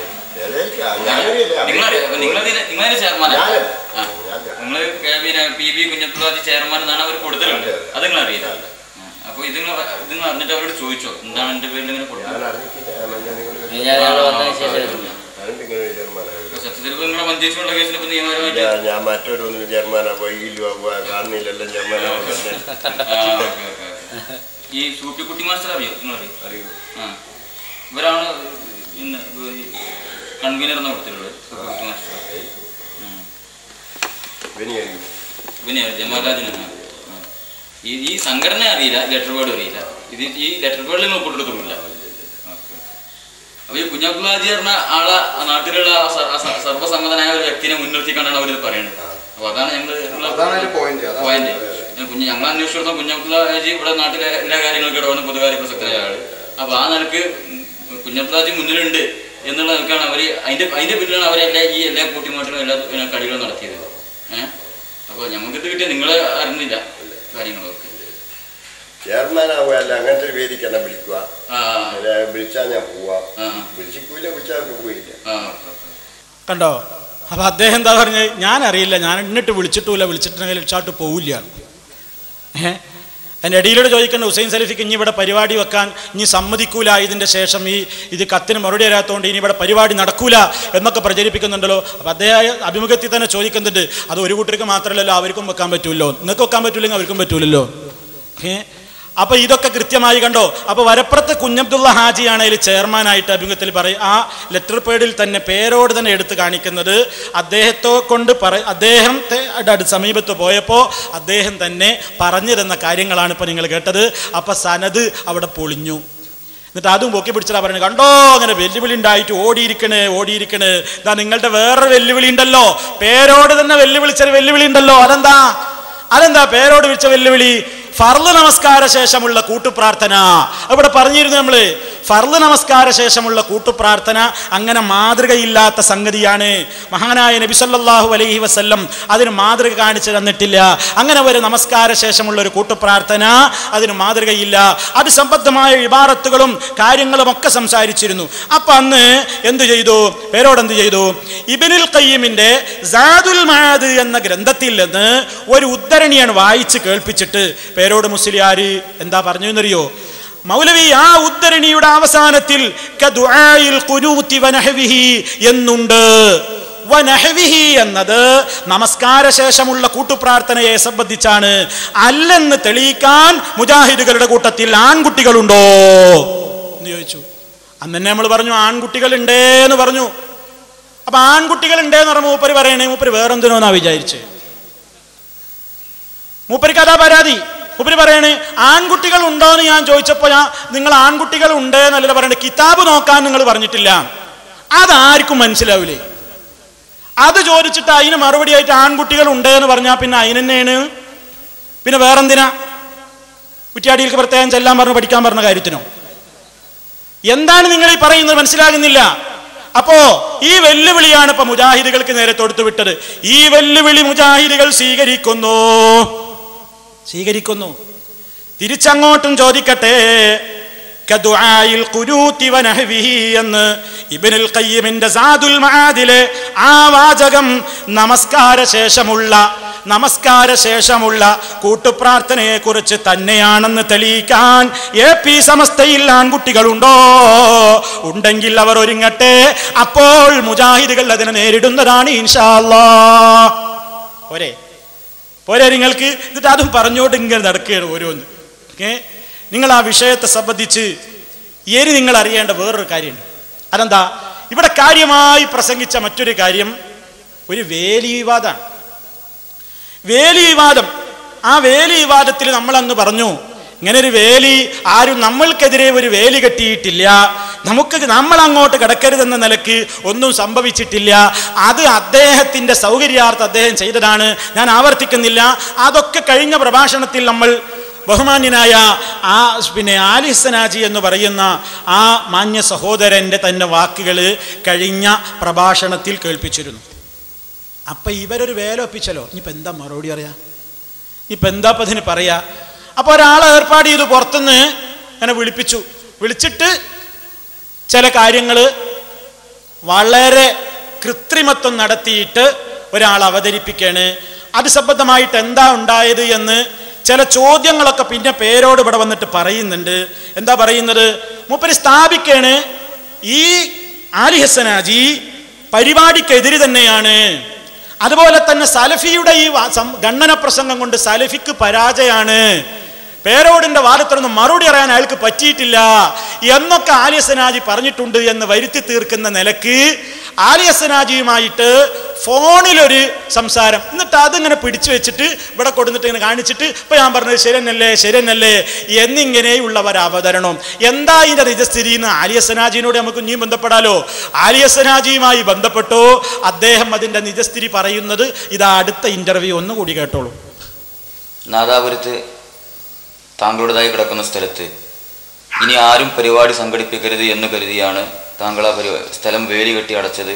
നിങ്ങളതിന്റെ ചെയർമാനാണ്. നിങ്ങള് P B Kunhabdulla Haji chairman എന്നാണ് അവർ കൊടുത്തിട്ടുണ്ട്. അത് നിങ്ങൾ അറിയില്ല. അപ്പൊ ഇത് ഇത് നിങ്ങൾ അറിഞ്ഞിട്ട് അവരോട് ചോദിച്ചോ എന്താണ് എന്റെ പേരിൽ ഇങ്ങനെ കൊടുത്തത്? സത്യത്തിൽ നിങ്ങളെ മഞ്ചേശ്വരുള്ള കേസിൽ ഇപ്പൊ നിയമപരമായിട്ട് ഞാൻ മറ്റൊരു ചെയർമാനാ കാണുന്നില്ലല്ലോ ചെയർമാനാ. ഈ സൂപ്പിക്കുട്ടി മാസ്റ്റർ അറിയോ? നിങ്ങൾ അറിയോ? അറിയോ? ആ, ഇവരാണ് ഇന്ന് കൺവീനർ എന്ന കൊടുത്തിട്ടുള്ളത്. സൂപ്പിക്കുട്ടി മാസ്റ്റർ വിനയ ജമാലാദിനാണ്. ഈ ഈ സംഘടന അറിയില്ല, ലെറ്റർ ബോർഡ് അറിയില്ല. ഇത് ഈ ലെറ്റർ ബോർഡിൽ നിങ്ങൾ കൊടുത്തിട്ടില്ല. അപ്പൊ ഈ കുഞ്ഞബ്ദുള്ള ഹാജി പറഞ്ഞ ആളെ നാട്ടിലുള്ള സർവ്വസമ്മതനായ ഒരു വ്യക്തിനെ മുൻനിർത്തിക്കൊണ്ടാണ് അവരിത് പറയുന്നത്. അപ്പൊ അതാണ് ഞങ്ങൾ പോയിന്റ്. കുഞ്ഞ് ഞങ്ങൾ അന്വേഷിച്ചിടത്തോളം കുഞ്ഞബ്ദുള്ള ഹാജി ഇവിടെ നാട്ടിലെ എല്ലാ കാര്യങ്ങൾക്കും ഇടപെടുന്ന പൊതുകാര്യ പ്രസക്തനായ ആള്. അപ്പൊ ആ നിലക്ക് കുഞ്ഞബ്ദാജി മുന്നിലുണ്ട് എന്നുള്ള നിൽക്കാണ് അവർ അതിൻ്റെ അതിൻ്റെ പിന്നിലാണ് അവരെല്ലാ ഈ എല്ലാ കൂട്ടിമാറ്റങ്ങളും എല്ലാ കളികളും നടത്തിയത്. ഏഹ് അപ്പോൾ ഞമ്മക്കിത് കിട്ടിയ നിങ്ങൾ അറിഞ്ഞില്ല കാര്യങ്ങളൊക്കെ. ചെയർമാനാവുകയല്ല അങ്ങനത്തെ ഒരു വേദിക്ക് എന്നെ വിളിക്കുക, വിളിച്ചാൽ ഞാൻ പോവാ, വിളിച്ചിക്കൂല വിളിച്ചാൽ പോയില്ല. കണ്ടോ? അപ്പൊ അദ്ദേഹം എന്താ പറഞ്ഞത്? ഞാൻ അറിയില്ല, ഞാൻ എന്നിട്ട് വിളിച്ചിട്ടില്ല, വിളിച്ചിട്ടുണ്ടെങ്കിൽ വിളിച്ചാട്ട് പോവില്ല. ഏഹ് അതിൻ്റെ ഇടയിലൂടെ ചോദിക്കേണ്ട ഹുസൈൻ സലഫിക്ക് ഇനി ഇവിടെ പരിപാടി വെക്കാൻ ഇനി സമ്മതിക്കൂല, ഇതിൻ്റെ ശേഷം ഈ ഇത് കത്തിന് മറുപടി തരാത്തതുകൊണ്ട് ഇനി ഇവിടെ പരിപാടി നടക്കൂല എന്നൊക്കെ പ്രചരിപ്പിക്കുന്നുണ്ടല്ലോ. അപ്പം അദ്ദേഹം അഭിമുഖത്തിൽ തന്നെ ചോദിക്കുന്നുണ്ട്, അത് ഒരു കൂട്ടർക്ക് മാത്രമല്ലല്ലോ, അവർക്കും വെക്കാൻ പറ്റൂല്ലോ, നിങ്ങൾക്ക് വെക്കാൻ പറ്റൂല്ലെങ്കിൽ അവർക്കും പറ്റൂലല്ലോ. ഏഹ് അപ്പൊ ഇതൊക്കെ കൃത്യമായി കണ്ടോ. അപ്പൊ വരപ്പുറത്ത് കുഞ്ഞബ്ദുള്ള ഹാജിയാണ് അതിൽ ചെയർമാനായിട്ട് അഭിമുഖത്തിൽ പറയും. ആ ലെറ്റർ പേഡിൽ തന്നെ പേരോട് തന്നെ എടുത്ത് കാണിക്കുന്നത് അദ്ദേഹത്തെ കൊണ്ട് പറ അദ്ദേഹത്തെ അടുത്ത് സമീപത്ത് പോയപ്പോൾ അദ്ദേഹം തന്നെ പറഞ്ഞു തന്ന കാര്യങ്ങളാണ് ഇപ്പൊ നിങ്ങൾ കേട്ടത്. അപ്പൊ സനത് അവിടെ പൊളിഞ്ഞു. എന്നിട്ട് അതും പൊക്കി പിടിച്ചാ പറയുന്നത്, കണ്ടോ അങ്ങനെ വെല്ലുവിളി ഉണ്ടായിട്ട് ഓടിയിരിക്കണേ ഓടിയിരിക്കണേ. ഇതാ നിങ്ങളുടെ വേറൊരു വെല്ലുവിളി ഉണ്ടല്ലോ, പേരോട് തന്നെ വെല്ലുവിളിച്ചൊരു വെല്ലുവിളി ഉണ്ടല്ലോ. അതെന്താ അതെന്താ പേരോട് വിളിച്ച വെല്ലുവിളി? ഫർള് നമസ്കാര ശേഷമുള്ള കൂട്ടുപ്രാർത്ഥന. അവിടെ പറഞ്ഞിരുന്നു നമ്മള്, ഫർള് നമസ്കാര ശേഷമുള്ള കൂട്ടുപ്രാർത്ഥന അങ്ങനെ മാതൃകയില്ലാത്ത സംഗതിയാണ്. മഹാനായ നബി സല്ലല്ലാഹു അലൈഹി വസല്ലം അതിന് മാതൃക കാണിച്ചു തന്നിട്ടില്ല. അങ്ങനെ ഒരു നമസ്കാര ശേഷമുള്ള ഒരു കൂട്ടുപ്രാർത്ഥന അതിന് മാതൃകയില്ല. അത് സംബന്ധമായ ഇബാറത്തുകളും കാര്യങ്ങളും ഒക്കെ സംസാരിച്ചിരുന്നു. അപ്പൊ അന്ന് എന്തു ചെയ്തു? പേരോട് എന്ത് ചെയ്തു? ഇബ്നുൽ ഖയ്യിമിന്റെ സാദുൽ മആദ് എന്ന ഗ്രന്ഥത്തിൽ നിന്ന് ഒരു ഉദ്ധരണിയാണ് വായിച്ച് കേൾപ്പിച്ചിട്ട് പേരോട് മുസ്ലിയാര് എന്താ പറഞ്ഞു എന്നറിയോ? മൗലവി ആ ഉദ്ധരണിയുടെ അവസാനത്തിൽ കദുആഇൽ ഖുനൂതി വനഹ്വിഹി എന്നുണ്ട്. വനഹ്വിഹി എന്നത് നമസ്കാര ശേഷമുള്ള കൂട്ടുപ്രാർത്ഥനയെ സംബന്ധിച്ചാണ്. അല്ലെന്ന് തെളിയിക്കാൻ മുജാഹിദുകളുടെ കൂട്ടത്തിൽ ആൺകുട്ടികളുണ്ടോ എന്ന് ചോദിച്ചു. അന്ന് തന്നെ നമ്മൾ പറഞ്ഞു ആൺകുട്ടികൾ ഉണ്ടേന്ന് പറഞ്ഞു. അപ്പൊ ആൺകുട്ടികൾ ഉണ്ടേന്ന് പറഞ്ഞ മൂപ്പര് പറയണേ, മൂപ്പര് വേറെന്തിനോന്നാ വിചാരിച്ച്. മൂപ്പരിക്ക് അതാ പരാതി. മൂപ്പര് പറയണേ ആൺകുട്ടികൾ ഉണ്ടോന്ന് ഞാൻ ചോദിച്ചപ്പോ ഞാൻ നിങ്ങൾ ആൺകുട്ടികൾ ഉണ്ട് എന്നല്ല പറയണേ, കിതാബ് നോക്കാൻ നിങ്ങൾ പറഞ്ഞിട്ടില്ല. അതാർക്കും മനസ്സിലാവില്ലേ? അത് ചോദിച്ചിട്ട് അതിന് മറുപടി ആയിട്ട് ആൺകുട്ടികൾ ഉണ്ട് എന്ന് പറഞ്ഞാൽ പിന്നെ അതിനെന്നെയാണ്. പിന്നെ വേറെന്തിനാ കുറ്റിയാടിയിലേക്ക് പ്രത്യേകം ചെല്ലാൻ പറഞ്ഞു പഠിക്കാൻ പറഞ്ഞ കാര്യത്തിനോ? എന്താണ് നിങ്ങൾ ഈ പറയുന്നത്? മനസ്സിലാകുന്നില്ല. അപ്പോ ഈ വെല്ലുവിളിയാണ് ഇപ്പൊ മുജാഹിദുകൾക്ക് നേരെ തൊടുത്തു വിട്ടത്. ഈ വെല്ലുവിളി മുജാഹിദുകൾ സ്വീകരിക്കുന്നു സ്വീകരിക്കുന്നു തിരിച്ചങ്ങോട്ടും ചോദിക്കട്ടെ. കദുആഇൽ ഖുനൂതി വനഹ്വിഹി എന്ന് ഇബ്നുൽ ഖയ്യിമിന്റെ സാദുൽ മആദിലെ ആ വാചകം നമസ്കാര ശേഷമുള്ള നമസ്കാര ശേഷമുള്ള കൂട്ടുപ്രാർത്ഥനയെ കുറിച്ച് തന്നെയാണെന്ന് തെളിയിക്കാൻ എ പി സമസ്തയിൽ ആൺകുട്ടികളുണ്ടോ? ഉണ്ടെങ്കിൽ അവർ ഒരുങ്ങട്ടെ. അപ്പോൾ മുജാഹിദുകൾ അതിനെ നേരിടുന്നതാണ് ഇൻഷാ അല്ലാഹ്. പോരെ പോരെ നിങ്ങൾക്ക്? എന്നിട്ട് അതും പറഞ്ഞോട്ട് ഇങ്ങനെ നടക്കുകയാണ് ഓരോന്ന്. ഓക്കെ, നിങ്ങൾ ആ വിഷയത്തെ സംബന്ധിച്ച് ഇനി നിങ്ങൾ അറിയേണ്ട വേറൊരു കാര്യമുണ്ട്. അതെന്താ? ഇവിടെ കാര്യമായി പ്രസംഗിച്ച മറ്റൊരു കാര്യം ഒരു വേലി വിവാദമാണ്. വേലി വിവാദം. ആ വേലി വിവാദത്തിൽ നമ്മൾ അന്ന് പറഞ്ഞു, ഇങ്ങനെ ഒരു വേലി ആരും നമ്മൾക്കെതിരെ ഒരു വേലി കെട്ടിയിട്ടില്ല, നമുക്ക് നമ്മൾ അങ്ങോട്ട് കിടക്കരുതെന്ന നിലക്ക് ഒന്നും സംഭവിച്ചിട്ടില്ല. അത് അദ്ദേഹത്തിന്റെ സൗകര്യാർത്ഥം അദ്ദേഹം ചെയ്തതാണ്. ഞാൻ ആവർത്തിക്കുന്നില്ല. അതൊക്കെ കഴിഞ്ഞ പ്രഭാഷണത്തിൽ നമ്മൾ ബഹുമാന്യനായ ആ പിന്നെ ആലി ഹസനാജി എന്ന് പറയുന്ന ആ മാന്യ സഹോദരന്റെ തന്നെ വാക്കുകൾ കഴിഞ്ഞ പ്രഭാഷണത്തിൽ കേൾപ്പിച്ചിരുന്നു. അപ്പൊ ഇവരൊരു വേല ഒപ്പിച്ചല്ലോ. ഇനിയിപ്പോൾ എന്താ മറുപടി അറിയാം? ഇപ്പം എന്താ ഇപ്പം ഇതിന് പറയാ? അപ്പോൾ ഒരാളെ ഏർപ്പാട് ചെയ്തു, പുറത്തുനിന്ന് അങ്ങനെ വിളിപ്പിച്ചു. വിളിച്ചിട്ട് ചില കാര്യങ്ങൾ വളരെ കൃത്രിമത്വം നടത്തിയിട്ട് ഒരാൾ അവതരിപ്പിക്കാണ്. അത് സംബന്ധമായിട്ട് എന്താ ഉണ്ടായത് എന്ന് ചില ചോദ്യങ്ങളൊക്കെ പിന്നെ പേരോട് ഇവിടെ വന്നിട്ട് പറയുന്നുണ്ട്. എന്താ പറയുന്നത്? മൂപ്പര് സ്ഥാപിക്കാണ് ഈ ആലി ഹസനാജി പരിപാടിക്കെതിരെ തന്നെയാണ്. അതുപോലെ തന്നെ സലഫിയുടെ ഈ ഗണ്ണന പ്രസംഗം കൊണ്ട് സലഫിക്ക് പരാജയമാണ്. പേരോടിന്റെ വാദത്തിനൊന്നും മറുപടി അറിയാൻ അയാൾക്ക് പറ്റിയിട്ടില്ല എന്നൊക്കെ ആലി ഹസനാജി പറഞ്ഞിട്ടുണ്ട് എന്ന് വരുത്തി തീർക്കുന്ന നിലക്ക് ആലി ഹസനാജിയുമായിട്ട് ഫോണിലൊരു സംസാരം, എന്നിട്ട് അതിങ്ങനെ പിടിച്ചു വെച്ചിട്ട് ഇവിടെ കൊടുത്തിട്ട് ഇങ്ങനെ കാണിച്ചിട്ട് ഇപ്പൊ ഞാൻ പറഞ്ഞത് ശരിയെന്നല്ലേ ശരിയെന്നല്ലേ എന്നിങ്ങനെയുള്ള ഒരു അവതരണം. എന്താ ഇതിന്റെ നിജസ്ഥിതി എന്ന് ആലി ഹസനാജിനോട് നമുക്ക് ഇനിയും ബന്ധപ്പെടാലോ. ആലി ഹസനാജിയുമായി ബന്ധപ്പെട്ടോ അദ്ദേഹം അതിന്റെ നിജസ്ഥിതി പറയുന്നത് ഇതാ അടുത്ത ഇന്റർവ്യൂ ഒന്ന് കൂടി കേട്ടോളൂ. നാദാപുരത്ത് താങ്കളുടേതായി കിടക്കുന്ന സ്ഥലത്ത് ഇനി ആരും പരിപാടി സംഘടിപ്പിക്കരുത് എന്ന് കരുതിയാണ് താങ്കൾ ആ പരിപാടി സ്ഥലം വേലി കെട്ടി അടച്ചത്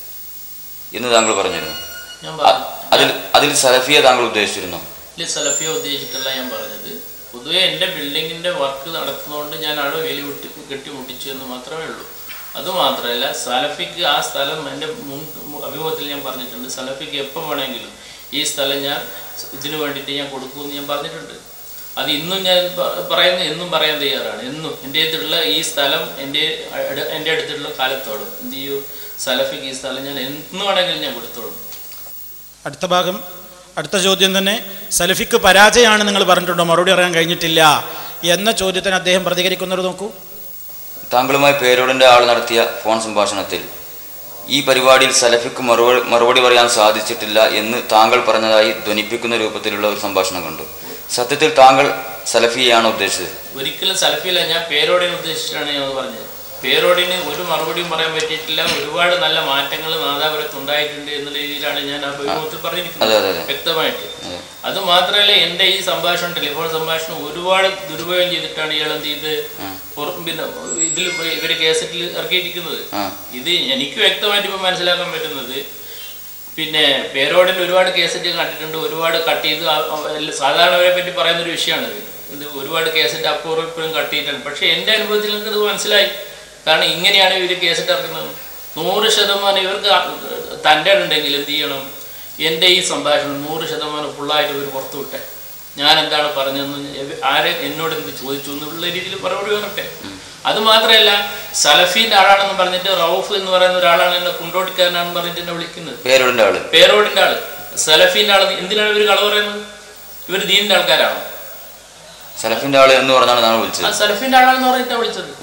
എന്ന് താങ്കൾ പറഞ്ഞിരുന്നു. അതിൽ അതിൽ സലഫിയെ താങ്കൾ ഉദ്ദേശിച്ചിരുന്നു? ഇല്ല, സലഫിയെ ഉദ്ദേശിച്ചിട്ടല്ല ഞാൻ പറഞ്ഞത്. പൊതുവെ എൻ്റെ ബിൽഡിങ്ങിൻ്റെ വർക്ക് നടത്തുന്നതുകൊണ്ട് ഞാൻ അവിടെ വേലി വിട്ടി കെട്ടി മുട്ടിച്ചു എന്ന് മാത്രമേ ഉള്ളൂ. അതുമാത്രമല്ല, സലഫിക്ക് ആ സ്ഥലം എൻ്റെ മുൻ അഭിമുഖത്തിൽ ഞാൻ പറഞ്ഞിട്ടുണ്ട്. സലഫിക്ക് എപ്പം വേണമെങ്കിലും ഈ സ്ഥലം ഞാൻ ഇതിനു വേണ്ടിയിട്ട് ഞാൻ കൊടുക്കുമെന്ന് ഞാൻ പറഞ്ഞിട്ടുണ്ട്. അത് ഇന്നും ഞാൻ പറയുന്ന എന്നും പറയാൻ തയ്യാറാണ്. എന്നും എൻ്റെ അടുത്തുള്ള ഈ സ്ഥലം എൻ്റെ എൻ്റെ അടുത്തുള്ള കാലത്തോളം എന്ത് ചെയ്യൂ, സലഫിക്ക് ഈ സ്ഥലം ഞാൻ എന്ന് വേണമെങ്കിലും ഞാൻ കൊടുത്തോളും. അടുത്ത ഭാഗം, അടുത്ത ചോദ്യം തന്നെ. സലഫിക്ക് പരാജയമാണ് നിങ്ങൾ പറഞ്ഞിട്ടുണ്ടോ? മറുപടി അറിയാൻ കഴിഞ്ഞിട്ടില്ല എന്ന ചോദ്യത്തിന് അദ്ദേഹം പ്രതികരിക്കുന്നത് നോക്കൂ. താങ്കളുമായി പേരോടിൻ്റെ ആൾ നടത്തിയ ഫോൺ സംഭാഷണത്തിൽ ഈ പരിപാടിയിൽ സലഫിക്ക് മറുപടി മറുപടി പറയാൻ സാധിച്ചിട്ടില്ല എന്ന് താങ്കൾ പറഞ്ഞതായി ധ്വനിപ്പിക്കുന്ന രൂപത്തിലുള്ള ഒരു സംഭാഷണം കണ്ടു. സത്യത്തിൽ താങ്കൾ സലഫിയെയാണ് ഉദ്ദേശിച്ചത്? ഒരിക്കലും സലഫിയല്ല, ഞാൻ പേരോടിനെ ഉദ്ദേശിച്ചിട്ടാണ് ഞാൻ അത് പറഞ്ഞത്. പേരോടിന് ഒരു മറുപടിയും പറയാൻ പറ്റിയിട്ടില്ല. ഒരുപാട് നല്ല മാറ്റങ്ങൾ നാദാപുരത്ത് ഉണ്ടായിട്ടുണ്ട് എന്നുള്ള രീതിയിലാണ് ഞാൻ ആ അഭിമുഖത്തിൽ പറഞ്ഞിരിക്കുന്നത് വ്യക്തമായിട്ട്. അത് മാത്രമല്ല, എൻ്റെ ഈ സംഭാഷണം, ടെലിഫോൺ സംഭാഷണം ഒരുപാട് ദുരുപയോഗം ചെയ്തിട്ടാണ് ഇയാൾ എന്ത് ചെയ്ത് പിന്നെ ഇതിൽ ഇവര് കേസറ്റിൽ ഇറക്കിയിരിക്കുന്നത്. ഇത് എനിക്ക് വ്യക്തമായിട്ട് ഇപ്പം മനസ്സിലാക്കാൻ പറ്റുന്നത്, പിന്നെ പേരോടിൻ്റെ ഒരുപാട് കേസറ്റ് കണ്ടിട്ടുണ്ട്, ഒരുപാട് കട്ട് ചെയ്ത് സാധാരണവരെ പറ്റി പറയുന്നൊരു വിഷയമാണിത്. ഇത് ഒരുപാട് കേസറ്റ് അപ്പുറം ഇപ്പോഴും കട്ട് ചെയ്തിട്ടുണ്ട്. പക്ഷേ എൻ്റെ അനുഭവത്തിൽ എനിക്കത് മനസ്സിലായി. കാരണം ഇങ്ങനെയാണ് ഇവർ കേസറ്റ് ഇറക്കുന്നത്. നൂറ് ശതമാനം ഇവർക്ക് തൻ്റെ ഉണ്ടെങ്കിൽ എന്ത് ചെയ്യണം, എൻ്റെ ഈ സംഭാഷണം നൂറ് ശതമാനം ഫുള്ളായിട്ട് ഇവർ പുറത്തു വിട്ടെ. ഞാൻ എന്താണ് പറഞ്ഞതെന്ന് ആരെ എന്നോട് എന്ത് ചോദിച്ചു എന്നുള്ള രീതിയിൽ മറുപടി വരട്ടെ. അത് മാത്രമല്ല, സലഫീൻ്റെ ആളാണെന്ന് പറഞ്ഞിട്ട് റൌഫ് എന്ന് പറയുന്ന ഒരാളാണ് എന്നെ കുണ്ടോട്ടിക്കാരനാണെന്ന് പറഞ്ഞിട്ട് എന്നെ വിളിക്കുന്നത്. പേരോടിൻ്റെ ആള് പേരോടിൻ്റെ ആള് സലഫീൻ്റെ ആള്. എന്തിനാണ് ഇവർ കള പറയുന്നത്? ഇവർ ദീനിൻ്റെ ആൾക്കാരാണോ? സലഫിൻ്റെ ആള് എന്ന് പറഞ്ഞാണ് വിളിച്ചത്. ആ സലഫീൻ്റെ ആളാണെന്ന് പറഞ്ഞിട്ടാണ് വിളിച്ചത്.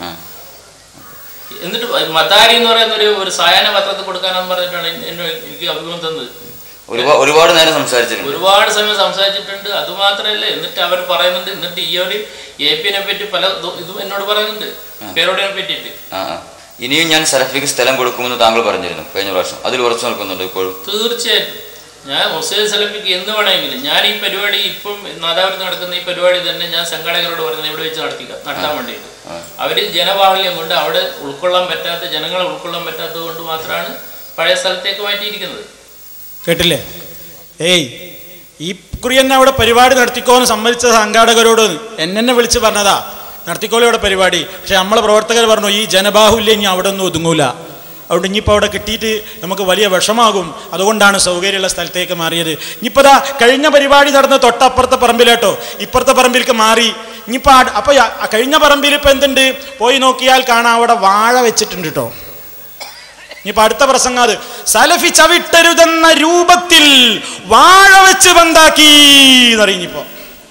എന്നിട്ട് മദാരി എന്ന് പറയുന്ന ഒരു ഒരു സായാഹ്ന പത്രത്തിൽ കൊടുക്കാനെന്ന് പറഞ്ഞിട്ടാണ് എന്നെ എനിക്ക് അഭിമുഖം തന്നത്. ഒരുപാട് നേരം സംസാരിച്ചിട്ടുണ്ട്, ഒരുപാട് സമയം സംസാരിച്ചിട്ടുണ്ട്. അതുമാത്രമല്ല, എന്നിട്ട് അവർ പറയുന്നുണ്ട്, എന്നിട്ട് ഈ ഒരു എ പിനെ പറ്റി പല ഇതും എന്നോട് പറയുന്നുണ്ട്, പേരോടിനെ പറ്റിയിട്ട്. ഇനിയും ഞാൻ സലഫിക്ക് സ്ഥലം കൊടുക്കുമെന്ന് താങ്കൾ പറഞ്ഞിരുന്നു കഴിഞ്ഞ പ്രാവശ്യം. അതിൽ ഉറച്ചു നിൽക്കുന്നുണ്ട് ഇപ്പോഴും? തീർച്ചയായിട്ടും ഞാൻ മുസ്ലിം സലഫിക്ക് എന്ന് വേണമെങ്കിലും ഞാൻ ഈ പരിപാടി ഇപ്പം നാദാപുരത്ത് നടക്കുന്ന ഈ പരിപാടി തന്നെ ഞാൻ സംഘാടകരോട് പറയുന്നത് ഇവിടെ വെച്ച് നടത്തിക്ക നടത്താൻ വേണ്ടിയിട്ട്. അവര് ജനബാഹുല്യം കൊണ്ട് അവിടെ ഉൾക്കൊള്ളാൻ പറ്റാത്ത ജനങ്ങളെ ഉൾക്കൊള്ളാൻ പറ്റാത്തത് കൊണ്ട് മാത്രമാണ് പഴയ സ്ഥലത്തേക്ക് മാറ്റിയിരിക്കുന്നത്. കേട്ടില്ലേ? ഏയ് ഈ കുറി തന്നെ അവിടെ പരിപാടി നടത്തിക്കോന്ന് സമ്മതിച്ച സംഘാടകരോട് എന്നെ വിളിച്ച് പറഞ്ഞതാ, നടത്തിക്കോളൂ ഇവിടെ പരിപാടി. പക്ഷെ നമ്മളെ പ്രവർത്തകർ പറഞ്ഞു ഈ ജനബാഹുല്യം ഇനി അവിടെ ഒന്നും ഒതുങ്ങൂല, അതുകൊണ്ട് ഇനിയിപ്പോൾ അവിടെ കിട്ടിയിട്ട് നമുക്ക് വലിയ വിഷമാകും, അതുകൊണ്ടാണ് സൗകര്യമുള്ള സ്ഥലത്തേക്ക് മാറിയത്. ഇനിയിപ്പോൾ ദാ കഴിഞ്ഞ പരിപാടി നടന്ന തൊട്ടപ്പുറത്തെ പറമ്പിലേട്ടോ ഇപ്പുറത്തെ പറമ്പിലേക്ക് മാറി. ഇനിയിപ്പോൾ അപ്പോൾ കഴിഞ്ഞ പറമ്പിൽ ഇപ്പം എന്തുണ്ട്, പോയി നോക്കിയാൽ കാണാം അവിടെ വാഴ വെച്ചിട്ടുണ്ട് കേട്ടോ. ഇനിയിപ്പോൾ അടുത്ത പ്രസംഗം അത് സലഫി ചവിട്ടരുതെന്ന രൂപത്തിൽ വാഴ വെച്ച് ബന്ധാക്കി എന്നറിയിപ്പോൾ.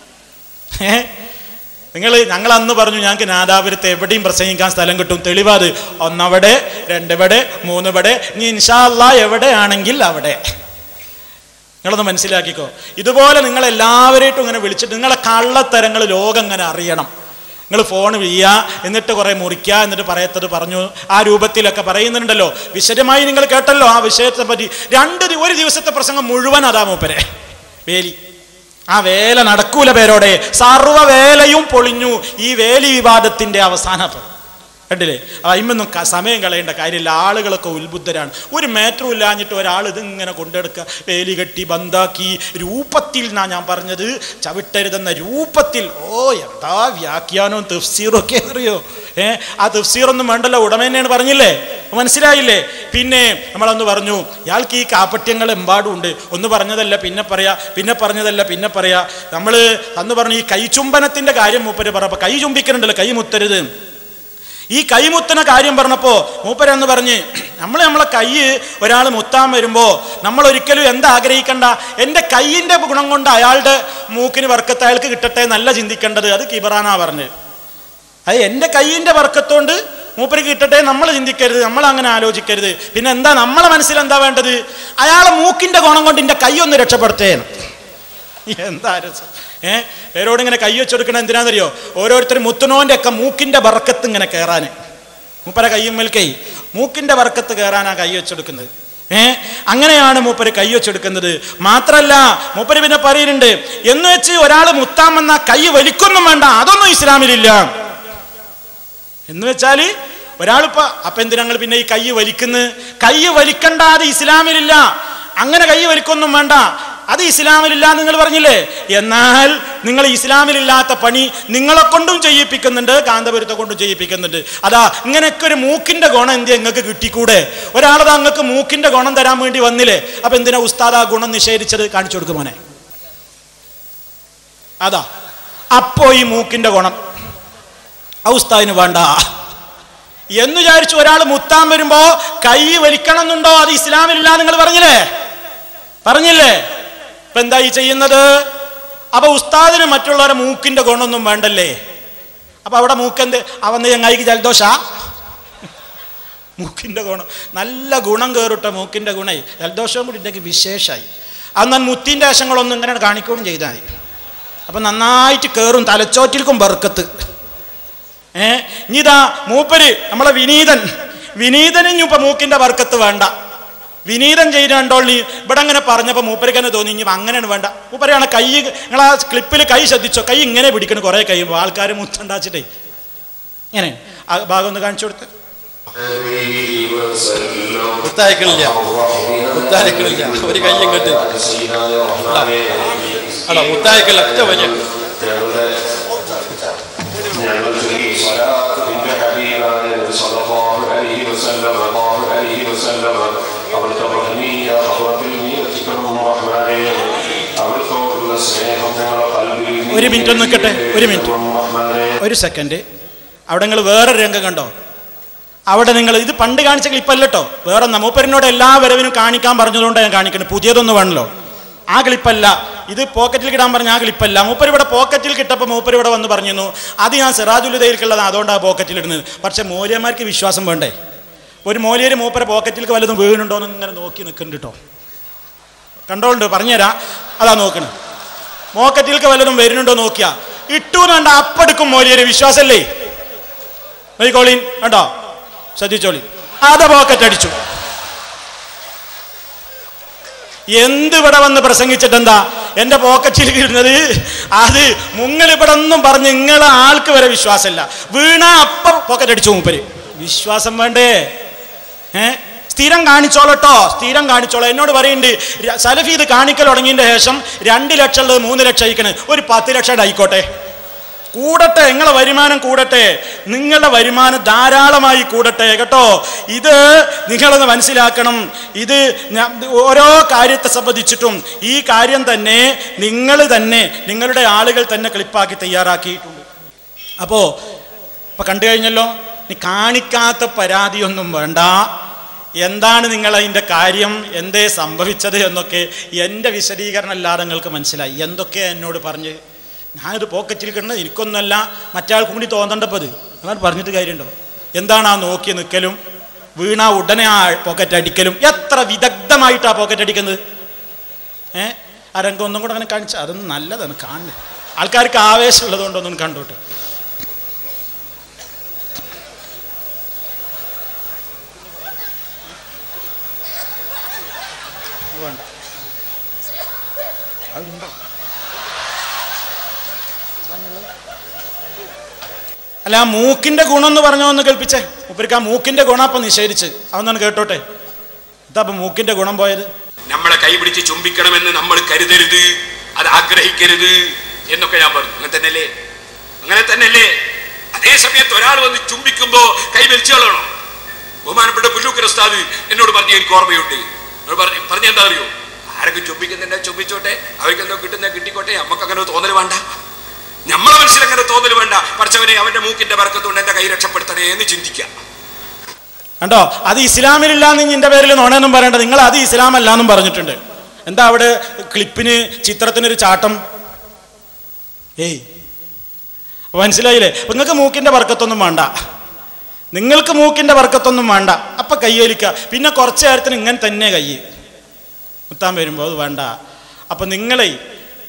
ഏ നിങ്ങൾ ഞങ്ങൾ അന്ന് പറഞ്ഞു ഞങ്ങൾക്ക് നാദാപുരത്ത് എവിടെയും പ്രസംഗിക്കാൻ സ്ഥലം കിട്ടും. തെളിവാത് ഒന്നവിടെ, രണ്ടിവിടെ, മൂന്നിവിടെ, ഇനി ഇൻഷാ അല്ലാഹ് എവിടെയാണെങ്കിൽ അവിടെ. നിങ്ങളൊന്ന് മനസ്സിലാക്കിക്കോ. ഇതുപോലെ നിങ്ങൾ എല്ലാവരെയും ഇങ്ങനെ വിളിച്ചിട്ട് നിങ്ങളെ കള്ളത്തരങ്ങൾ ലോകം ഇങ്ങനെ അറിയണം. നിങ്ങൾ ഫോൺ ചെയ്യുക, എന്നിട്ട് കുറേ മുറിക്കുക, എന്നിട്ട് പറയത്തത് പറഞ്ഞു ആ രൂപത്തിലൊക്കെ പറയുന്നുണ്ടല്ലോ. വിശദമായി നിങ്ങൾ കേട്ടല്ലോ ആ വിഷയത്തെ പറ്റി. രണ്ട് ഒരു ദിവസത്തെ പ്രസംഗം മുഴുവൻ അതാ മൂപ്പരെ വേലി. ആ വേല നടക്കൂല പേരോടെ, സർവ്വ വേലയും പൊളിഞ്ഞു ഈ വേലി വിവാദത്തിന്റെ അവസാനം. കണ്ടില്ലേ? അതിമൊന്നും സമയം കളയേണ്ട കാര്യമില്ല. ആളുകളൊക്കെ ഉത്ബുദ്ധരാണ്. ഒരു മേറ്ററും ഇല്ലാഞ്ഞിട്ട് ഒരാൾ ഇതിങ്ങനെ കൊണ്ടെടുക്കുക, വേലി കെട്ടി ബന്ധാക്കി രൂപത്തിൽ എന്നാ ഞാൻ പറഞ്ഞത്, ചവിട്ടരുതെന്ന രൂപത്തിൽ. ഓ എന്താ വ്യാഖ്യാനവും തഫ്സീറും ഒക്കെ അറിയോ? ഏഹ് ആ തഫ്സീറൊന്നും വേണ്ടല്ലോ, ഉടമ തന്നെയാണ് പറഞ്ഞില്ലേ, മനസ്സിലായില്ലേ? പിന്നെ നമ്മളന്ന് പറഞ്ഞു ഇയാൾക്ക് ഈ കാപ്പട്യങ്ങൾ എമ്പാടും ഉണ്ട്. ഒന്ന് പറഞ്ഞതല്ല പിന്നെ പറയാ, പിന്നെ പറഞ്ഞതല്ല പിന്നെ പറയാ. നമ്മൾ അന്ന് പറഞ്ഞു ഈ കൈചുംബനത്തിന്റെ കാര്യം മൂപ്പര് പറഞ്ഞപ്പോൾ കൈ ചുംബിക്കലുണ്ടല്ലോ, കൈ മുത്തരുത്. ഈ കൈമുത്തുന്ന കാര്യം പറഞ്ഞപ്പോൾ മൂപ്പരെന്ന് പറഞ്ഞ് നമ്മൾ നമ്മളെ കൈ ഒരാൾ മുത്താൻ വരുമ്പോൾ നമ്മൾ ഒരിക്കലും എന്താ ആഗ്രഹിക്കണ്ട, എൻ്റെ കൈയിൻ്റെ ഗുണം കൊണ്ട് അയാളുടെ മൂക്കിന് വർക്കത്ത് അയാൾക്ക് കിട്ടട്ടെ നല്ല ചിന്തിക്കേണ്ടത്. അത് കിബറാനാ പറഞ്ഞത്. അത് എൻ്റെ കൈയിൻ്റെ വർക്കത്തോണ്ട് മൂപ്പര് കിട്ടട്ടെ നമ്മൾ ചിന്തിക്കരുത്, നമ്മൾ അങ്ങനെ ആലോചിക്കരുത്. പിന്നെ എന്താ നമ്മളെ മനസ്സിൽ എന്താ വേണ്ടത്, അയാളെ മൂക്കിൻ്റെ ഗുണം കൊണ്ട് എൻ്റെ കൈ ഒന്ന് രക്ഷപ്പെടുത്തേന്ന്. എന്താ രസം ഏഹ് പേരോട് ഇങ്ങനെ കൈ വെച്ചെടുക്കണം എന്തിനാണെന്നറിയോ? ഓരോരുത്തരും മുത്തുനോൻ്റെ ഒക്കെ മൂക്കിൻ്റെ ബർക്കത്ത് ഇങ്ങനെ കയറാൻ, മൂപ്പര കയ്യുമ്മൽ കൈ മൂക്കിൻ്റെ ബർക്കത്ത് കയറാനാ കൈ വെച്ചെടുക്കുന്നത്. ഏഹ് അങ്ങനെയാണ് മൂപ്പര് കൈ വെച്ചെടുക്കുന്നത്. മാത്രല്ല മൂപ്പര് പിന്നെ പറയുന്നുണ്ട്, എന്ന് വെച്ച് ഒരാൾ മുത്താൻ വന്ന കൈ വലിക്കൊന്നും വേണ്ട, അതൊന്നും ഇസ്ലാമിലില്ല. എന്ന് വെച്ചാൽ ഒരാളിപ്പോ അപ്പൊ എന്തിനാ ഞങ്ങൾ പിന്നെ ഈ കൈ വലിക്കുന്നത്? കൈ വലിക്കണ്ടാതെ ഇസ്ലാമിലില്ല. അങ്ങനെ കൈ വലിക്കൊന്നും വേണ്ട, അത് ഇസ്ലാമിലില്ല നിങ്ങൾ പറഞ്ഞില്ലേ. എന്നാൽ നിങ്ങൾ ഇസ്ലാമിലില്ലാത്ത പണി നിങ്ങളെ കൊണ്ടും ചെയ്യിപ്പിക്കുന്നുണ്ട്, കാന്തപുരത്തെ കൊണ്ടും ചെയ്യിപ്പിക്കുന്നുണ്ട്. അതാ ഇങ്ങനെയൊക്കെ ഒരു മൂക്കിന്റെ ഗുണം എന്ത് നിങ്ങൾക്ക് കിട്ടിക്കൂടെ? ഒരാളത് അങ്ങക്ക് മൂക്കിന്റെ ഗുണം തരാൻ വേണ്ടി വന്നില്ലേ, അപ്പൊ എന്തിനാ ഉസ്താദ് ആ ഗുണം നിഷേധിച്ചത്? കാണിച്ചു കൊടുക്കും മോനെ. അതാ അപ്പോ ഈ മൂക്കിന്റെ ഗുണം ആ ഉസ്താദിന് വേണ്ട എന്ന് വിചാരിച്ചു ഒരാൾ മുത്താൻ വരുമ്പോ കൈ വലിക്കണം എന്നുണ്ടോ? അത് ഇസ്ലാമിലില്ല നിങ്ങൾ പറഞ്ഞില്ലേ, പറഞ്ഞില്ലേ? ഇപ്പൊ എന്താ ഈ ചെയ്യുന്നത്? അപ്പൊ ഉസ്താദിന് മറ്റുള്ളവരെ മൂക്കിന്റെ ഗുണമൊന്നും വേണ്ടല്ലേ? അപ്പൊ അവിടെ മൂക്കെന്ത് അവന്ന് ചങ്ങായിക്ക് ജലദോഷ? മൂക്കിന്റെ ഗുണം നല്ല ഗുണം കയറിട്ട മൂക്കിന്റെ ഗുണമായി ജലദോഷവും കൂടി ഉണ്ടെങ്കിൽ വിശേഷമായി. അന്ന് മുത്തിന്റെ വശങ്ങളൊന്നും ഇങ്ങനെ കാണിക്കുകയും ചെയ്താൽ മതി. അപ്പൊ നന്നായിട്ട് കയറും, തലച്ചോറ്റിൽക്കും ബർക്കത്ത്. ഏഹ് ഇനിതാ മൂപ്പര് നമ്മളെ വിനീതൻ, വിനീതന് ഇനി ഇപ്പൊ മൂക്കിന്റെ ബർക്കത്ത് വേണ്ട. വിനീതൻ ചെയ്തോളി ഇവിടെ അങ്ങനെ പറഞ്ഞപ്പോ മൂപ്പർക്ക് തന്നെ തോന്നി ഇനി അങ്ങനെയാണ് വേണ്ട. മൂപ്പരാണ് കൈ, നിങ്ങൾ ആ ക്ലിപ്പിൽ കൈ ശ്രദ്ധിച്ചോ, കൈ ഇങ്ങനെ പിടിക്കണം കുറെ കഴിയുമ്പോ ആൾക്കാർ മുത്തുണ്ടാച്ചിട്ടേ. ഇങ്ങനെ ആ ഭാഗം ഒന്ന് കാണിച്ചു കൊടുത്ത്. മുത്തായക്കളില്ല, മുത്തായക്കളില്ല, ഒരു കൈ ഇങ്ങോട്ട് അല്ല മുത്തായക്കല്ല ഒറ്റ വരി. ഒരു മിനിറ്റ് ഒന്ന് നിൽക്കട്ടെ, ഒരു മിനിറ്റ്, ഒരു സെക്കൻഡ്. അവിടെ നിങ്ങൾ വേറൊരു രംഗം കണ്ടോ? അവിടെ നിങ്ങൾ ഇത് പണ്ട് കാണിച്ച ക്ലിപ്പല്ല കേട്ടോ, വേറെ മൂപ്പരിനോട് എല്ലാ വരവിനും കാണിക്കാൻ പറഞ്ഞതുകൊണ്ട് ഞാൻ കാണിക്കുന്നത്, പുതിയതൊന്നും വേണല്ലോ. ആ ക്ലിപ്പല്ല ഇത്, പോക്കറ്റിൽ കിടാൻ പറഞ്ഞ ആ ക്ലിപ്പല്ല. മൂപ്പര് ഇവിടെ പോക്കറ്റിൽ കിട്ടപ്പോൾ മൂപ്പര് ഇവിടെ വന്ന് പറഞ്ഞിരുന്നു അത് ഞാൻ സിറാജുലുദയിൽക്കുള്ളത്, അതുകൊണ്ടാണ് പോക്കറ്റിൽ ഇടുന്നത്. പക്ഷെ മോലിയന്മാർക്ക് വിശ്വാസം വേണ്ടേ? ഒരു മോലിയര് മൂപ്പരെ പോക്കറ്റിലേക്ക് വല്ലതും വീണുണ്ടോ എന്ന് ഇങ്ങനെ നോക്കി നിൽക്കുന്നുണ്ട് കേട്ടോ. കണ്ടോണ്ട് പറഞ്ഞുതരാം, അതാ നോക്കണേ. പോക്കറ്റിലേക്ക് വല്ലതും വരുന്നുണ്ടോ നോക്കിയാ ഇട്ടു കണ്ട അപ്പെടുക്കും മോലിയര്, വിശ്വാസല്ലേ? നോക്കിക്കോളീൻ കണ്ടോ, ശ്രദ്ധിച്ചോളി. അത പോക്കറ്റ് അടിച്ചു. എന്ത് ഇവിടെ വന്ന് പ്രസംഗിച്ചിട്ട് എന്താ? എന്റെ പോക്കറ്റിൽ ഇരുന്നത് അത് മുങ്ങൽ ഇവിടെ ഒന്നും പറഞ്ഞ് നിങ്ങളെ ആൾക്ക് വരെ വിശ്വാസമില്ല. വീണ അപ്പം പോക്കറ്റ് അടിച്ചു മൂപ്പര്. വിശ്വാസം വേണ്ടേ? ഏഹ് സ്ഥിരം കാണിച്ചോളട്ടോ, സ്ഥിരം കാണിച്ചോളൂ. എന്നോട് പറയുന്നുണ്ട് സലഫി ഇത് കാണിക്കൽ തുടങ്ങിയതിന്റെ ശേഷം രണ്ട് ലക്ഷം ഉള്ളത് മൂന്ന് ലക്ഷം അയക്കണ്, ഒരു പത്ത് ലക്ഷം ആയിക്കോട്ടെ, കൂടട്ടെ, നിങ്ങളെ വരുമാനം കൂടട്ടെ, നിങ്ങളുടെ വരുമാനം ധാരാളമായി കൂടട്ടെ കേട്ടോ. ഇത് നിങ്ങളൊന്ന് മനസ്സിലാക്കണം. ഇത് ഓരോ കാര്യത്തെ സംബന്ധിച്ചിട്ടും ഈ കാര്യം തന്നെ നിങ്ങൾ തന്നെ നിങ്ങളുടെ ആളുകൾ തന്നെ ക്ലിപ്പാക്കി തയ്യാറാക്കിയിട്ടുണ്ട്. അപ്പോ ഇപ്പൊ കണ്ടു കഴിഞ്ഞല്ലോ. നീ കാണിക്കാത്ത പരാതിയൊന്നും വേണ്ട. എന്താണ് നിങ്ങൾ അതിൻ്റെ കാര്യം, എന്തേ സംഭവിച്ചത് എന്നൊക്കെ എൻ്റെ വിശദീകരണം അല്ലാതെ നിങ്ങൾക്ക് മനസ്സിലായി. എന്തൊക്കെ എന്നോട് പറഞ്ഞ് ഞാനിത് പോക്കറ്റിൽ കിടന്നത് എനിക്കൊന്നല്ല, മറ്റാൾക്കും കൂടി തോന്നണ്ടപ്പോൾ അത് അങ്ങനെ പറഞ്ഞിട്ട് കാര്യമുണ്ടോ? എന്താണ് ആ നോക്കി നിൽക്കലും, വീണ ഉടനെ ആ പോക്കറ്റ് അടിക്കലും, എത്ര വിദഗ്ധമായിട്ടാണ് പോക്കറ്റ് അടിക്കുന്നത്. ഏഹ് ആ രംഗം ഒന്നും കൂടെ അങ്ങനെ കാണിച്ചാൽ അതൊന്നും നല്ലതാണ് കാണുന്നത്. ആൾക്കാർക്ക് ആവേശമുള്ളത് കൊണ്ടൊന്നും കണ്ടോട്ടെ. വേണ്ട അതുണ്ടോ? അല്ല ആ മൂക്കിന്റെ ഗുണം എന്ന് പറഞ്ഞോ ഒന്ന് കേൾപ്പിച്ചേ. മൂപ്പർക്ക് ആ മൂക്കിന്റെ ഗുണം അപ്പൊ നിഷേധിച്ച് അതൊന്നാണ് കേട്ടോട്ടെ. എന്താ അപ്പൊ മൂക്കിന്റെ ഗുണം പോയത്? നമ്മളെ കൈപിടിച്ച് ചുംബിക്കണമെന്ന് നമ്മൾ കരുതരുത്, അത് ആഗ്രഹിക്കരുത് എന്നൊക്കെ ഞാൻ പറഞ്ഞു. അങ്ങനെ തന്നെയല്ലേ? അങ്ങനെ തന്നെയല്ലേ? അതേ സമയത്ത് ഒരാൾ വന്ന് ചുംബിക്കുമ്പോ കൈ വലിച്ചു കളയണോ? ബഹുമാനപ്പെട്ട പുല്ലൂക്കർ ഉസ്താദ് എന്നോട് പറഞ്ഞ എനിക്ക് ഓർമ്മയുണ്ട്. പറഞ്ഞ എന്താ അറിയോ? ആരൊക്കെ ചുംബിക്കുന്നുണ്ടെ ചുംബിച്ചോട്ടെ, അവർക്ക് എന്തോ കിട്ടുന്ന കിട്ടിക്കോട്ടെ, നമുക്ക് അങ്ങനെ തോന്നൽ വേണ്ട, നമ്മളെ മനസ്സിലങ്ങനെ തോന്നൽ വേണ്ട. പഠിച്ചവനെ അവന്റെ മൂക്കിന്റെ ബർക്കത്തുകൊണ്ട് എന്റെ കൈ രക്ഷപ്പെടുത്തണേ എന്ന് ചിന്തിക്കാം. കണ്ടോ, അത് ഇസ്ലാമിലില്ലാന്ന് നിന്റെ പേരിൽ നോണെന്നും പറയണ്ട, നിങ്ങൾ അത് ഇസ്ലാം അല്ലാന്നും പറഞ്ഞിട്ടുണ്ട്. എന്താ അവിടെ ക്ലിപ്പിന് ചിത്രത്തിനൊരു ചാട്ടം? ഏയ് മനസ്സിലായില്ലേ? അപ്പൊ നിങ്ങൾക്ക് മൂക്കിന്റെ ബർക്കത്തൊന്നും വേണ്ട, നിങ്ങൾക്ക് മൂക്കിന്റെ ബർക്കത്തൊന്നും വേണ്ട. അപ്പൊ കയ്യേലിക്കുക. പിന്നെ കുറച്ച് നേരത്തിന് ഇങ്ങനെ തന്നെ കൈ മുത്താൻ വരുമ്പോൾ അത് വേണ്ട. അപ്പൊ നിങ്ങളെ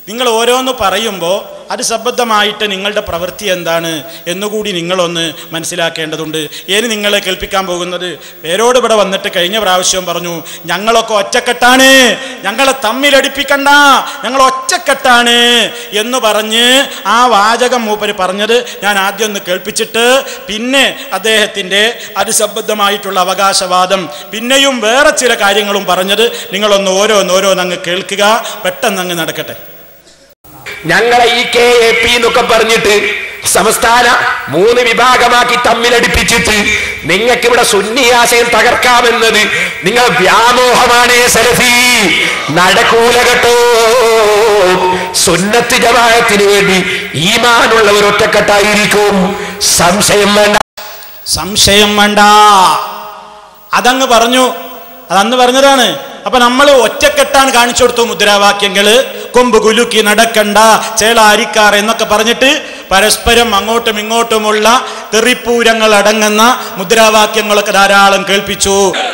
നിങ്ങൾ ഓരോന്ന് പറയുമ്പോൾ അത് സംബന്ധമായിട്ട് നിങ്ങളുടെ പ്രവൃത്തി എന്താണ് എന്നുകൂടി നിങ്ങളൊന്ന് മനസ്സിലാക്കേണ്ടതുണ്ട്. ഇനി നിങ്ങളെ കേൾപ്പിക്കാൻ പോകുന്നത് പേരോട് ഇവിടെ വന്നിട്ട് കഴിഞ്ഞ പ്രാവശ്യം പറഞ്ഞു ഞങ്ങളൊക്കെ ഒറ്റക്കെട്ടാണ്, ഞങ്ങളെ തമ്മിലടിപ്പിക്കണ്ട, ഞങ്ങൾ ഒറ്റക്കെട്ടാണ് എന്ന് പറഞ്ഞ് ആ വാചകം മൂപ്പര് പറഞ്ഞത് ഞാൻ ആദ്യം ഒന്ന് കേൾപ്പിച്ചിട്ട് പിന്നെ അദ്ദേഹത്തിൻ്റെ അത് സംബന്ധമായിട്ടുള്ള അവകാശവാദം പിന്നെയും വേറെ ചില കാര്യങ്ങളും പറഞ്ഞത് നിങ്ങളൊന്ന് ഓരോന്ന് ഓരോന്നങ്ങ് കേൾക്കുക. പെട്ടെന്ന് അങ്ങ് നടക്കട്ടെ. ഞങ്ങളെ ഈ കെ എ പി എന്നൊക്കെ പറഞ്ഞിട്ട് സംസ്ഥാന മൂന്ന് വിഭാഗമാക്കി തമ്മിലടിപ്പിച്ചിട്ട് നിങ്ങൾക്ക് ഇവിടെ സുന്നി ആശയം തകർക്കാമെന്നത് നിങ്ങൾ വ്യാമോഹമാണ്. സലഫി നടക്കൂല കേട്ടോ. സുന്നത്ത് ജമാഅത്തിന് വേണ്ടി ഈമാനുള്ളവർ ഒറ്റക്കെട്ടായിരിക്കും. സംശയം വേണ്ട, സംശയം വേണ്ട. അതങ്ങ് പറഞ്ഞു, അതന്ന് പറഞ്ഞതാണ്. അപ്പൊ നമ്മൾ ഒറ്റക്കെട്ടാണ് കാണിച്ചു കൊടുത്തു മുദ്രാവാക്യങ്ങള്. കൊമ്പ് കുലുക്കി നടക്കണ്ട, ചേളാരിക്കാർ എന്നൊക്കെ പറഞ്ഞിട്ട് പരസ്പരം അങ്ങോട്ടും ഇങ്ങോട്ടുമുള്ള തെറിപ്പൂരങ്ങൾ അടങ്ങുന്ന മുദ്രാവാക്യങ്ങളൊക്കെ ധാരാളം കേൾപ്പിച്ചു.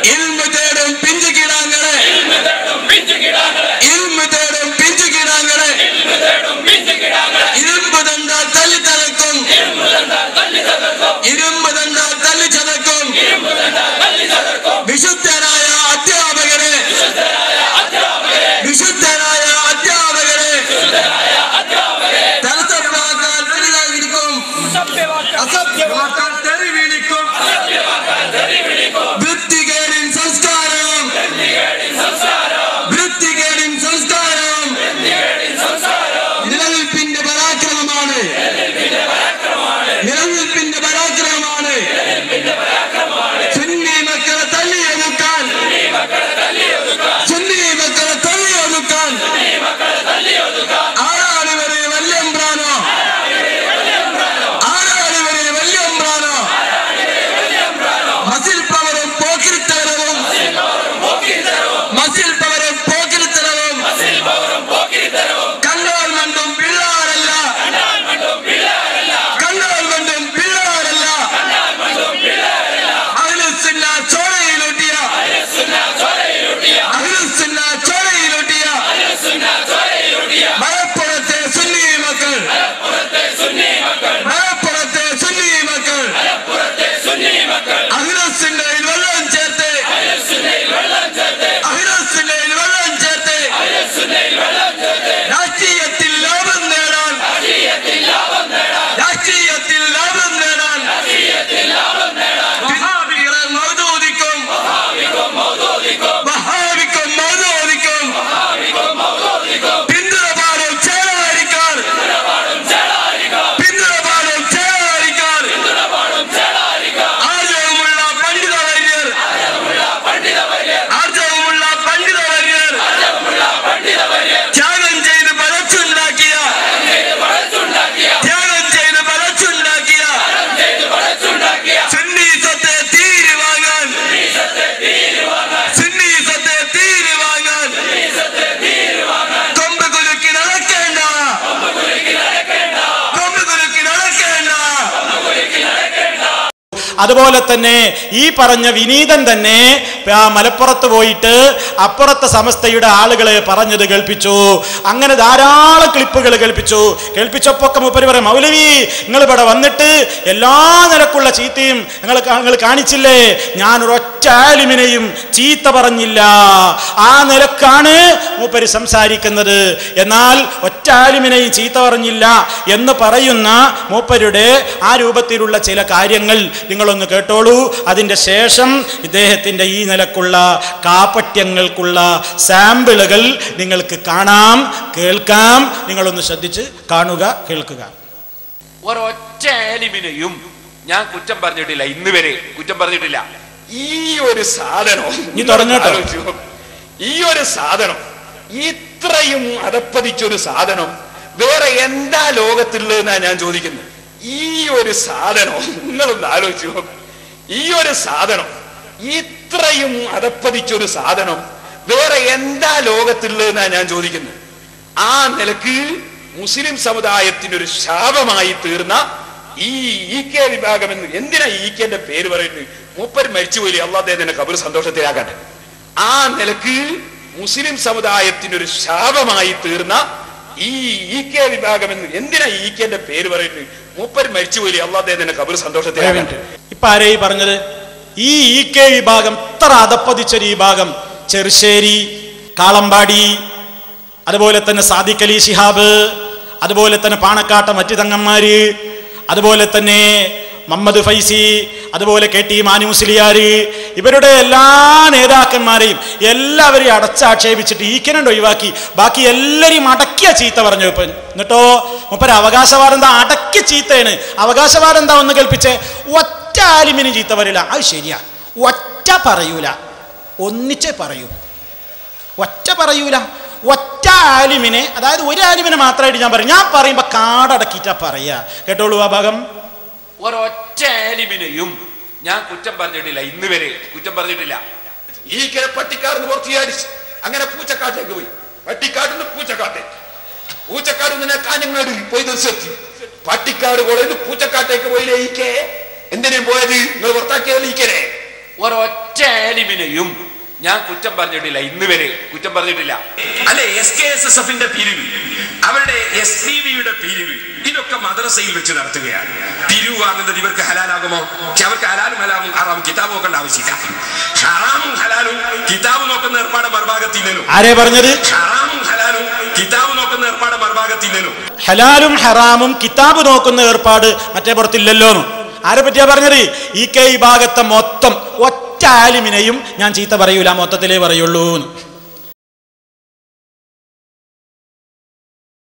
വിശുദ്ധനായ അധ്യാപകരെ വിശുദ്ധനായ അധ്യാപകരെ തടസ്സമാക്കാൻ തെളിവായിരിക്കും, അസഭ്യമാക്കാൻ തെറി വിളിക്കും. വൃത്തികേടിൻ സംസ്കാരം വൃത്തികേടിൻ സംസ്കാരം നിലനിൽപ്പിന്റെ പരാക്രമമാണ് നിലനിൽപ്പിന്റെ പരാക്രമമാണ്. സുന്നി മക്കളെ തല്ലിയൊതുക്കാൻ സുന്നി മക്കളെ തല്ലിയൊതുക്കാൻ ആരാണിവരെ വല്യമ്പ്രാനോ ആരാണിവരെ വല്യമ്പ്രാനോ മസിൽ പവറും പോക്കിരിത്തരവും മസിൽ പവറും പോക്കിരിത്തരവും കണ്ടാൽ മണ്ടും പിള്ളാരല്ല കണ്ടാൽ മണ്ടും പിള്ളാരല്ല. അഹ്ലുസുന്ന ചോരയിലൂട്ടിയ അഹ്ലുസുന്ന ചോരയിലൂട്ടിയ മലപ്പുറത്തെ സുന്നി മക്കൾ മലപ്പുറത്തെ സുന്നി മക്കൾ അഹ്ലുസുന്നയിൽ വെള്ളം ചേർത്ത് അഹ്ലുസുന്നയിൽ വെള്ളം ചേർത്ത് രാഷ്ട്രീയത്തിൽ ലാഭം നേടാൻ രാഷ്ട്രീയത്തിൽ ലാഭം നേടാൻ വഹാബികളെ മൗദൂദിക്കും വഹാബിക്കും മൗദൂദിക്കും പിന്തുണപാടും ചേളാരിക്കാർ പിന്തുണപാടും ചേളാരിക്കാർ ആർജവമുള്ള പണ്ഡിതവര്യർ ആർജവമുള്ള പണ്ഡിതവര്യർ ത്യാഗം ചെയ്ത് പലച്ചുണ്ടാക്കിയ ത്യാഗം ചെയ്ത് പലച്ചുണ്ടാക്കിയ സുന്നി സ്വത്തെ തീരി വാങ്ങാൻ സുന്നി സ്വത്തെ തീരി വാങ്ങാൻ കൊമ്പ് കുലുക്കി നടക്കേണ്ട കൊമ്പ് കുലുക്കി നടക്കേണ്ട. അതുപോലെ തന്നെ ഈ പറഞ്ഞ വിനീതൻ തന്നെ ആ മലപ്പുറത്ത് പോയിട്ട് അപ്പുറത്തെ സമസ്തയുടെ ആളുകളെ പറഞ്ഞത് കേൾപ്പിച്ചു. അങ്ങനെ ധാരാളം ക്ലിപ്പുകൾ കേൾപ്പിച്ചു. കേൾപ്പിച്ചപ്പോഴൊക്കെ മൂപ്പര് പറയും മൗലവി നിങ്ങൾ ഇവിടെ വന്നിട്ട് എല്ലാ നിലക്കുള്ള ചീത്തയും നിങ്ങൾ നിങ്ങൾ കാണിച്ചില്ലേ, ഞാൻ ഒരൊറ്റ ആലിമിനെയും ചീത്ത പറഞ്ഞില്ല. ആ നിലക്കാണ് മൂപ്പര് സംസാരിക്കുന്നത്. എന്നാൽ ഒറ്റ ആലിമിനെയും ചീത്ത പറഞ്ഞില്ല എന്ന് പറയുന്ന മൂപ്പരുടെ ആ രൂപത്തിലുള്ള ചില കാര്യങ്ങൾ നിങ്ങളൊന്ന് കേട്ടോളൂ. അതിൻ്റെ ശേഷം ഇദ്ദേഹത്തിൻ്റെ ഈ നിലക്കുള്ള കാപട്യങ്ങൾക്കുള്ള സാമ്പിളുകൾ നിങ്ങൾക്ക് കാണാം, കേൾക്കാം. നിങ്ങളൊന്ന് ശ്രദ്ധിച്ച് കാണുക, കേൾക്കുക. ഒരൊറ്റ ആലിമിനെയും ഞാൻ കുറ്റം പറഞ്ഞിട്ടില്ല, ഇന്ന് വരെ കുറ്റം പറഞ്ഞിട്ടില്ല. ഈ ഒരു സാധനം നീ തുടങ്ങട്ടോ. ഈ ഒരു സാധനം ഇത്രയും അതപ്പതിച്ചൊരു സാധനം വേറെ എന്താ ലോകത്തുള്ളതെന്നാ ഞാൻ ചോദിക്കുന്നത്. ഈ ഒരു സാധനം നിങ്ങളൊന്ന് ആലോചിച്ചു. ഈ ഒരു സാധനം ഇത്രയും അതപ്പതിച്ചൊരു സാധനം വേറെ എന്താ ലോകത്തുള്ളതെന്നാ ഞാൻ ചോദിക്കുന്നത്. ആ നിലക്ക് മുസ്ലിം സമുദായത്തിന് ഒരു ശാപമായി തീർന്ന ഈ ഇ കെ വിഭാഗം എന്ന് എന്തിനാ ഇ കെന്റെ പേര് പറയുന്നത്? മൂപ്പർ മരിച്ചുപോയി, അള്ളാഹുവിന്റെ ഖബർ സന്തോഷത്തിലാക്കട്ടെ. ആ നിലക്ക് മുസ്ലിം സമുദായത്തിന് ഒരു ശാപമായി തീർന്ന ഈ ഇ കെ വിഭാഗം എന്ന് എന്തിനാ ഇ കെന്റെ പേര് പറയുന്നത്? മൂപ്പർ മരിച്ചുപോയി, അള്ളാഹ് കബർ സന്തോഷത്തെ. ഇപ്പൊ ആരെയും പറഞ്ഞത് ഈ ഇ കെ വിഭാഗം ഇത്ര അതപ്പതിച്ചൊരു വിഭാഗം ചെറുശ്ശേരി, കാളമ്പാടി, അതുപോലെ തന്നെ സാദിഖ് അലി ശിഹാബ്, അതുപോലെ തന്നെ പാണക്കാട്ട മറ്റു തങ്ങന്മാര്, അതുപോലെ തന്നെ മുഹമ്മദ് ഫൈസി, അതുപോലെ കെ ടി മാനി മുസ്ലിയാർ, ഇവരുടെ എല്ലാ നേതാക്കന്മാരെയും എല്ലാവരെയും അടച്ചാക്ഷേപിച്ചിട്ട് ഈക്കനണ്ട് ഒഴിവാക്കി ബാക്കി എല്ലാവരെയും അടക്കിയ ചീത്ത പറഞ്ഞു. ഇപ്പം എന്നിട്ടോ മുപ്പര അവകാശവാദം എന്താ? അടക്കിയ ചീത്തയാണ്. അവകാശവാദം എന്താ ഒന്ന് കൽപ്പിച്ചേ? ഒറ്റ ആലിമിന് ചീത്ത വരില്ല. അത് ശരിയാ, ഒറ്റ പറയൂല, ഒന്നിച്ചേ പറയൂ. ഒറ്റ പറയൂല, ഒറ്റ ആലിമിനെ, അതായത് ഒരു ആലിമിനെ മാത്രമായിട്ട് ഞാൻ പറയും. ഞാൻ പറയുമ്പോ കാടടക്കിയിട്ടാ പറയാ. കേട്ടോളൂ ആ ഭാഗം. ഒരൊറ്റ ആലിമിനെയും ഞാൻ കുറ്റം പറഞ്ഞിട്ടില്ല, ഇന്ന് വരെ കുറ്റം പറഞ്ഞിട്ടില്ല. ഈ കിഴ പട്ടിക്കാടുന്ന് പുറത്തിയാടിച്ച് അങ്ങനെ പൂച്ചക്കാട്ടേക്ക് പോയി. പട്ടിക്കാടുന്ന് പൂച്ചക്കാട്ടേക്ക്, പൂച്ചക്കാട് നിന്ന് കാഞ്ഞങ്ങാട് പോയി നിർത്തി, പട്ടിക്കാട് കോളേജ് പൂച്ചക്കാട്ടേക്ക് പോയില്ലേ? ഈ കെ എന്തിനു പോയത്? നിങ്ങൾ പുറത്താക്കിയതല്ലേ ഈ കെ? ഒരൊറ്റ ആലിമിനെയും ഞാൻ കുറ്റം പറഞ്ഞിട്ടില്ല, ഇന്ന് വരെ കുറ്റം പറഞ്ഞിട്ടില്ല. അല്ലെ എസ് കെ എസ് എസ് എഫിന്റെ പിരിവ്, അവരുടെ എസ് ഡി വിയുടെ പിരിവ്, ഇതൊക്കെ മദ്രസയിൽ വെച്ച് നടത്തുകയാണ്. പിരിവ് വാങ്ങുന്നത് ഇവർക്ക് ഹലാലാകുമോ? അവർക്ക് ഹലാലും ഹലാമും ഹറാമും കിതാബ് നോക്കേണ്ട ആവശ്യമില്ല. ഹറാമും ഹലാലും കിതാബ് നോക്കുന്ന ഏർപ്പാട് മറുഭാഗത്തില്ലല്ലോ. ആരെ പറഞ്ഞത്? ഹറാമും ഹലാലും കിതാബ് നോക്കുന്ന ഏർപ്പാട് മറുഭാഗത്തില്ലല്ലോ. ഹലാലും ഹറാമും കിതാബ് നോക്കുന്ന ഏർപ്പാട് മറ്റേ പുറത്തില്ലല്ലോ. ആരെ പറ്റിയാ പറഞ്ഞത്? ഈ കെ വിഭാഗത്തെ മൊത്തം ഒറ്റ ആലിമിനെയും ഞാൻ ചീത്ത പറയൂല, മൊത്തത്തിലേ പറയുള്ളൂ.